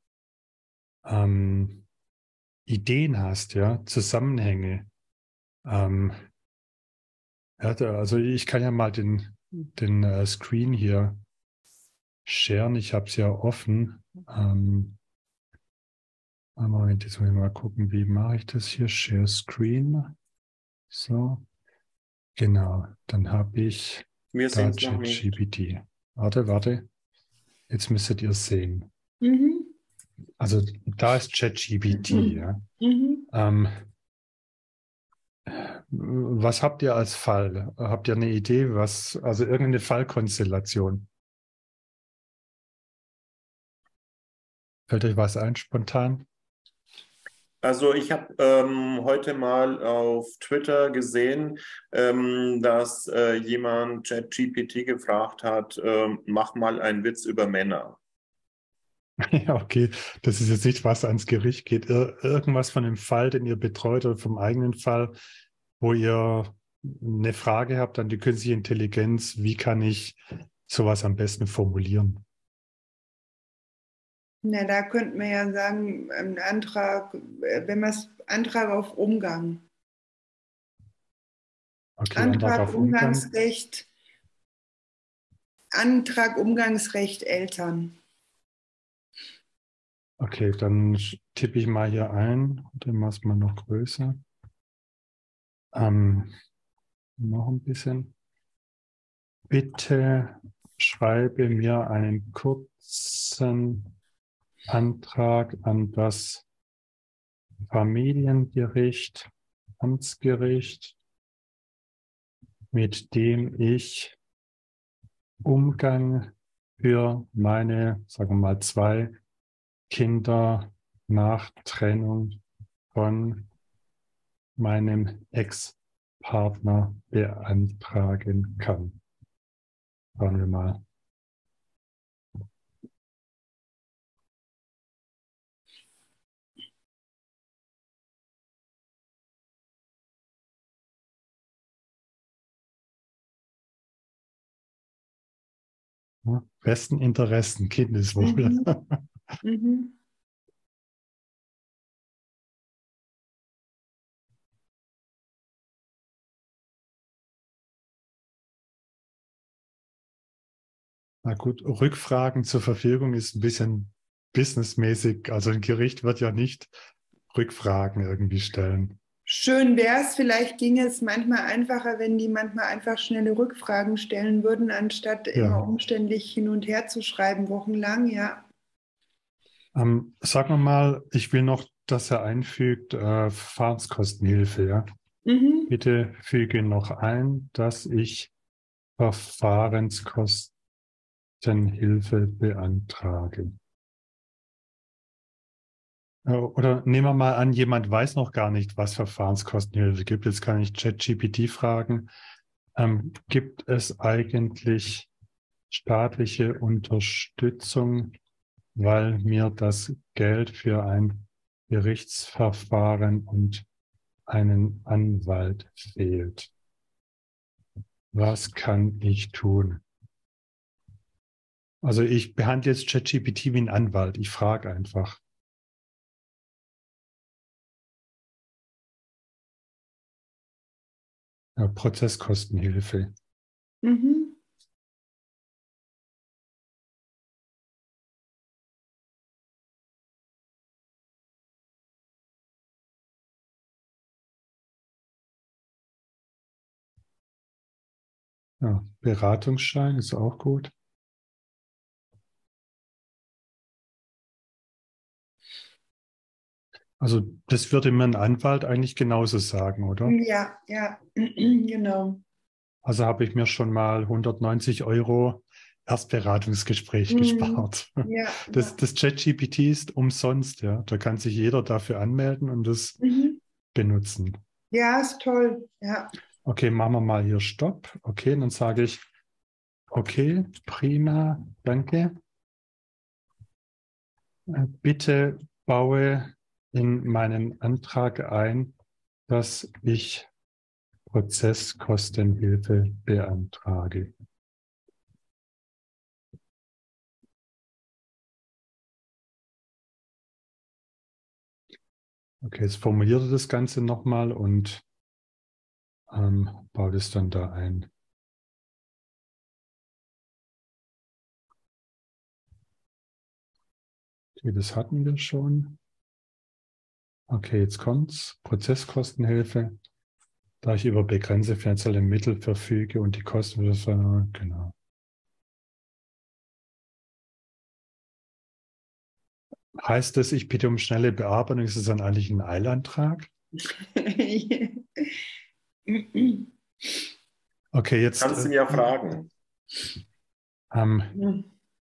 ähm, Ideen hast, ja, Zusammenhänge, ähm, ja, also ich kann ja mal den, den äh, Screen hier sharen. Ich habe es ja offen. Ähm, Moment, jetzt muss ich mal gucken, wie mache ich das hier? Share Screen. So, genau. Dann habe ich Wir sehen da es noch nicht. ChatGPT. Warte, warte. Jetzt müsstet ihr es sehen. Mhm. Also da ist ChatGPT. Ja. Mhm. Ähm, was habt ihr als Fall? Habt ihr eine Idee, was, also irgendeine Fallkonstellation? Fällt euch was ein, spontan? Also ich habe ähm, heute mal auf Twitter gesehen, ähm, dass äh, jemand ChatGPT gefragt hat, ähm, mach mal einen Witz über Männer. Ja, okay. Das ist jetzt nicht, was ans Gericht geht. Ir irgendwas von dem Fall, den ihr betreut oder vom eigenen Fall, wo ihr eine Frage habt an die künstliche Intelligenz. Wie kann ich sowas am besten formulieren? Na, da könnte man ja sagen, ein Antrag, äh, wenn man es Antrag auf Umgang. Okay, Antrag Antrag auf Umgang. Umgangsrecht, Antrag Umgangsrecht Eltern. Okay, dann tippe ich mal hier ein. Dann mache es mal noch größer. Ähm, noch ein bisschen. Bitte schreibe mir einen kurzen Antrag an das Familiengericht, Amtsgericht, mit dem ich Umgang für meine, sagen wir mal, zwei Kinder nach Trennung von meinem Ex-Partner beantragen kann. Schauen wir mal. Ja, besten Interessen, Kindeswohl. Mhm. Mhm. Na gut, Rückfragen zur Verfügung ist ein bisschen businessmäßig. Also ein Gericht wird ja nicht Rückfragen irgendwie stellen. Schön wäre es, vielleicht ginge es manchmal einfacher, wenn die manchmal einfach schnelle Rückfragen stellen würden, anstatt immer Ja, umständlich hin und her zu schreiben, wochenlang, ja. ähm, sagen wir mal, ich will noch, dass er einfügt, äh, Verfahrenskostenhilfe. Ja? Mhm. Bitte füge noch ein, dass ich Verfahrenskostenhilfe beantrage. Äh, Oder nehmen wir mal an, jemand weiß noch gar nicht, was Verfahrenskostenhilfe gibt. Jetzt kann ich ChatGPT fragen, ähm, gibt es eigentlich staatliche Unterstützung, weil mir das Geld für ein Gerichtsverfahren und einen Anwalt fehlt? Was kann ich tun? Also ich behandle jetzt ChatGPT wie ein Anwalt. Ich frage einfach. Ja, Prozesskostenhilfe. Mhm. Ja, Beratungsschein ist auch gut. Also das würde mir ein Anwalt eigentlich genauso sagen, oder? Ja, ja, genau. Also habe ich mir schon mal hundertneunzig Euro Erstberatungsgespräch Mhm. gespart. Ja, Das, ja. das ChatGPT ist umsonst, ja. Da kann sich jeder dafür anmelden und das Mhm. benutzen. Ja, ist toll. Ja. Okay, machen wir mal hier Stopp. Okay, dann sage ich, okay, prima, danke. Äh, Bitte baue in meinen Antrag ein, dass ich Prozesskostenhilfe beantrage. Okay, jetzt formuliere das Ganze nochmal und ähm, baue das dann da ein. Okay, das hatten wir schon. Okay, jetzt kommt's. Prozesskostenhilfe. Da ich über begrenzte finanzielle Mittel verfüge und die Kosten, das war, genau. Heißt das, ich bitte um schnelle Bearbeitung? Ist es dann eigentlich ein Eilantrag? Okay, jetzt Kannst du äh, ihn ja fragen. ähm,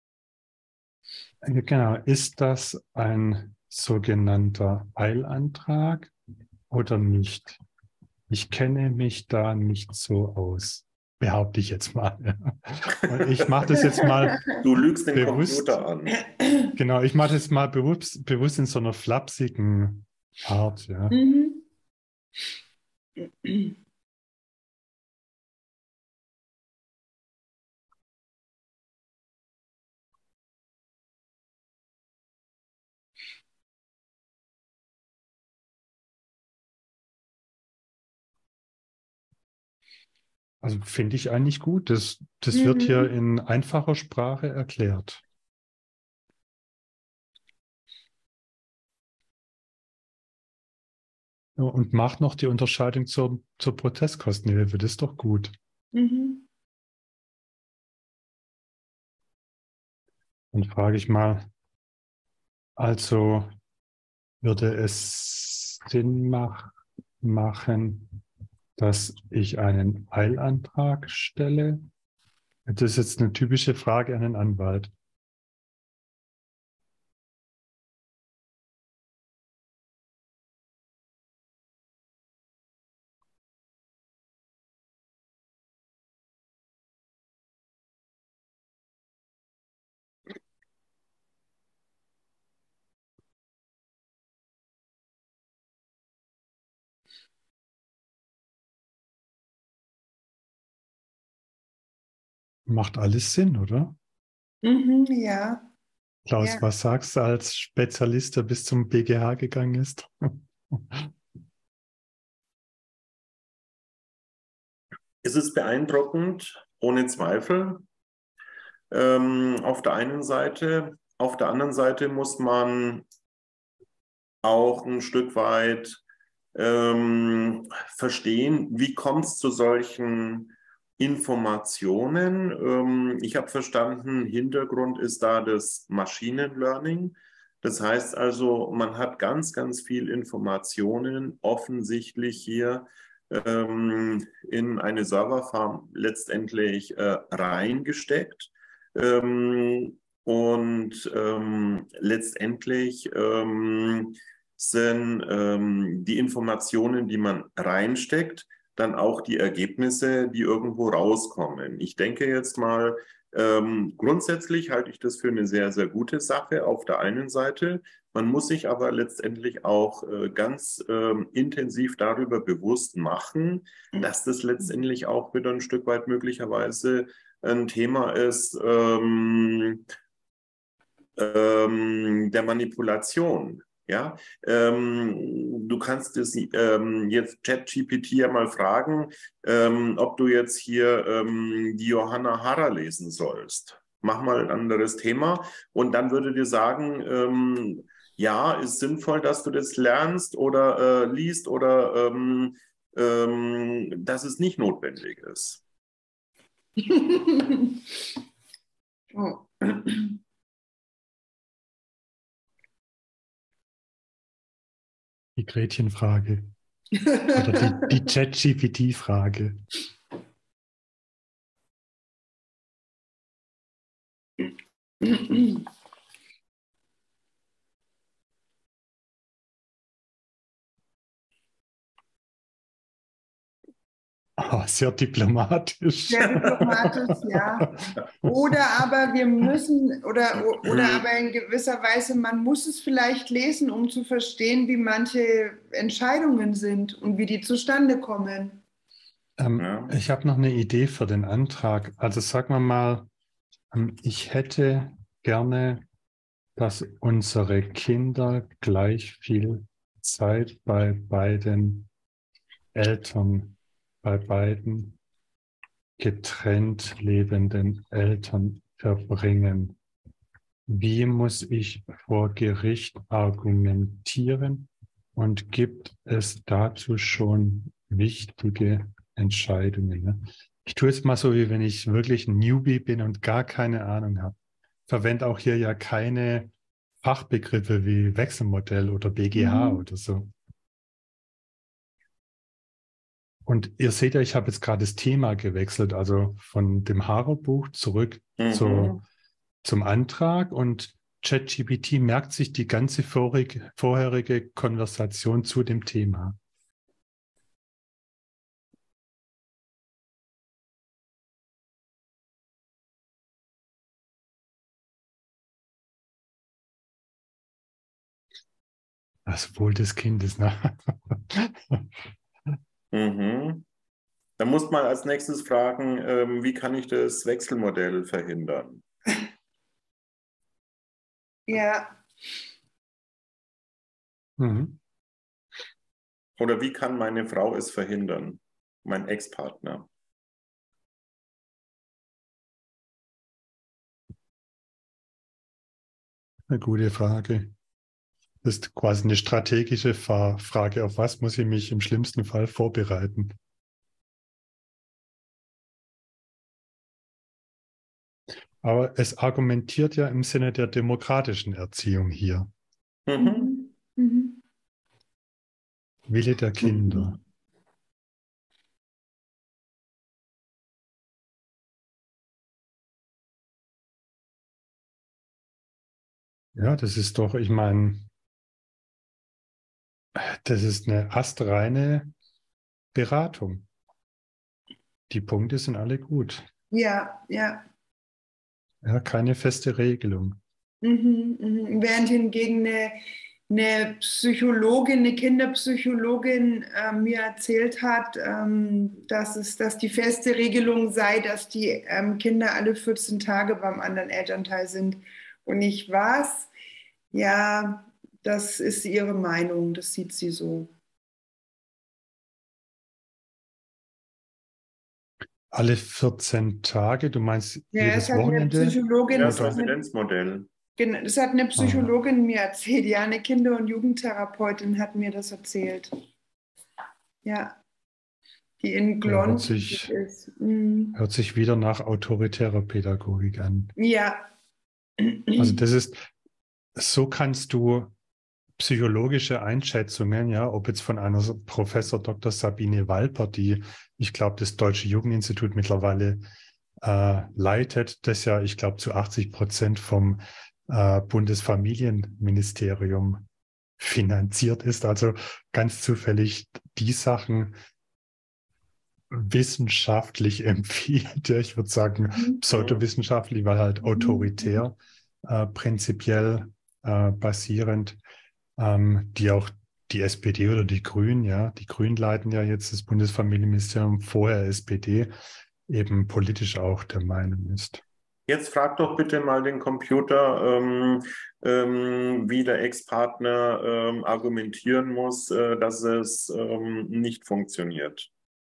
genau, ist das ein sogenannter Eilantrag oder nicht? Ich kenne mich da nicht so aus, behaupte ich jetzt mal. Und ich mache das jetzt mal Du lügst den bewusst, Computer an. genau, ich mache das mal bewusst, bewusst in so einer flapsigen Art, ja. Mhm. Also finde ich eigentlich gut. Das, das wird hier Mhm. in einfacher Sprache erklärt. Ja, und macht noch die Unterscheidung zur, zur Protestkostenhilfe. Das ist doch gut. Mhm. Dann frage ich mal, also würde es Sinn mach, machen, dass ich einen Eilantrag stelle? Das ist jetzt eine typische Frage an den Anwalt. Macht alles Sinn, oder? Mhm. Ja, Klaus, ja. was sagst du als Spezialist, der bis zum B G H gegangen ist? Es ist beeindruckend, ohne Zweifel. Ähm, auf der einen Seite. Auf der anderen Seite muss man auch ein Stück weit ähm, verstehen, wie kommt es zu solchen Informationen. Ähm, ich habe verstanden, Hintergrund ist da das Machine Learning. Das heißt also, man hat ganz, ganz viel Informationen offensichtlich hier ähm, in eine Serverfarm letztendlich äh, reingesteckt. Ähm, und ähm, letztendlich ähm, sind ähm, die Informationen, die man reinsteckt, dann auch die Ergebnisse, die irgendwo rauskommen. Ich denke jetzt mal, ähm, grundsätzlich halte ich das für eine sehr, sehr gute Sache auf der einen Seite. Man muss sich aber letztendlich auch äh, ganz ähm, intensiv darüber bewusst machen, dass das letztendlich auch wieder ein Stück weit möglicherweise ein Thema ist, ähm, ähm, der Manipulation. Ja, ähm, du kannst es ähm, jetzt ChatGPT ja mal fragen, ähm, ob du jetzt hier ähm, die Johanna Harrer lesen sollst. Mach mal ein anderes Thema und dann würde dir sagen, ähm, ja, ist sinnvoll, dass du das lernst oder äh, liest oder ähm, ähm, dass es nicht notwendig ist. Oh. Die Gretchenfrage. Oder die, die ChatGPT-Frage. Oh, sehr diplomatisch. Sehr diplomatisch, ja. Oder aber wir müssen, oder, oder aber in gewisser Weise, man muss es vielleicht lesen, um zu verstehen, wie manche Entscheidungen sind und wie die zustande kommen. Ähm, Ja. ich habe noch eine Idee für den Antrag. Also sagen wir mal, ähm, ich hätte gerne, dass unsere Kinder gleich viel Zeit bei beiden Eltern, bei beiden getrennt lebenden Eltern verbringen. Wie muss ich vor Gericht argumentieren und gibt es dazu schon wichtige Entscheidungen? Ne? Ich tue es mal so, wie wenn ich wirklich ein Newbie bin und gar keine Ahnung habe. Verwende auch hier ja keine Fachbegriffe wie Wechselmodell oder B G H Mhm. oder so. Und ihr seht ja, ich habe jetzt gerade das Thema gewechselt, also von dem Haro-Buch zurück Mhm. zur, zum Antrag, und ChatGPT merkt sich die ganze vorige, vorherige Konversation zu dem Thema. Das Wohl des Kindes. Ne? Mhm. Da muss man als nächstes fragen, ähm, wie kann ich das Wechselmodell verhindern? Ja. Mhm. Oder wie kann meine Frau es verhindern? Mein Ex-Partner. Eine gute Frage. Das ist quasi eine strategische Frage. Auf was muss ich mich im schlimmsten Fall vorbereiten? Aber es argumentiert ja im Sinne der demokratischen Erziehung hier. Mhm. Mhm. Wille der Kinder. Ja, das ist doch, ich meine, das ist eine astreine Beratung. Die Punkte sind alle gut. Ja, ja. Ja, keine feste Regelung. Mhm, mhm. Während hingegen eine, eine Psychologin, eine Kinderpsychologin äh, mir erzählt hat, ähm, dass es, dass die feste Regelung sei, dass die ähm, Kinder alle vierzehn Tage beim anderen Elternteil sind. Und nicht was? Ja, das ist ihre Meinung, das sieht sie so. Alle vierzehn Tage, du meinst Ja, es jedes hat eine Wochenende? Psychologin, Ja, das das hat Oder? eine, Residenzmodell. genau, das hat eine Ah, Psychologin mir erzählt, ja, eine Kinder- und Jugendtherapeutin hat mir das erzählt. Ja. Die in ja, hört Glonn tätig sich, ist. Mhm. hört sich wieder nach autoritärer Pädagogik an. Ja. Also das ist, so kannst du psychologische Einschätzungen, ja, ob jetzt von einer Professor Doktor Sabine Walper, die, ich glaube, das Deutsche Jugendinstitut mittlerweile äh, leitet, das ja, ich glaube, zu achtzig Prozent vom äh, Bundesfamilienministerium finanziert ist. Also ganz zufällig die Sachen wissenschaftlich empfiehlt. Ja, ich würde sagen Mhm. pseudowissenschaftlich, weil halt Mhm. autoritär, äh, prinzipiell äh, basierend, ähm, die auch die S P D oder die Grünen, ja, die Grünen leiten ja jetzt das Bundesfamilienministerium, vorher S P D, eben politisch auch der Meinung ist. Jetzt frag doch bitte mal den Computer, ähm, ähm, wie der Ex-Partner ähm, argumentieren muss, äh, dass es ähm, nicht funktioniert.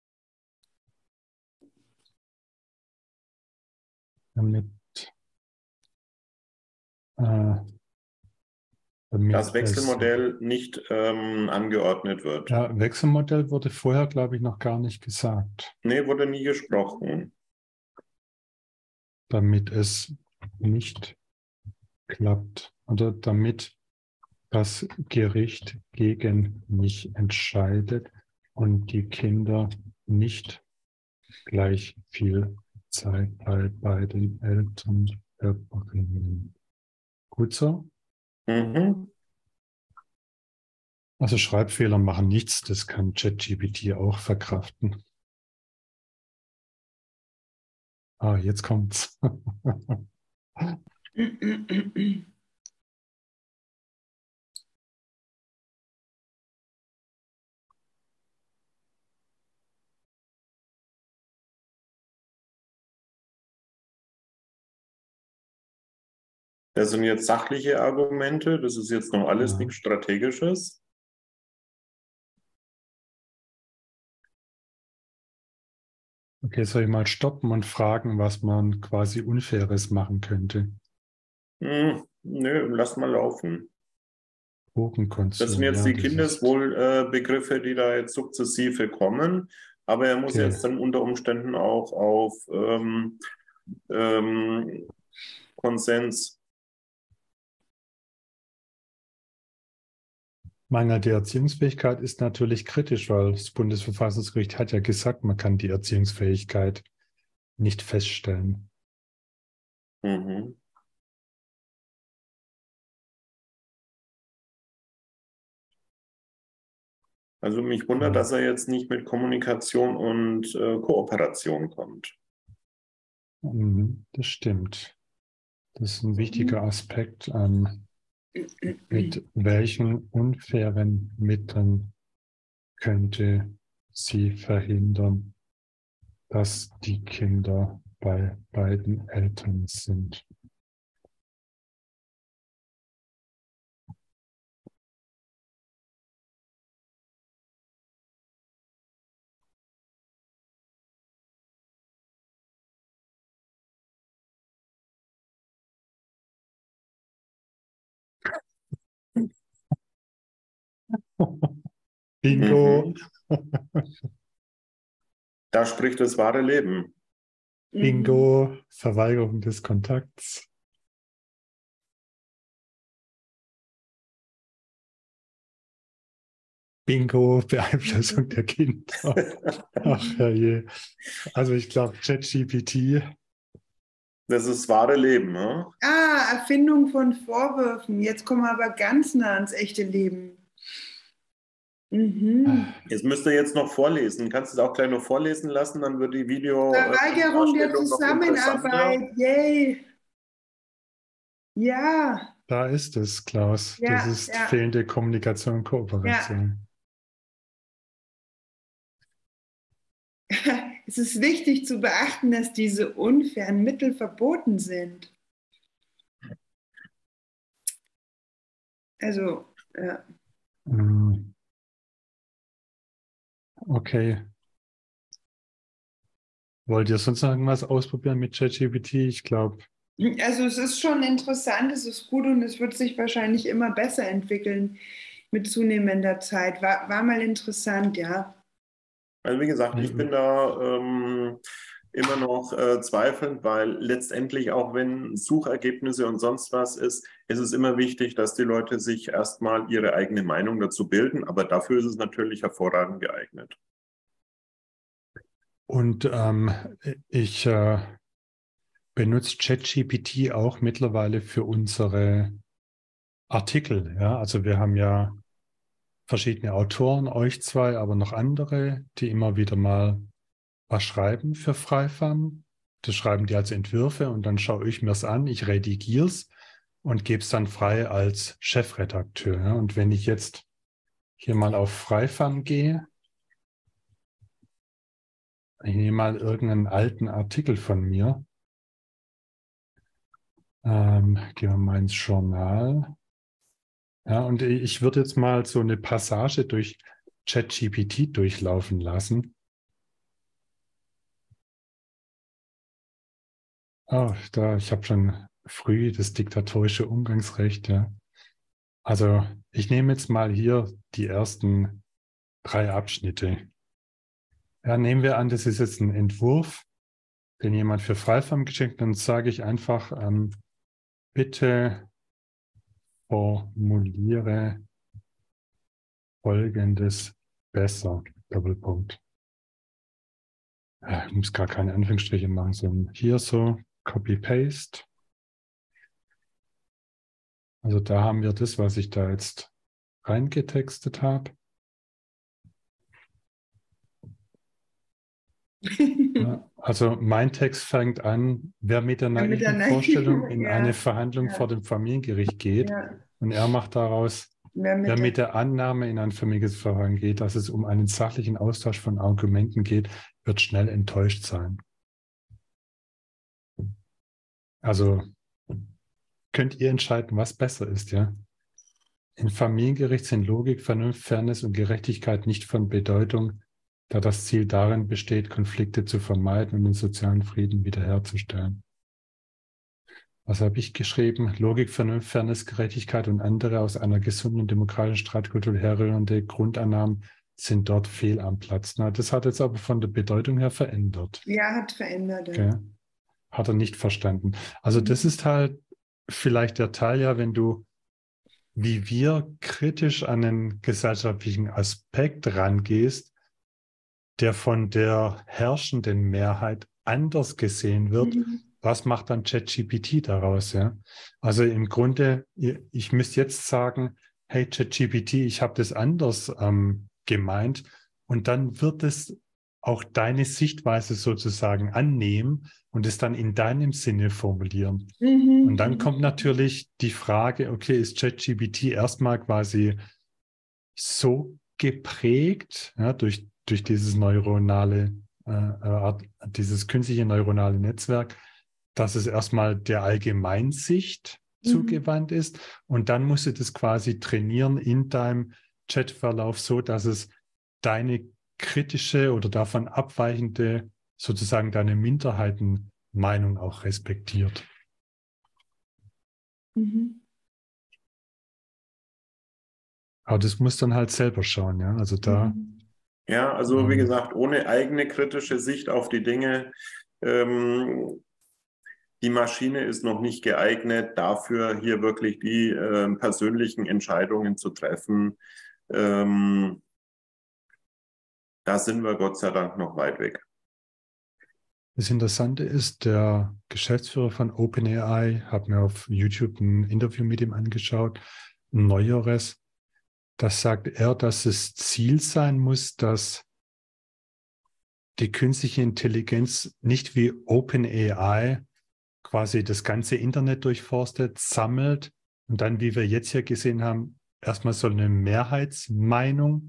Damit, äh, Das damit es, Wechselmodell nicht ähm, angeordnet wird. ja, Wechselmodell wurde vorher, glaube ich, noch gar nicht gesagt. Nee, wurde nie gesprochen. Damit es nicht klappt oder damit das Gericht gegen mich entscheidet und die Kinder nicht gleich viel Zeit bei beiden Eltern verbringen. Gut so? Mhm. Also Schreibfehler machen nichts, das kann ChatGPT auch verkraften. Ah, jetzt kommt's. Das sind jetzt sachliche Argumente, das ist jetzt noch alles Ja. nichts Strategisches. Okay, soll ich mal stoppen und fragen, was man quasi Unfaires machen könnte? Hm, nö, lass mal laufen. Das sind Drogenkonsum, jetzt ja, die das ist Kindeswohlbegriffe, die da jetzt sukzessive kommen. Aber er muss okay. jetzt dann unter Umständen auch auf ähm, ähm, Konsens. Mangelnde Erziehungsfähigkeit ist natürlich kritisch, weil das Bundesverfassungsgericht hat ja gesagt, man kann die Erziehungsfähigkeit nicht feststellen. Mhm. Also mich wundert, Ja. dass er jetzt nicht mit Kommunikation und äh, Kooperation kommt. Mhm, das stimmt. Das ist ein wichtiger Aspekt. Ähm, mit welchen unfairen Mitteln könnte sie verhindern, dass die Kinder bei beiden Eltern sind? Bingo! Mhm. Da spricht das wahre Leben. Bingo! Verweigerung des Kontakts. Bingo! Beeinflussung der Kinder. Ach herrje. Also ich glaube, ChatGPT. Das ist wahre Leben, ne? Ah, Erfindung von Vorwürfen. Jetzt kommen wir aber ganz nah ans echte Leben. Mhm. Jetzt müsst ihr jetzt noch vorlesen. Kannst du es auch gleich noch vorlesen lassen, dann wird die Verweigerung der Videodarstellung noch interessanter. Zusammenarbeit. Yay. Ja, Da ist es, Klaus. Das ja, ist ja, fehlende Kommunikation und ja. Kooperation. Es ist wichtig zu beachten, dass diese unfairen Mittel verboten sind. Also, ja. Okay. Wollt ihr sonst noch irgendwas ausprobieren mit ChatGPT? Ich glaube, Also es ist schon interessant, es ist gut und es wird sich wahrscheinlich immer besser entwickeln mit zunehmender Zeit. War, war mal interessant, ja. Also wie gesagt, ich bin da ähm, immer noch äh, zweifelnd, weil letztendlich auch wenn Suchergebnisse und sonst was ist, ist es immer wichtig, dass die Leute sich erstmal ihre eigene Meinung dazu bilden. Aber dafür ist es natürlich hervorragend geeignet. und ähm, ich äh, benutze ChatGPT auch mittlerweile für unsere Artikel. Ja, also wir haben ja verschiedene Autoren, euch zwei, aber noch andere, die immer wieder mal was schreiben für Freifam. Das schreiben die als Entwürfe und dann schaue ich mir es an, ich redigiere es und gebe es dann frei als Chefredakteur. Ja. Und wenn ich jetzt hier mal auf Freifam gehe, ich nehme mal irgendeinen alten Artikel von mir, ähm, gehen wir mal ins Journal. Ja, und ich würde jetzt mal so eine Passage durch ChatGPT durchlaufen lassen. Oh, da, ich habe schon früh das diktatorische Umgangsrecht, ja. Also ich nehme jetzt mal hier die ersten drei Abschnitte. Ja, nehmen wir an, das ist jetzt ein Entwurf, den jemand für Freifam geschickt hat, dann sage ich einfach, ähm, bitte formuliere Folgendes besser. Doppelpunkt. Ich muss gar keine Anführungsstriche machen, sondern hier so Copy-Paste. Also da haben wir das, was ich da jetzt reingetextet habe. Ja, also mein Text fängt an, wer mit der naiven mit der naiven, Vorstellung in ja, eine Verhandlung ja. vor dem Familiengericht geht, Ja. und er macht daraus, Wer mit, wer der, mit der Annahme in ein Familienverfahren geht, dass es um einen sachlichen Austausch von Argumenten geht, wird schnell enttäuscht sein. Also könnt ihr entscheiden, was besser ist, ja? Im Familiengericht sind Logik, Vernunft, Fairness und Gerechtigkeit nicht von Bedeutung, da das Ziel darin besteht, Konflikte zu vermeiden und den sozialen Frieden wiederherzustellen. Was habe ich geschrieben? Logik, Vernunft, Fairness, Gerechtigkeit und andere aus einer gesunden demokratischen Streitkultur herrührende Grundannahmen sind dort fehl am Platz. Na, das hat jetzt aber von der Bedeutung her verändert. Ja, hat verändert. Okay. Hat er nicht verstanden. Also das ist halt vielleicht der Teil, ja, wenn du, wie wir kritisch an einen gesellschaftlichen Aspekt rangehst, der von der herrschenden Mehrheit anders gesehen wird, mhm. Was macht dann ChatGPT daraus? Ja? Also im Grunde, ich müsste jetzt sagen, hey ChatGPT, ich habe das anders ähm, gemeint, und dann wird es auch deine Sichtweise sozusagen annehmen und es dann in deinem Sinne formulieren. Mhm. Und dann kommt natürlich die Frage, okay, ist ChatGPT erstmal quasi so geprägt, ja, durch, durch dieses neuronale, äh, dieses künstliche neuronale Netzwerk, dass es erstmal der Allgemeinsicht mhm. zugewandt ist, und dann musst du das quasi trainieren in deinem Chatverlauf so, dass es deine kritische oder davon abweichende, sozusagen deine Minderheitenmeinung auch respektiert. Mhm. Aber das muss dann halt selber schauen, ja, also da... Ja, also wie gesagt, ohne eigene kritische Sicht auf die Dinge, ähm, die Maschine ist noch nicht geeignet, dafür hier wirklich die äh, persönlichen Entscheidungen zu treffen. Ähm, da sind wir Gott sei Dank noch weit weg. Das Interessante ist, der Geschäftsführer von OpenAI, hat mir auf YouTube ein Interview mit ihm angeschaut, ein neueres. Das sagt er, dass das Ziel sein muss, dass die künstliche Intelligenz nicht wie OpenAI quasi das ganze Internet durchforstet, sammelt und dann, wie wir jetzt hier gesehen haben, erstmal so eine Mehrheitsmeinung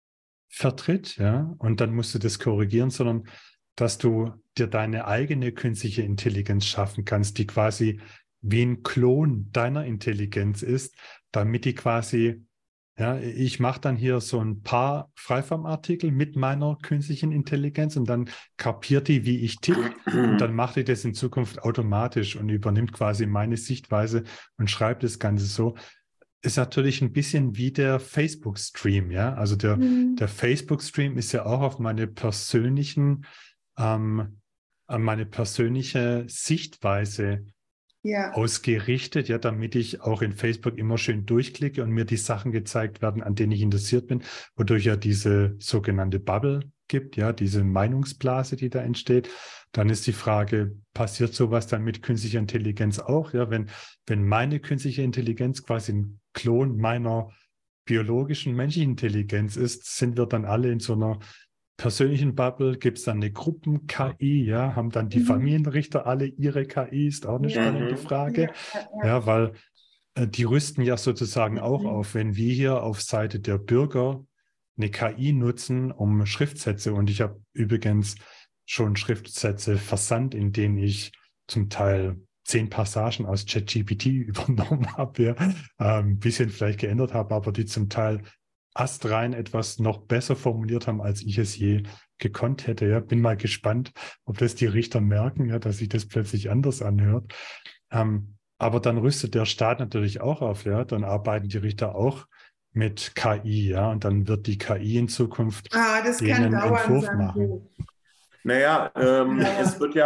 vertritt, ja, und dann musst du das korrigieren, sondern dass du dir deine eigene künstliche Intelligenz schaffen kannst, die quasi wie ein Klon deiner Intelligenz ist, damit die quasi, ja, ich mache dann hier so ein paar Freiformartikel mit meiner künstlichen Intelligenz und dann kapiert die, wie ich ticke, und dann macht die das in Zukunft automatisch und übernimmt quasi meine Sichtweise und schreibt das Ganze so. Ist natürlich ein bisschen wie der Facebook-Stream, ja. Also der, mhm. der Facebook-Stream ist ja auch auf meine persönlichen, ähm, an meine persönliche Sichtweise ja. ausgerichtet, ja, damit ich auch in Facebook immer schön durchklicke und mir die Sachen gezeigt werden, an denen ich interessiert bin, wodurch ja diese sogenannte Bubble gibt, ja, diese Meinungsblase, die da entsteht. Dann ist die Frage, passiert sowas dann mit künstlicher Intelligenz auch? Ja, wenn, wenn meine künstliche Intelligenz quasi ein Klon meiner biologischen menschlichen Intelligenz ist, sind wir dann alle in so einer persönlichen Bubble, gibt es dann eine Gruppen-K I, ja, haben dann die mhm. Familienrichter alle ihre K I, ist auch eine ja. spannende Frage, ja, ja, ja. ja weil äh, die rüsten ja sozusagen mhm. auch auf, wenn wir hier auf Seite der Bürger eine K I nutzen, um Schriftsätze, und ich habe übrigens schon Schriftsätze versandt, in denen ich zum Teil zehn Passagen aus ChatGPT übernommen habe, ja, äh, ein bisschen vielleicht geändert habe, aber die zum Teil astrein etwas noch besser formuliert haben, als ich es je gekonnt hätte. Ja, bin mal gespannt, ob das die Richter merken, ja, dass sich das plötzlich anders anhört. Ähm, aber dann rüstet der Staat natürlich auch auf, ja, dann arbeiten die Richter auch mit K I, ja, und dann wird die K I in Zukunft ah, das denen kann dauern, Entwurf machen. Naja, ähm, ja. es wird ja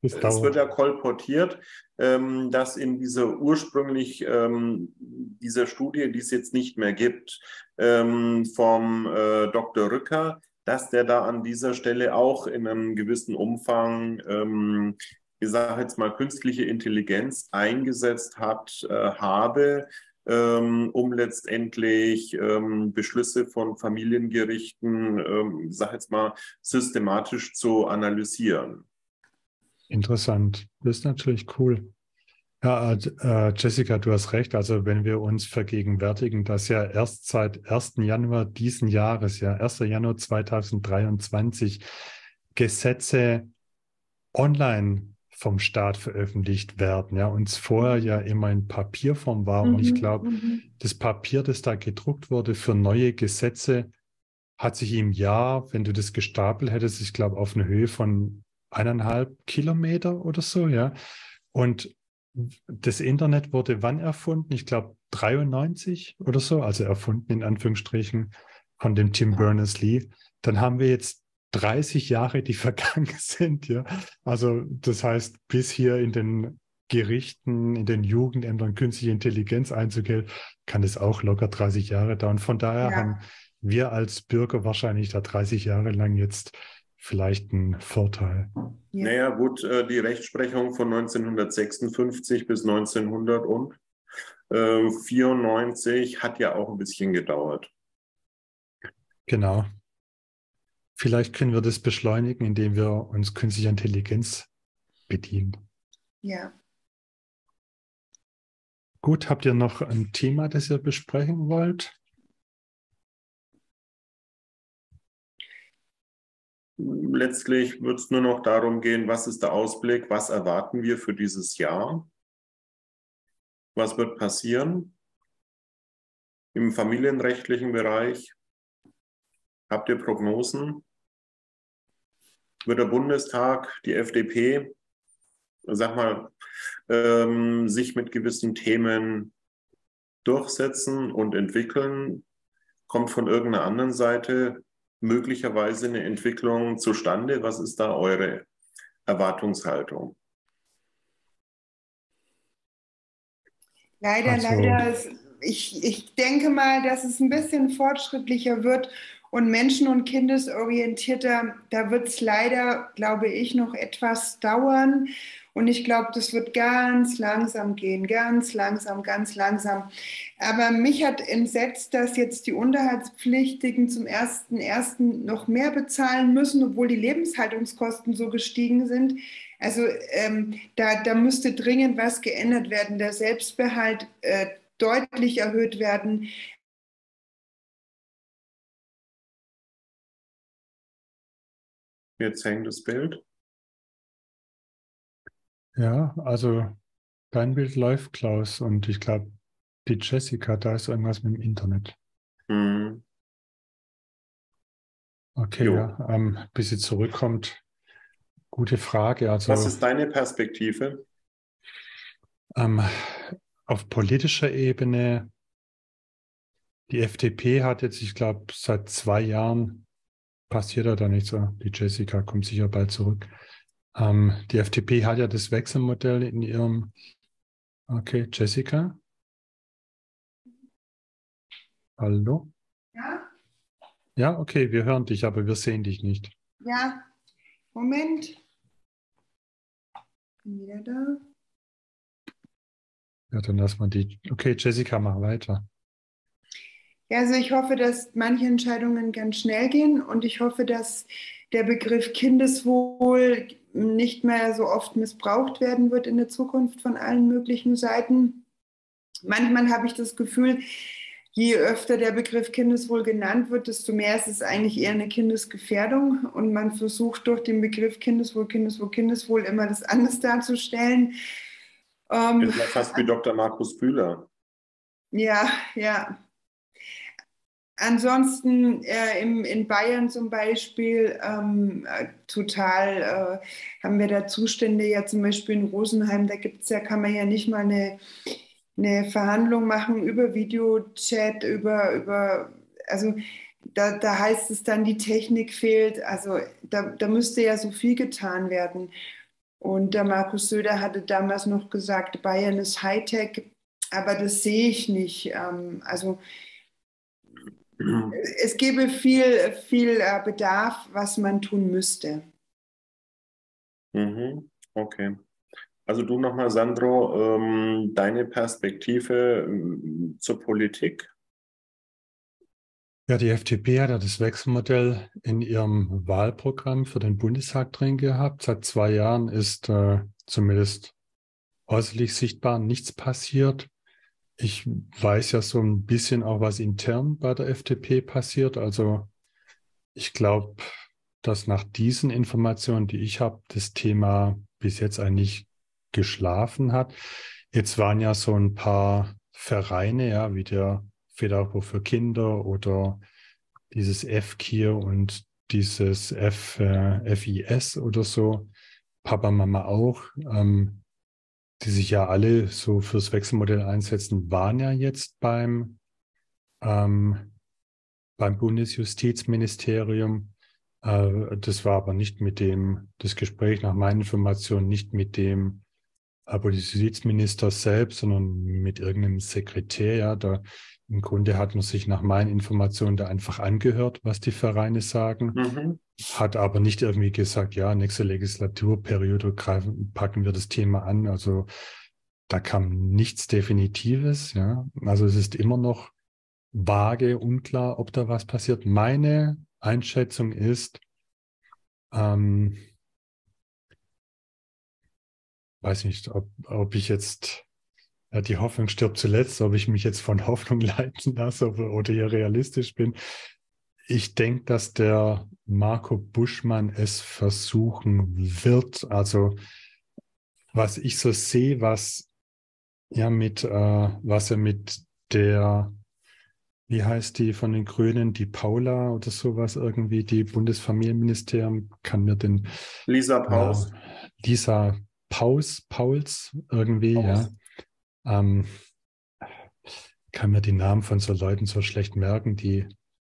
Das es wird dauert. ja kolportiert, ähm, dass in dieser ursprünglich ähm, dieser Studie, die es jetzt nicht mehr gibt, ähm, vom äh, Doktor Rücker, dass der da an dieser Stelle auch in einem gewissen Umfang, ähm, ich sage jetzt mal, künstliche Intelligenz eingesetzt hat, äh, habe, ähm, um letztendlich ähm, Beschlüsse von Familiengerichten, ähm, ich sage jetzt mal, systematisch zu analysieren. Interessant. Das ist natürlich cool. Ja, äh, Jessica, du hast recht. Also wenn wir uns vergegenwärtigen, dass ja erst seit ersten Januar diesen Jahres, ja, ersten Januar zweitausenddreiundzwanzig, Gesetze online vom Staat veröffentlicht werden, ja, uns vorher ja immer in Papierform war. Und ich Mhm, glaube, mhm. das Papier, das da gedruckt wurde für neue Gesetze, hat sich im Jahr, wenn du das gestapelt hättest, ich glaube, auf eine Höhe von eineinhalb Kilometer oder so, ja. Und das Internet wurde wann erfunden? Ich glaube, dreiundneunzig oder so, also erfunden in Anführungsstrichen von dem Tim Berners-Lee. Dann haben wir jetzt dreißig Jahre, die vergangen sind, ja. Also das heißt, bis hier in den Gerichten, in den Jugendämtern künstliche Intelligenz Einzug hält, kann es auch locker dreißig Jahre dauern. Von daher Ja, haben wir als Bürger wahrscheinlich da dreißig Jahre lang jetzt vielleicht einen Vorteil. ja. Naja, gut, äh, die Rechtsprechung von neunzehnhundertsechsundfünfzig bis neunzehnhundertvierundneunzig hat ja auch ein bisschen gedauert. Genau. Vielleicht können wir das beschleunigen, indem wir uns künstlicher Intelligenz bedienen. Ja. Gut, habt ihr noch ein Thema, das ihr besprechen wollt? Letztlich wird es nur noch darum gehen, was ist der Ausblick, was erwarten wir für dieses Jahr, was wird passieren im familienrechtlichen Bereich. Habt ihr Prognosen? Wird der Bundestag, die F D P, sag mal, ähm, sich mit gewissen Themen durchsetzen und entwickeln? Kommt von irgendeiner anderen Seite möglicherweise eine Entwicklung zustande? Was ist da eure Erwartungshaltung? Leider, Also, leider. Ist, ich, ich denke mal, dass es ein bisschen fortschrittlicher wird und menschen- und kindesorientierter. Da wird es leider, glaube ich, noch etwas dauern. Und ich glaube, das wird ganz langsam gehen, ganz langsam, ganz langsam. Aber mich hat entsetzt, dass jetzt die Unterhaltspflichtigen zum ersten ersten noch mehr bezahlen müssen, obwohl die Lebenshaltungskosten so gestiegen sind. Also ähm, da, da müsste dringend was geändert werden, der Selbstbehalt äh, deutlich erhöht werden. Jetzt hängt das Bild. ja, also dein Bild läuft, Klaus, und ich glaube, die Jessica, da ist irgendwas mit dem Internet. Hm. Okay, Jo. ja, ähm, bis sie zurückkommt. Gute Frage. Was Also ist deine Perspektive? ähm, auf politischer Ebene, die F D P hat jetzt, ich glaube, seit zwei Jahren passiert ja da nicht so. Die Jessica kommt sicher bald zurück. Ähm, die F D P hat ja das Wechselmodell in ihrem. Okay, Jessica? Hallo? Ja, Ja, okay, wir hören dich, aber wir sehen dich nicht. ja, Moment. Bin wieder da. Ja, dann lass mal die. Okay, Jessica, mach weiter. Ja, also ich hoffe, dass manche Entscheidungen ganz schnell gehen und ich hoffe, dass der Begriff Kindeswohl nicht mehr so oft missbraucht werden wird in der Zukunft von allen möglichen Seiten. Manchmal habe ich das Gefühl, je öfter der Begriff Kindeswohl genannt wird, desto mehr ist es eigentlich eher eine Kindesgefährdung und man versucht durch den Begriff Kindeswohl, Kindeswohl, Kindeswohl immer das anders darzustellen. Ähm, Ist ja fast wie Doktor Markus Bühler. ja, ja. Ansonsten äh, im, in Bayern zum Beispiel ähm, äh, total äh, haben wir da Zustände, ja zum Beispiel in Rosenheim, da gibt's ja, kann man ja nicht mal eine, eine Verhandlung machen über Videochat, über, über, also da, da heißt es dann, die Technik fehlt, also da, da müsste ja so viel getan werden. Und der Markus Söder hatte damals noch gesagt, Bayern ist Hightech, aber das sehe ich nicht. Ähm, also es gäbe viel, viel äh, Bedarf, was man tun müsste. Mhm. Okay. Also du nochmal, Sandro, ähm, deine Perspektive ähm, zur Politik? Ja, die F D P hat ja das Wechselmodell in ihrem Wahlprogramm für den Bundestag drin gehabt. Seit zwei Jahren ist äh, zumindest äußerlich sichtbar nichts passiert. Ich weiß ja so ein bisschen auch, was intern bei der F D P passiert. Also ich glaube, dass nach diesen Informationen, die ich habe, das Thema bis jetzt eigentlich geschlafen hat. Jetzt waren ja so ein paar Vereine, ja, wie der Federbund für Kinder oder dieses F-Kier und dieses F, äh, F I S oder so, Papa, Mama auch, ähm, die sich ja alle so fürs Wechselmodell einsetzen, waren ja jetzt beim, ähm, beim Bundesjustizministerium. Äh, das war aber nicht mit dem, das Gespräch nach meinen Informationen nicht mit dem äh, Bundesjustizminister selbst, sondern mit irgendeinem Sekretär. Ja, da im Grunde hat man sich nach meinen Informationen da einfach angehört, was die Vereine sagen, Mhm. hat aber nicht irgendwie gesagt, ja, nächste Legislaturperiode greifen, packen wir das Thema an. Also da kam nichts Definitives. Ja, also es ist immer noch vage, unklar, ob da was passiert. Meine Einschätzung ist, ähm, weiß nicht, ob, ob ich jetzt, ja, die Hoffnung stirbt zuletzt, ob ich mich jetzt von Hoffnung leiten lasse oder, oder hier realistisch bin. Ich denke, dass der Marco Buschmann es versuchen wird. Also was ich so sehe, was ja mit, äh, was er mit der, wie heißt die von den Grünen, die Paula oder sowas irgendwie, die Bundesfamilienministerium, kann mir den Lisa äh, Paus. Lisa Paus, Pauls irgendwie, ja, Paus. ähm, kann mir die Namen von so Leuten so schlecht merken, die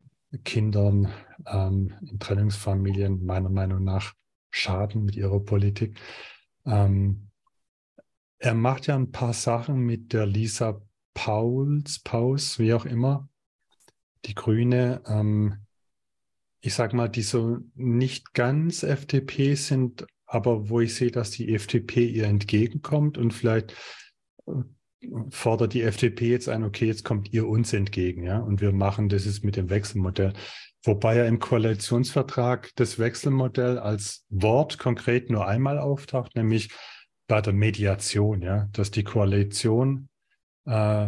Kindern ähm, in Trennungsfamilien meiner Meinung nach schaden mit ihrer Politik. Ähm, er macht ja ein paar Sachen mit der Lisa Pauls, Paus, wie auch immer, die Grüne, ähm, ich sag mal, die so nicht ganz F D P sind, aber wo ich sehe, dass die F D P ihr entgegenkommt und vielleicht äh, fordert die F D P jetzt ein, okay, jetzt kommt ihr uns entgegen, ja, und wir machen das jetzt mit dem Wechselmodell. Wobei ja im Koalitionsvertrag das Wechselmodell als Wort konkret nur einmal auftaucht, nämlich bei der Mediation, ja, dass die Koalition äh,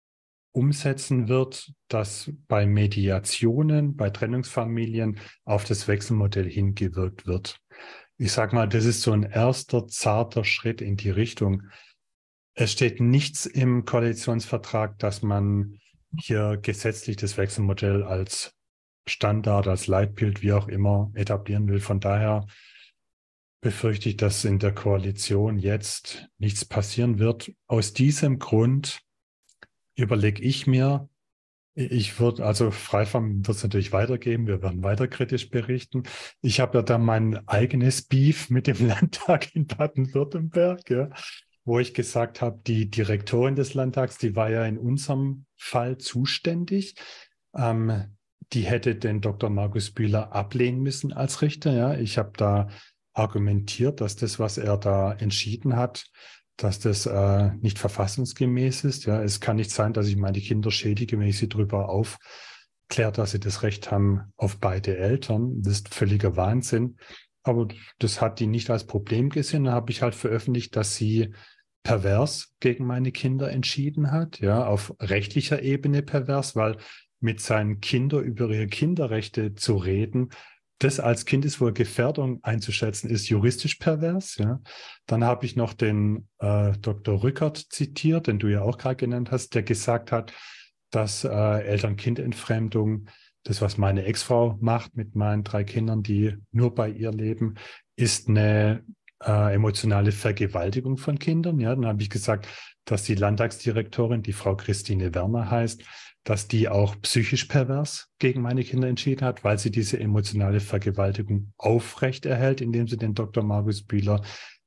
umsetzen wird, dass bei Mediationen, bei Trennungsfamilien auf das Wechselmodell hingewirkt wird. Ich sage mal, das ist so ein erster zarter Schritt in die Richtung. Es steht nichts im Koalitionsvertrag, dass man hier gesetzlich das Wechselmodell als Standard, als Leitbild, wie auch immer, etablieren will. Von daher befürchte ich, dass in der Koalition jetzt nichts passieren wird. Aus diesem Grund überlege ich mir, ich würde, also Freifam wird es natürlich weitergeben, wir werden weiter kritisch berichten. Ich habe ja da mein eigenes Beef mit dem Landtag in Baden-Württemberg, ja, wo ich gesagt habe, die Direktorin des Landtags, die war ja in unserem Fall zuständig. Ähm, die hätte den Doktor Markus Bühler ablehnen müssen als Richter. Ja. Ich habe da argumentiert, dass das, was er da entschieden hat, dass das äh, nicht verfassungsgemäß ist. Ja, es kann nicht sein, dass ich meine Kinder schädige, wenn ich sie darüber aufkläre, dass sie das Recht haben auf beide Eltern. Das ist völliger Wahnsinn. Aber das hat die nicht als Problem gesehen. Da habe ich halt veröffentlicht, dass sie pervers gegen meine Kinder entschieden hat. Ja, auf rechtlicher Ebene pervers, weil mit seinen Kindern über ihre Kinderrechte zu reden, das als Kindeswohlgefährdung einzuschätzen, ist juristisch pervers. Ja. Dann habe ich noch den äh, Doktor Rückert zitiert, den du ja auch gerade genannt hast, der gesagt hat, dass äh, Eltern-Kind-Entfremdung, das, was meine Ex-Frau macht mit meinen drei Kindern, die nur bei ihr leben, ist eine äh, emotionale Vergewaltigung von Kindern. Ja. Dann habe ich gesagt, dass die Landtagsdirektorin, die Frau Christine Werner heißt, dass die auch psychisch pervers gegen meine Kinder entschieden hat, weil sie diese emotionale Vergewaltigung aufrechterhält, indem sie den Doktor Markus Bühler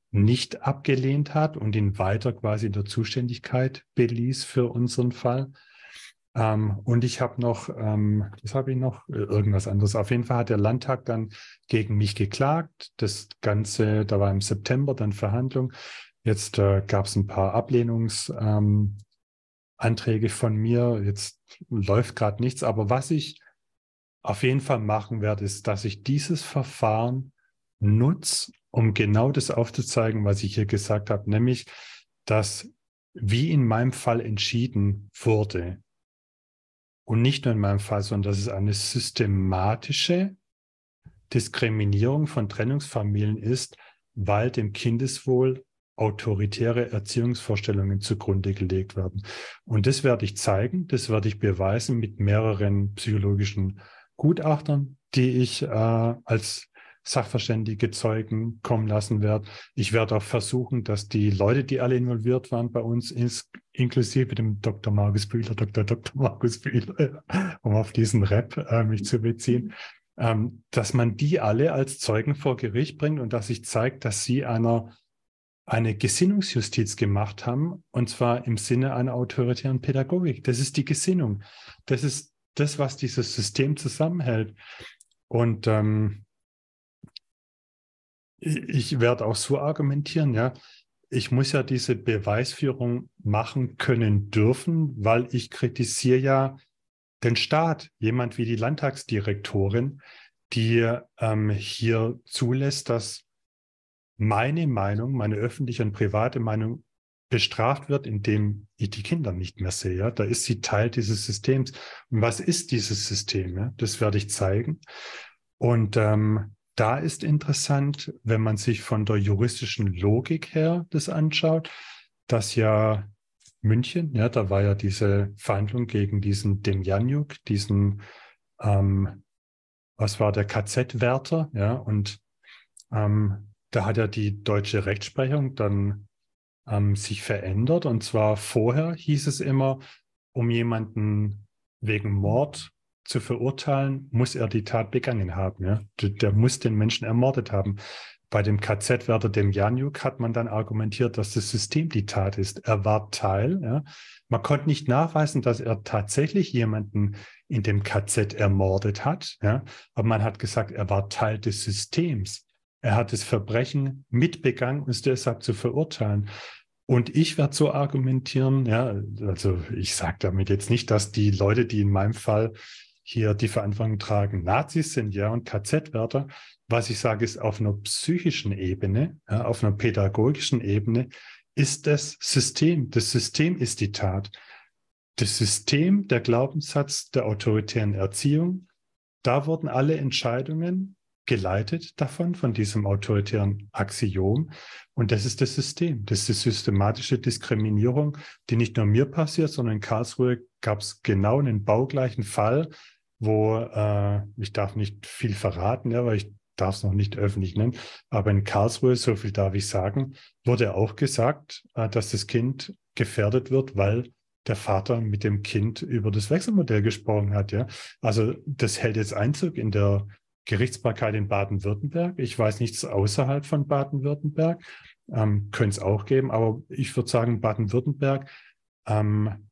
nicht abgelehnt hat und ihn weiter quasi in der Zuständigkeit beließ für unseren Fall. Ähm, und ich habe noch, ähm, was habe ich noch? Irgendwas anderes. Auf jeden Fall hat der Landtag dann gegen mich geklagt. Das Ganze, da war im September dann Verhandlung. Jetzt äh, gab es ein paar Ablehnungsanträge ähm, von mir. Jetzt läuft gerade nichts. Aber was ich auf jeden Fall machen werde, ist, dass ich dieses Verfahren nutze, um genau das aufzuzeigen, was ich hier gesagt habe, nämlich, dass wie in meinem Fall entschieden wurde, und nicht nur in meinem Fall, sondern dass es eine systematische Diskriminierung von Trennungsfamilien ist, weil dem Kindeswohl autoritäre Erziehungsvorstellungen zugrunde gelegt werden. Und das werde ich zeigen, das werde ich beweisen mit mehreren psychologischen Gutachtern, die ich äh, als sachverständige Zeugen kommen lassen werde. Ich werde auch versuchen, dass die Leute, die alle involviert waren bei uns, ins, inklusive dem Doktor Markus Bühler, Doktor Doktor Markus Bühler, um auf diesen Rap äh, mich zu beziehen, ähm, dass man die alle als Zeugen vor Gericht bringt und dass sich zeigt, dass sie einer eine Gesinnungsjustiz gemacht haben, und zwar im Sinne einer autoritären Pädagogik. Das ist die Gesinnung. Das ist das, was dieses System zusammenhält. Und ähm, ich werde auch so argumentieren, ja, ich muss ja diese Beweisführung machen können dürfen, weil ich kritisiere ja den Staat, jemand wie die Landtagsdirektorin, die ähm, hier zulässt, dass meine Meinung, meine öffentliche und private Meinung bestraft wird, indem ich die Kinder nicht mehr sehe. Ja? Da ist sie Teil dieses Systems. Und was ist dieses System? Ja? Das werde ich zeigen. Und ähm, da ist interessant, wenn man sich von der juristischen Logik her das anschaut, dass ja München, ja, da war ja diese Verhandlung gegen diesen Demjanjuk, diesen, ähm, was war der K Z-Wärter, ja, und ähm, da hat ja die deutsche Rechtsprechung dann ähm, sich verändert. Und zwar vorher hieß es immer, um jemanden wegen Mord zu verurteilen, muss er die Tat begangen haben. Ja? Der, der muss den Menschen ermordet haben. Bei dem K Z-Wärter Demjanjuk hat man dann argumentiert, dass das System die Tat ist. Er war Teil. Ja? Man konnte nicht nachweisen, dass er tatsächlich jemanden in dem K Z ermordet hat. Ja? Aber man hat gesagt, er war Teil des Systems. Er hat das Verbrechen mitbegangen und ist deshalb zu verurteilen. Und ich werde so argumentieren, ja, also ich sage damit jetzt nicht, dass die Leute, die in meinem Fall hier die Verantwortung tragen, Nazis sind, ja, und K Z-Wärter. Was ich sage, ist auf einer psychischen Ebene, ja, auf einer pädagogischen Ebene, ist das System. Das System ist die Tat. Das System, der Glaubenssatz der autoritären Erziehung, da wurden alle Entscheidungen geleitet davon, von diesem autoritären Axiom. Und das ist das System. Das ist die systematische Diskriminierung, die nicht nur mir passiert, sondern in Karlsruhe gab es genau einen baugleichen Fall, wo, äh, ich darf nicht viel verraten, ja, weil ich darf es noch nicht öffentlich nennen, aber in Karlsruhe, so viel darf ich sagen, wurde auch gesagt, äh, dass das Kind gefährdet wird, weil der Vater mit dem Kind über das Wechselmodell gesprochen hat. Ja. Also das hält jetzt Einzug in der Gerichtsbarkeit in Baden-Württemberg. Ich weiß nichts außerhalb von Baden-Württemberg. Ähm, könnte es auch geben, aber ich würde sagen, Baden-Württemberg ähm,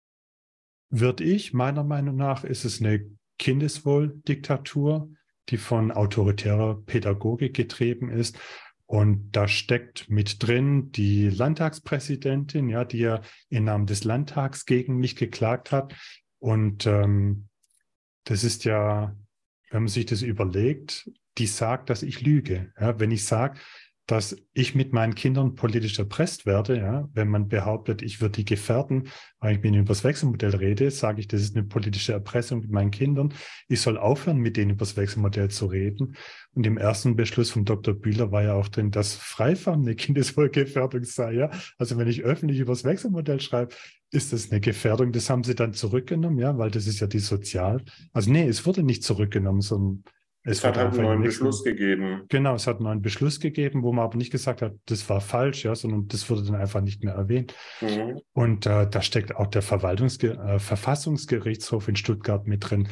würde ich, meiner Meinung nach, ist es eine Kindeswohldiktatur, die von autoritärer Pädagogik getrieben ist. Und da steckt mit drin die Landtagspräsidentin, ja, die ja im Namen des Landtags gegen mich geklagt hat. Und ähm, das ist ja, wenn man sich das überlegt, die sagt, dass ich lüge. Ja, wenn ich sage, dass ich mit meinen Kindern politisch erpresst werde, ja, wenn man behauptet, ich würde die gefährden, weil ich mit ihnen über das Wechselmodell rede, sage ich, das ist eine politische Erpressung mit meinen Kindern. Ich soll aufhören, mit denen über das Wechselmodell zu reden. Und im ersten Beschluss von Doktor Bühler war ja auch drin, dass Freifahren eine Kindeswohlgefährdung sei. Ja? Also wenn ich öffentlich über das Wechselmodell schreibe, ist das eine Gefährdung. Das haben sie dann zurückgenommen, ja, weil das ist ja die Sozial. Also nee, es wurde nicht zurückgenommen, sondern es, es hat halt einen neuen Beschluss gegeben. Genau, es hat einen neuen Beschluss gegeben, wo man aber nicht gesagt hat, das war falsch, ja, sondern das wurde dann einfach nicht mehr erwähnt. Mhm. Und äh, da steckt auch der Verwaltungsge äh, Verfassungsgerichtshof in Stuttgart mit drin.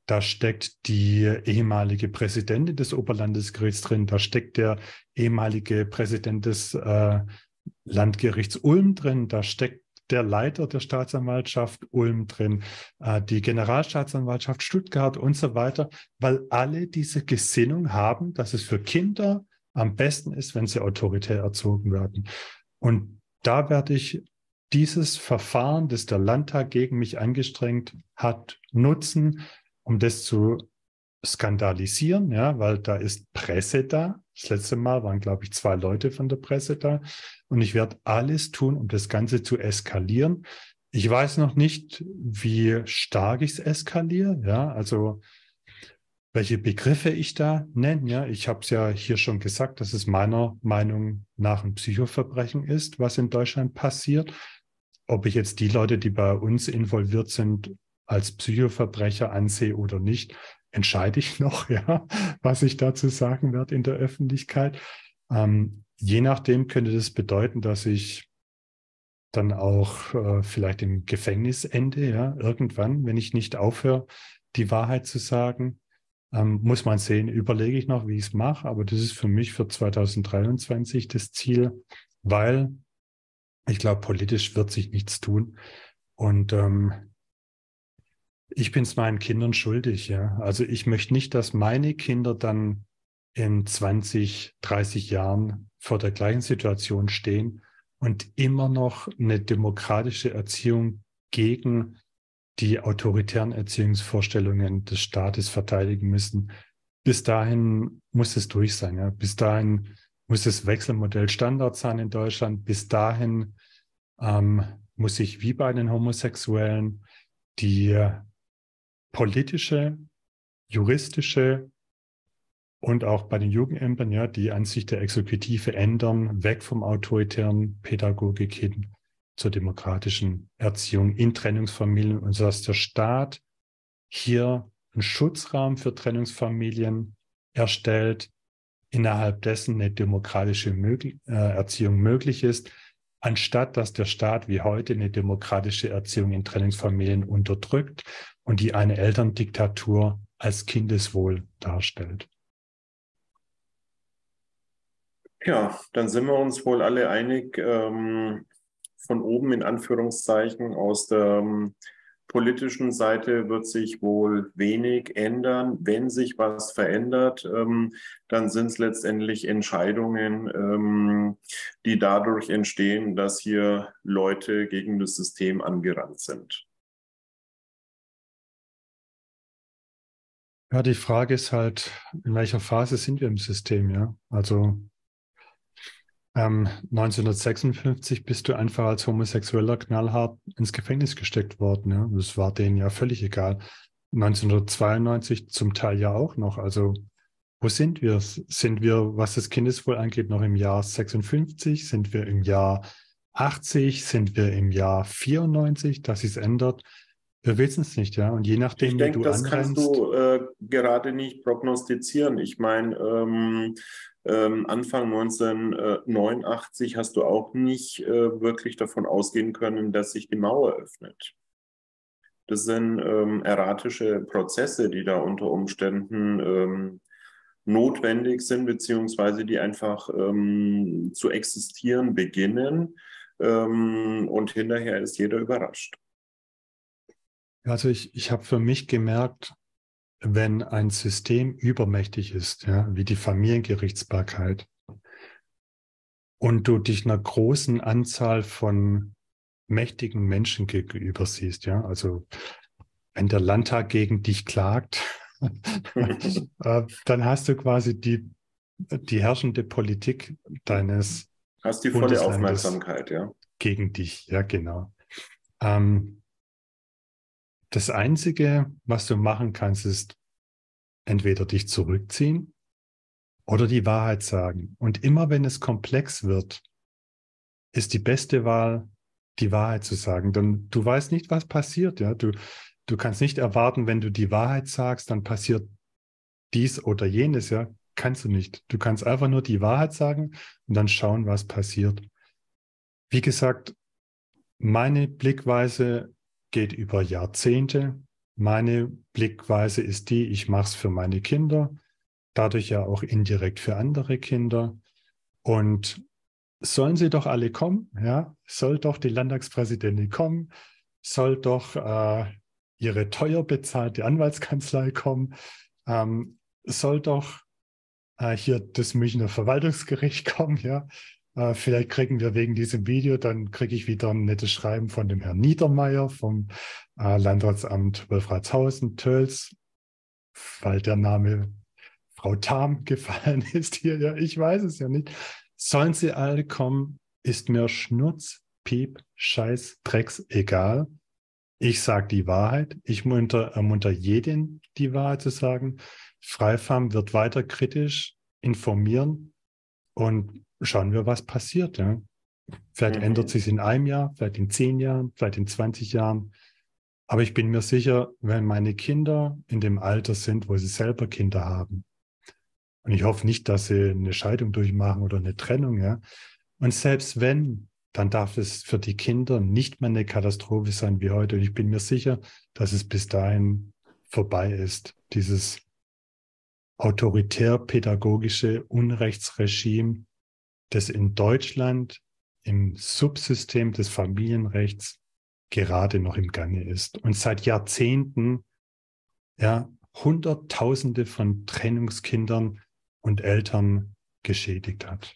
Da steckt die ehemalige Präsidentin des Oberlandesgerichts drin, da steckt der ehemalige Präsident des äh, Landgerichts Ulm drin, da steckt der Leiter der Staatsanwaltschaft Ulm drin, äh, die Generalstaatsanwaltschaft Stuttgart und so weiter, weil alle diese Gesinnung haben, dass es für Kinder am besten ist, wenn sie autoritär erzogen werden. Und da werde ich dieses Verfahren, das der Landtag gegen mich angestrengt hat, nutzen, um das zu skandalisieren, ja, weil da ist Presse da. Das letzte Mal waren, glaube ich, zwei Leute von der Presse da. Und ich werde alles tun, um das Ganze zu eskalieren. Ich weiß noch nicht, wie stark ich es eskaliere, ja, also welche Begriffe ich da nenne. Ja, ich habe es ja hier schon gesagt, dass es meiner Meinung nach ein Psychoverbrechen ist, was in Deutschland passiert. Ob ich jetzt die Leute, die bei uns involviert sind, als Psychoverbrecher ansehe oder nicht, entscheide ich noch, ja, was ich dazu sagen werde in der Öffentlichkeit. Ähm, je nachdem könnte das bedeuten, dass ich dann auch äh, vielleicht im Gefängnis ende, ja, irgendwann, wenn ich nicht aufhöre, die Wahrheit zu sagen. Ähm, muss man sehen, überlege ich noch, wie ich es mache, aber das ist für mich für zwanzig dreiundzwanzig das Ziel, weil ich glaube, politisch wird sich nichts tun. Und ähm, ich bin es meinen Kindern schuldig, ja. Also ich möchte nicht, dass meine Kinder dann in zwanzig, dreißig Jahren vor der gleichen Situation stehen und immer noch eine demokratische Erziehung gegen die autoritären Erziehungsvorstellungen des Staates verteidigen müssen. Bis dahin muss es durch sein, ja. Bis dahin muss das Wechselmodell Standard sein in Deutschland. Bis dahin ähm, muss sich wie bei den Homosexuellen die politische, juristische und auch bei den Jugendämtern, ja, die Ansicht der Exekutive ändern, weg vom autoritären Pädagogik hin zur demokratischen Erziehung in Trennungsfamilien und so, dass der Staat hier einen Schutzrahmen für Trennungsfamilien erstellt, innerhalb dessen eine demokratische möglich, äh, Erziehung möglich ist, anstatt dass der Staat wie heute eine demokratische Erziehung in Trennungsfamilien unterdrückt und die eine Elterndiktatur als Kindeswohl darstellt. Ja, dann sind wir uns wohl alle einig, ähm, von oben in Anführungszeichen aus der ähm, politischen Seite wird sich wohl wenig ändern. Wenn sich was verändert, ähm, dann sind es letztendlich Entscheidungen, ähm, die dadurch entstehen, dass hier Leute gegen das System angerannt sind. Ja, die Frage ist halt, in welcher Phase sind wir im System, ja? Also ähm, neunzehnhundertsechsundfünfzig bist du einfach als Homosexueller knallhart ins Gefängnis gesteckt worden, ja? Das war denen ja völlig egal. neunzehnhundertzweiundneunzig zum Teil ja auch noch. Also wo sind wir? Sind wir, was das Kindeswohl angeht, noch im Jahr sechsundfünfzig? Sind wir im Jahr achtzig? Sind wir im Jahr vierundneunzig, dass es ändert? Wir wissen es nicht, ja. Und je nachdem, ich wie denke, du das anrennst, kannst du äh, gerade nicht prognostizieren. Ich meine, ähm, ähm, Anfang neunzehnhundertneunundachtzig hast du auch nicht äh, wirklich davon ausgehen können, dass sich die Mauer öffnet. Das sind ähm, erratische Prozesse, die da unter Umständen ähm, notwendig sind, beziehungsweise die einfach ähm, zu existieren beginnen. Ähm, und hinterher ist jeder überrascht. also ich, ich habe für mich gemerkt, wenn ein System übermächtig ist, ja, wie die Familiengerichtsbarkeit, und du dich einer großen Anzahl von mächtigen Menschen gegenüber siehst, ja, also wenn der Landtag gegen dich klagt, äh, dann hast du quasi die, die herrschende Politik deines Hast die volle Bundeslandes Aufmerksamkeit, ja. gegen dich, ja, genau. Ähm, das Einzige, was du machen kannst, ist entweder dich zurückziehen oder die Wahrheit sagen. Und immer wenn es komplex wird, ist die beste Wahl, die Wahrheit zu sagen. Denn du weißt nicht, was passiert. Ja? Du, du kannst nicht erwarten, wenn du die Wahrheit sagst, dann passiert dies oder jenes. Ja? Kannst du nicht. Du kannst einfach nur die Wahrheit sagen und dann schauen, was passiert. Wie gesagt, meine Blickweise geht über Jahrzehnte. Meine Blickweise ist die, ich mache es für meine Kinder, dadurch ja auch indirekt für andere Kinder. Und sollen sie doch alle kommen, ja, soll doch die Landtagspräsidentin kommen, soll doch äh, ihre teuer bezahlte Anwaltskanzlei kommen, ähm, soll doch äh, hier das Münchner Verwaltungsgericht kommen, ja. Äh, vielleicht kriegen wir wegen diesem Video, dann kriege ich wieder ein nettes Schreiben von dem Herrn Niedermeyer vom äh, Landratsamt Wolfratshausen, Tölz, weil der Name Frau Tham gefallen ist hier, ja, ich weiß es ja nicht. Sollen sie alle kommen, ist mir Schnurz, Piep, Scheiß, Drecks, egal. Ich sage die Wahrheit. Ich munter, ermunter jeden, die Wahrheit zu sagen. Freifarm wird weiter kritisch informieren und schauen wir, was passiert. Ja. Vielleicht mhm. ändert sich in einem Jahr, vielleicht in zehn Jahren, vielleicht in zwanzig Jahren. Aber ich bin mir sicher, wenn meine Kinder in dem Alter sind, wo sie selber Kinder haben, und ich hoffe nicht, dass sie eine Scheidung durchmachen oder eine Trennung, ja. Und selbst wenn, dann darf es für die Kinder nicht mehr eine Katastrophe sein wie heute. Und ich bin mir sicher, dass es bis dahin vorbei ist. Dieses autoritär-pädagogische Unrechtsregime, das in Deutschland im Subsystem des Familienrechts gerade noch im Gange ist und seit Jahrzehnten ja, Hunderttausende von Trennungskindern und Eltern geschädigt hat.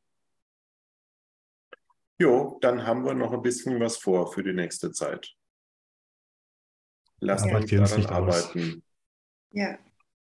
Jo, dann haben wir noch ein bisschen was vor für die nächste Zeit. Lasst uns daran arbeiten. Ja.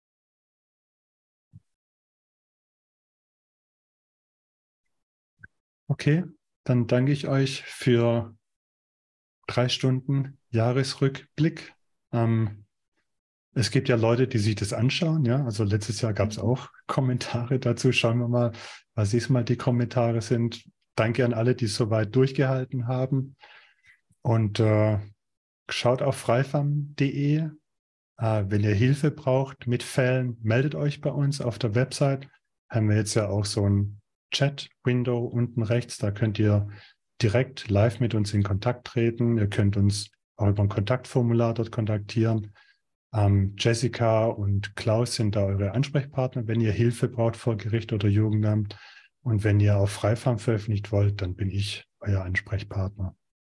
Okay, dann danke ich euch für drei Stunden Jahresrückblick. Ähm, es gibt ja Leute, die sich das anschauen, ja. Also letztes Jahr gab es auch Kommentare dazu. Schauen wir mal, was diesmal die Kommentare sind. Danke an alle, die es soweit durchgehalten haben. Und äh, schaut auf freifarm punkt de. Äh, wenn ihr Hilfe braucht mit Fällen, meldet euch bei uns auf der Website. Haben wir jetzt ja auch so ein Chat-Window unten rechts. Da könnt ihr direkt live mit uns in Kontakt treten. Ihr könnt uns auch über ein Kontaktformular dort kontaktieren. Ähm, Jessica und Klaus sind da eure Ansprechpartner, wenn ihr Hilfe braucht vor Gericht oder Jugendamt. Und wenn ihr auf Freifarm veröffentlicht wollt, dann bin ich euer Ansprechpartner.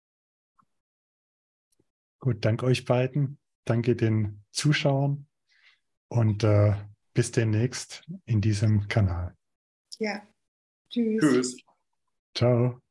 Gut, danke euch beiden. Danke den Zuschauern und äh, bis demnächst in diesem Kanal. Ja, tschüss. Tschüss. Ciao.